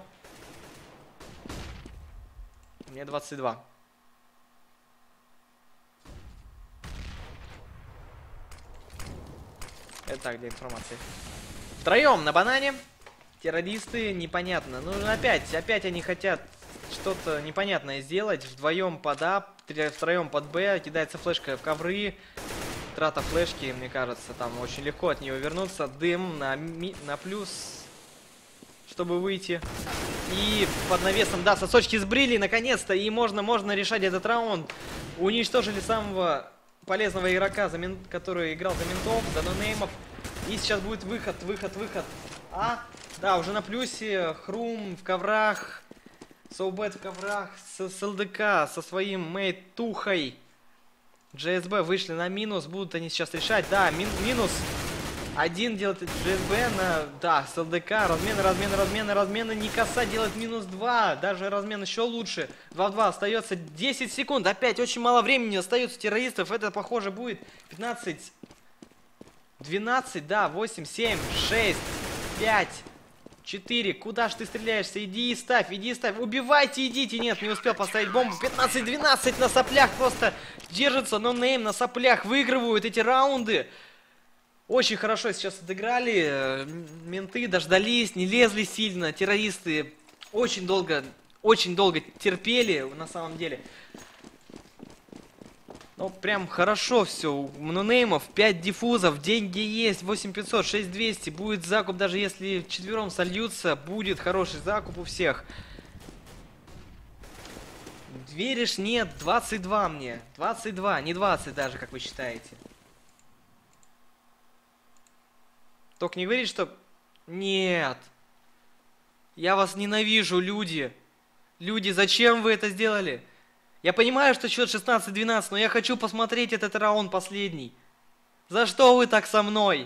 Мне 22. Это так, для информации. Втроем на банане. Террористы, непонятно. Ну, опять они хотят что-то непонятное сделать. Вдвоем под А, втроем под Б. Кидается флешка в ковры. Трата флешки, мне кажется, там очень легко от нее вернуться. Дым на плюс, чтобы выйти. И под навесом, да, Сосочки сбрили, наконец-то. И можно решать этот раунд. Уничтожили самого полезного игрока, который играл за ментов, за нонеймов. И сейчас будет выход. Да, уже на плюсе. Хрум в коврах. Соубет в коврах. С ЛДК, со своим мейтухой. GSB вышли на минус. Будут они сейчас решать. Да, минус. Один делает GSB на... Да, с ЛДК. Размены. Никаса делает минус 2. Даже размен еще лучше. 2 в 2. Остается 10 секунд. Опять очень мало времени остается террористов. Это, похоже, будет 15... 12, да, 8, 7, 6, 5, 4. Куда ж ты стреляешься? Иди и ставь, иди и ставь. Убивайте, идите. Нет, не успел поставить бомбу. 15-12 на соплях просто держится. Нонейм на соплях. Выигрывают эти раунды. Очень хорошо сейчас отыграли. Менты дождались, не лезли сильно. Террористы очень долго терпели на самом деле. Ну, прям хорошо все. У нонеймов 5 диффузов, деньги есть, 8500, 6200. Будет закуп, даже если четвером сольются, будет хороший закуп у всех. Веришь? Нет, 22 мне. 22, не 20 даже, как вы считаете. Только не говорите, что... Нет. Я вас ненавижу, люди. Люди, зачем вы это сделали? Я понимаю, что счет 16-12, но я хочу посмотреть этот раунд последний. За что вы так со мной?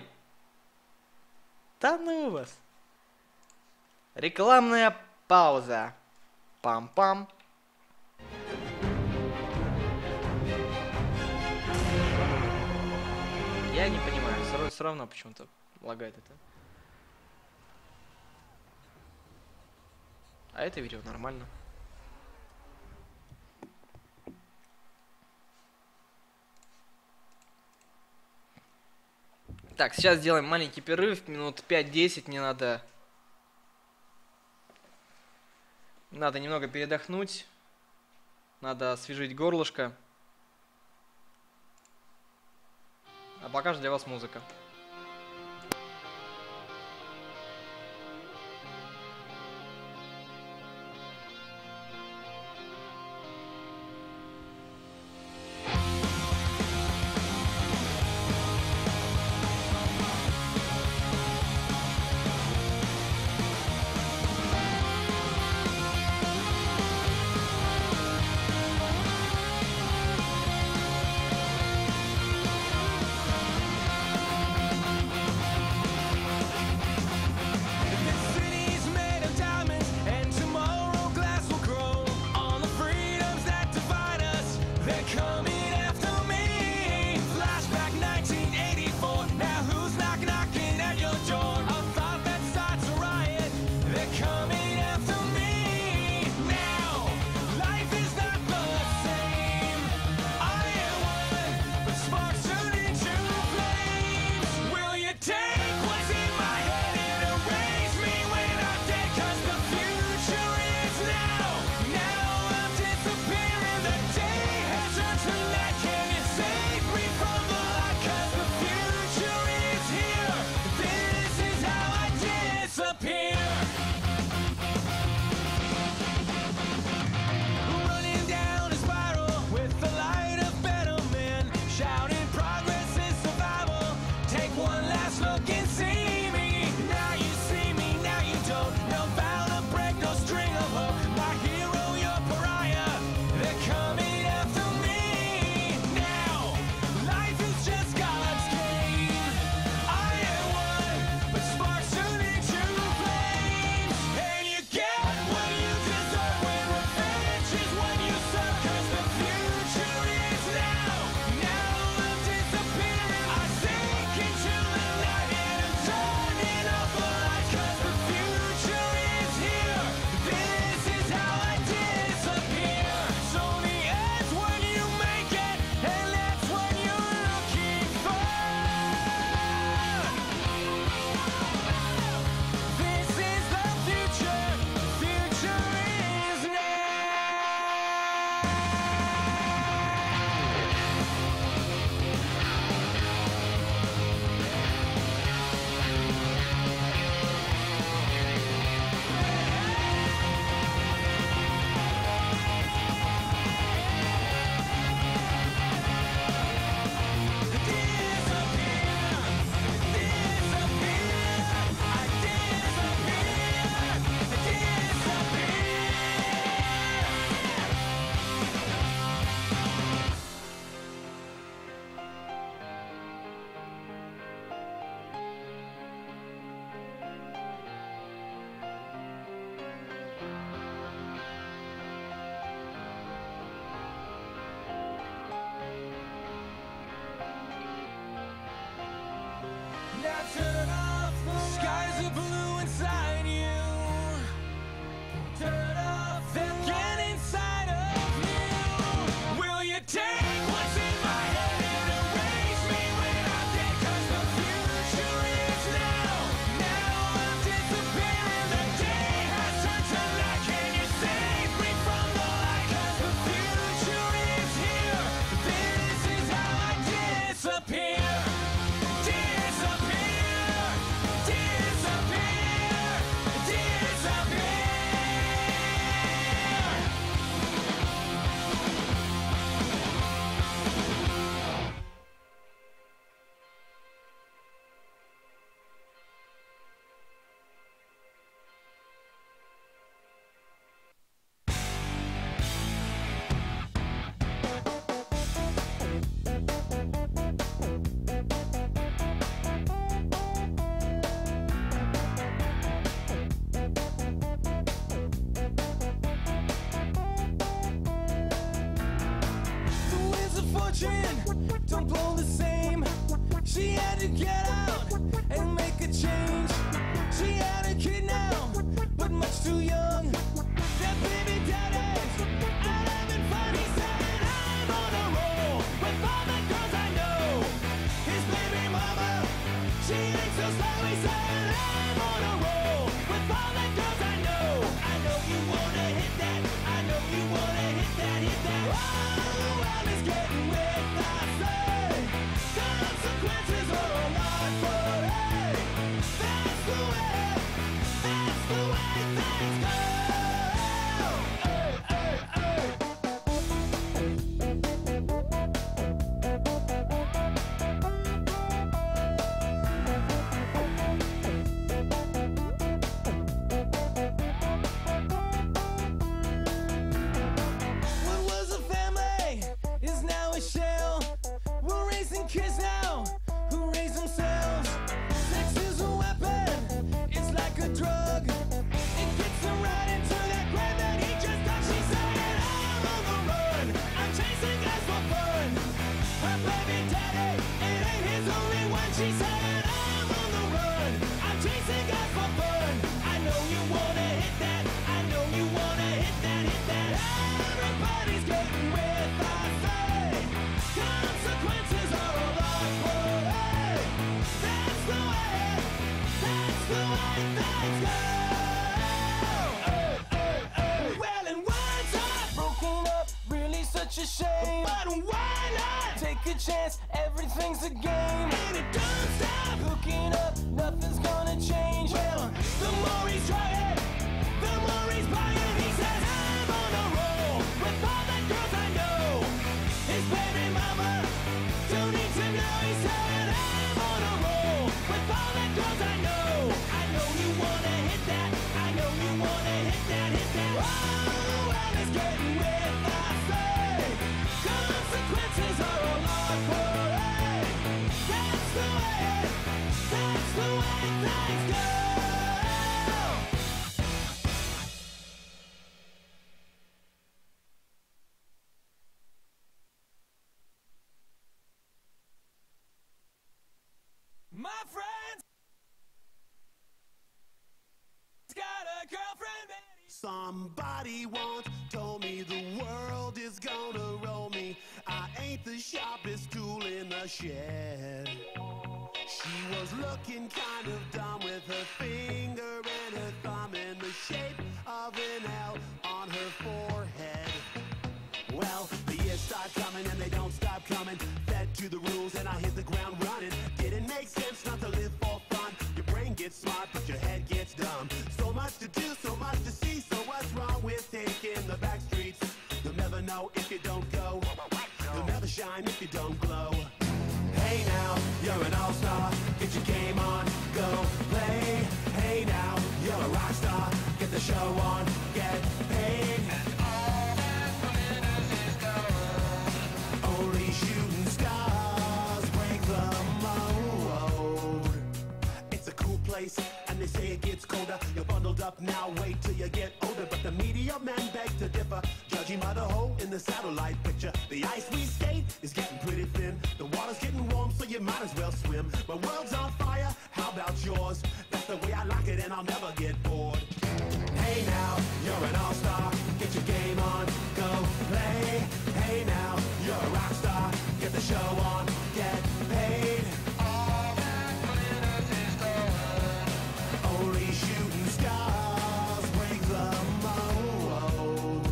Да ну вас. Рекламная пауза. Пам-пам. Я не понимаю, все равно почему-то лагает это. А это видео нормально. Так, сейчас сделаем маленький перерыв, минут 5-10, мне надо немного передохнуть, надо освежить горлышко. А пока же для вас музыка. too young. Their baby daddies out having fun. He said, I'm on a roll with all the girls I know. His baby mama, she ain't so slow. He said, I'm on a roll with all the girls I know. I know you wanna hit that. I know you wanna hit that, hit that. Oh, well, it's getting with I say. Consequences are a lot for it. That's the way things go. Hey, hey, hey. What was a family is now a shell. We're raising kids now who raise themselves. Sex is a weapon, it's like a drug. It gets them right into that grave that he just done. She said, I'm on the run, I'm chasing guys for fun. Her baby daddy, it ain't his only one. She said, I'm on the run, I'm chasing guys for fun. I know you wanna hit that, I know you wanna hit that, hit that. Everybody's getting with I say. Consequences are a lot for it. That's the way things go. Hey, hey, hey. Well, and once I've broken up, really such a shame. But why not take a chance? Everything's a game, and it don't stop. Hooking up, nothing's gonna change. Well, the more he's trying, the more he's buying. He says, I'm on a roll with all the girls I know. His baby mama don't need to know. He said, I'm on a roll with all the girls I know. I know you wanna hit that. I know you wanna hit that, hit that. Oh, well, it's getting with I say. Consequences are a lot for it. That's the way things go. My friend's got a girlfriend, Betty. Somebody once told me the world is gonna roll me. I ain't the sharpest tool in the shed. She was looking kind of dumb with her finger and her thumb in the shape of an L on her forehead. Well, the years start coming and they don't stop coming. Fed to the rules and I hit the ground running. Didn't make sense not to live for fun. Your brain gets smart but your head gets dumb. So much to do, so much to see. So what's wrong with taking the back streets? You'll never know if you don't go. You'll never shine if you don't glow. Hey now, you're an all-star. Get your game on, go play. Hey now, you're a rock star. Get the show on, get paid. Only shooting stars break the mold. It's a cool place, and they say it gets colder. You're bundled up now, wait till you get older. But the media men beg to differ, judging by the hole in the satellite picture. The ice we skate is getting pretty thin. The water's getting warm, so you might as well swim. My world's on fire, how about yours? That's the way I like it, and I'll never get bored. Hey now, you're an all-star. Get your game on, go play. Hey now, you're a rock star. Get the show on, get paid. All that glitters is gold. Only shooting stars break the mold.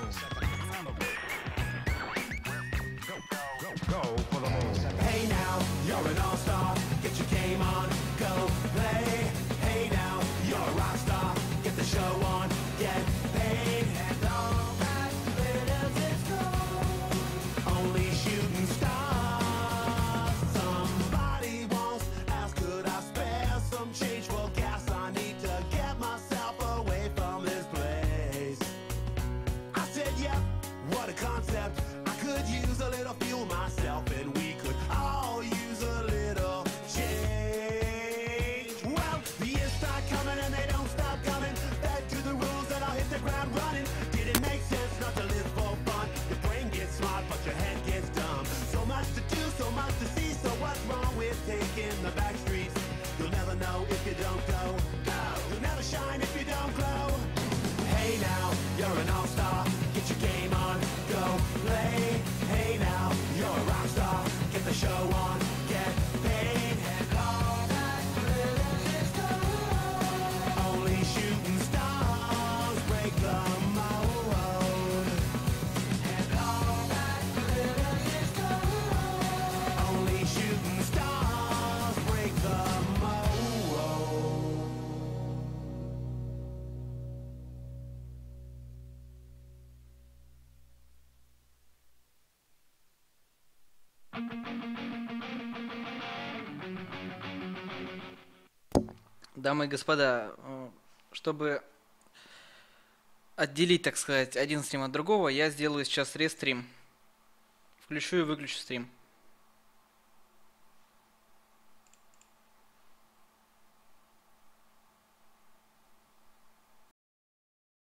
Hey now, one get paid. And all that glitters is gold. Only shooting stars break the mold. And all that glitters is gold. Only shooting stars break the mold. Дамы и господа, чтобы отделить, так сказать, один стрим от другого, я сделаю сейчас рестрим. Включу и выключу стрим.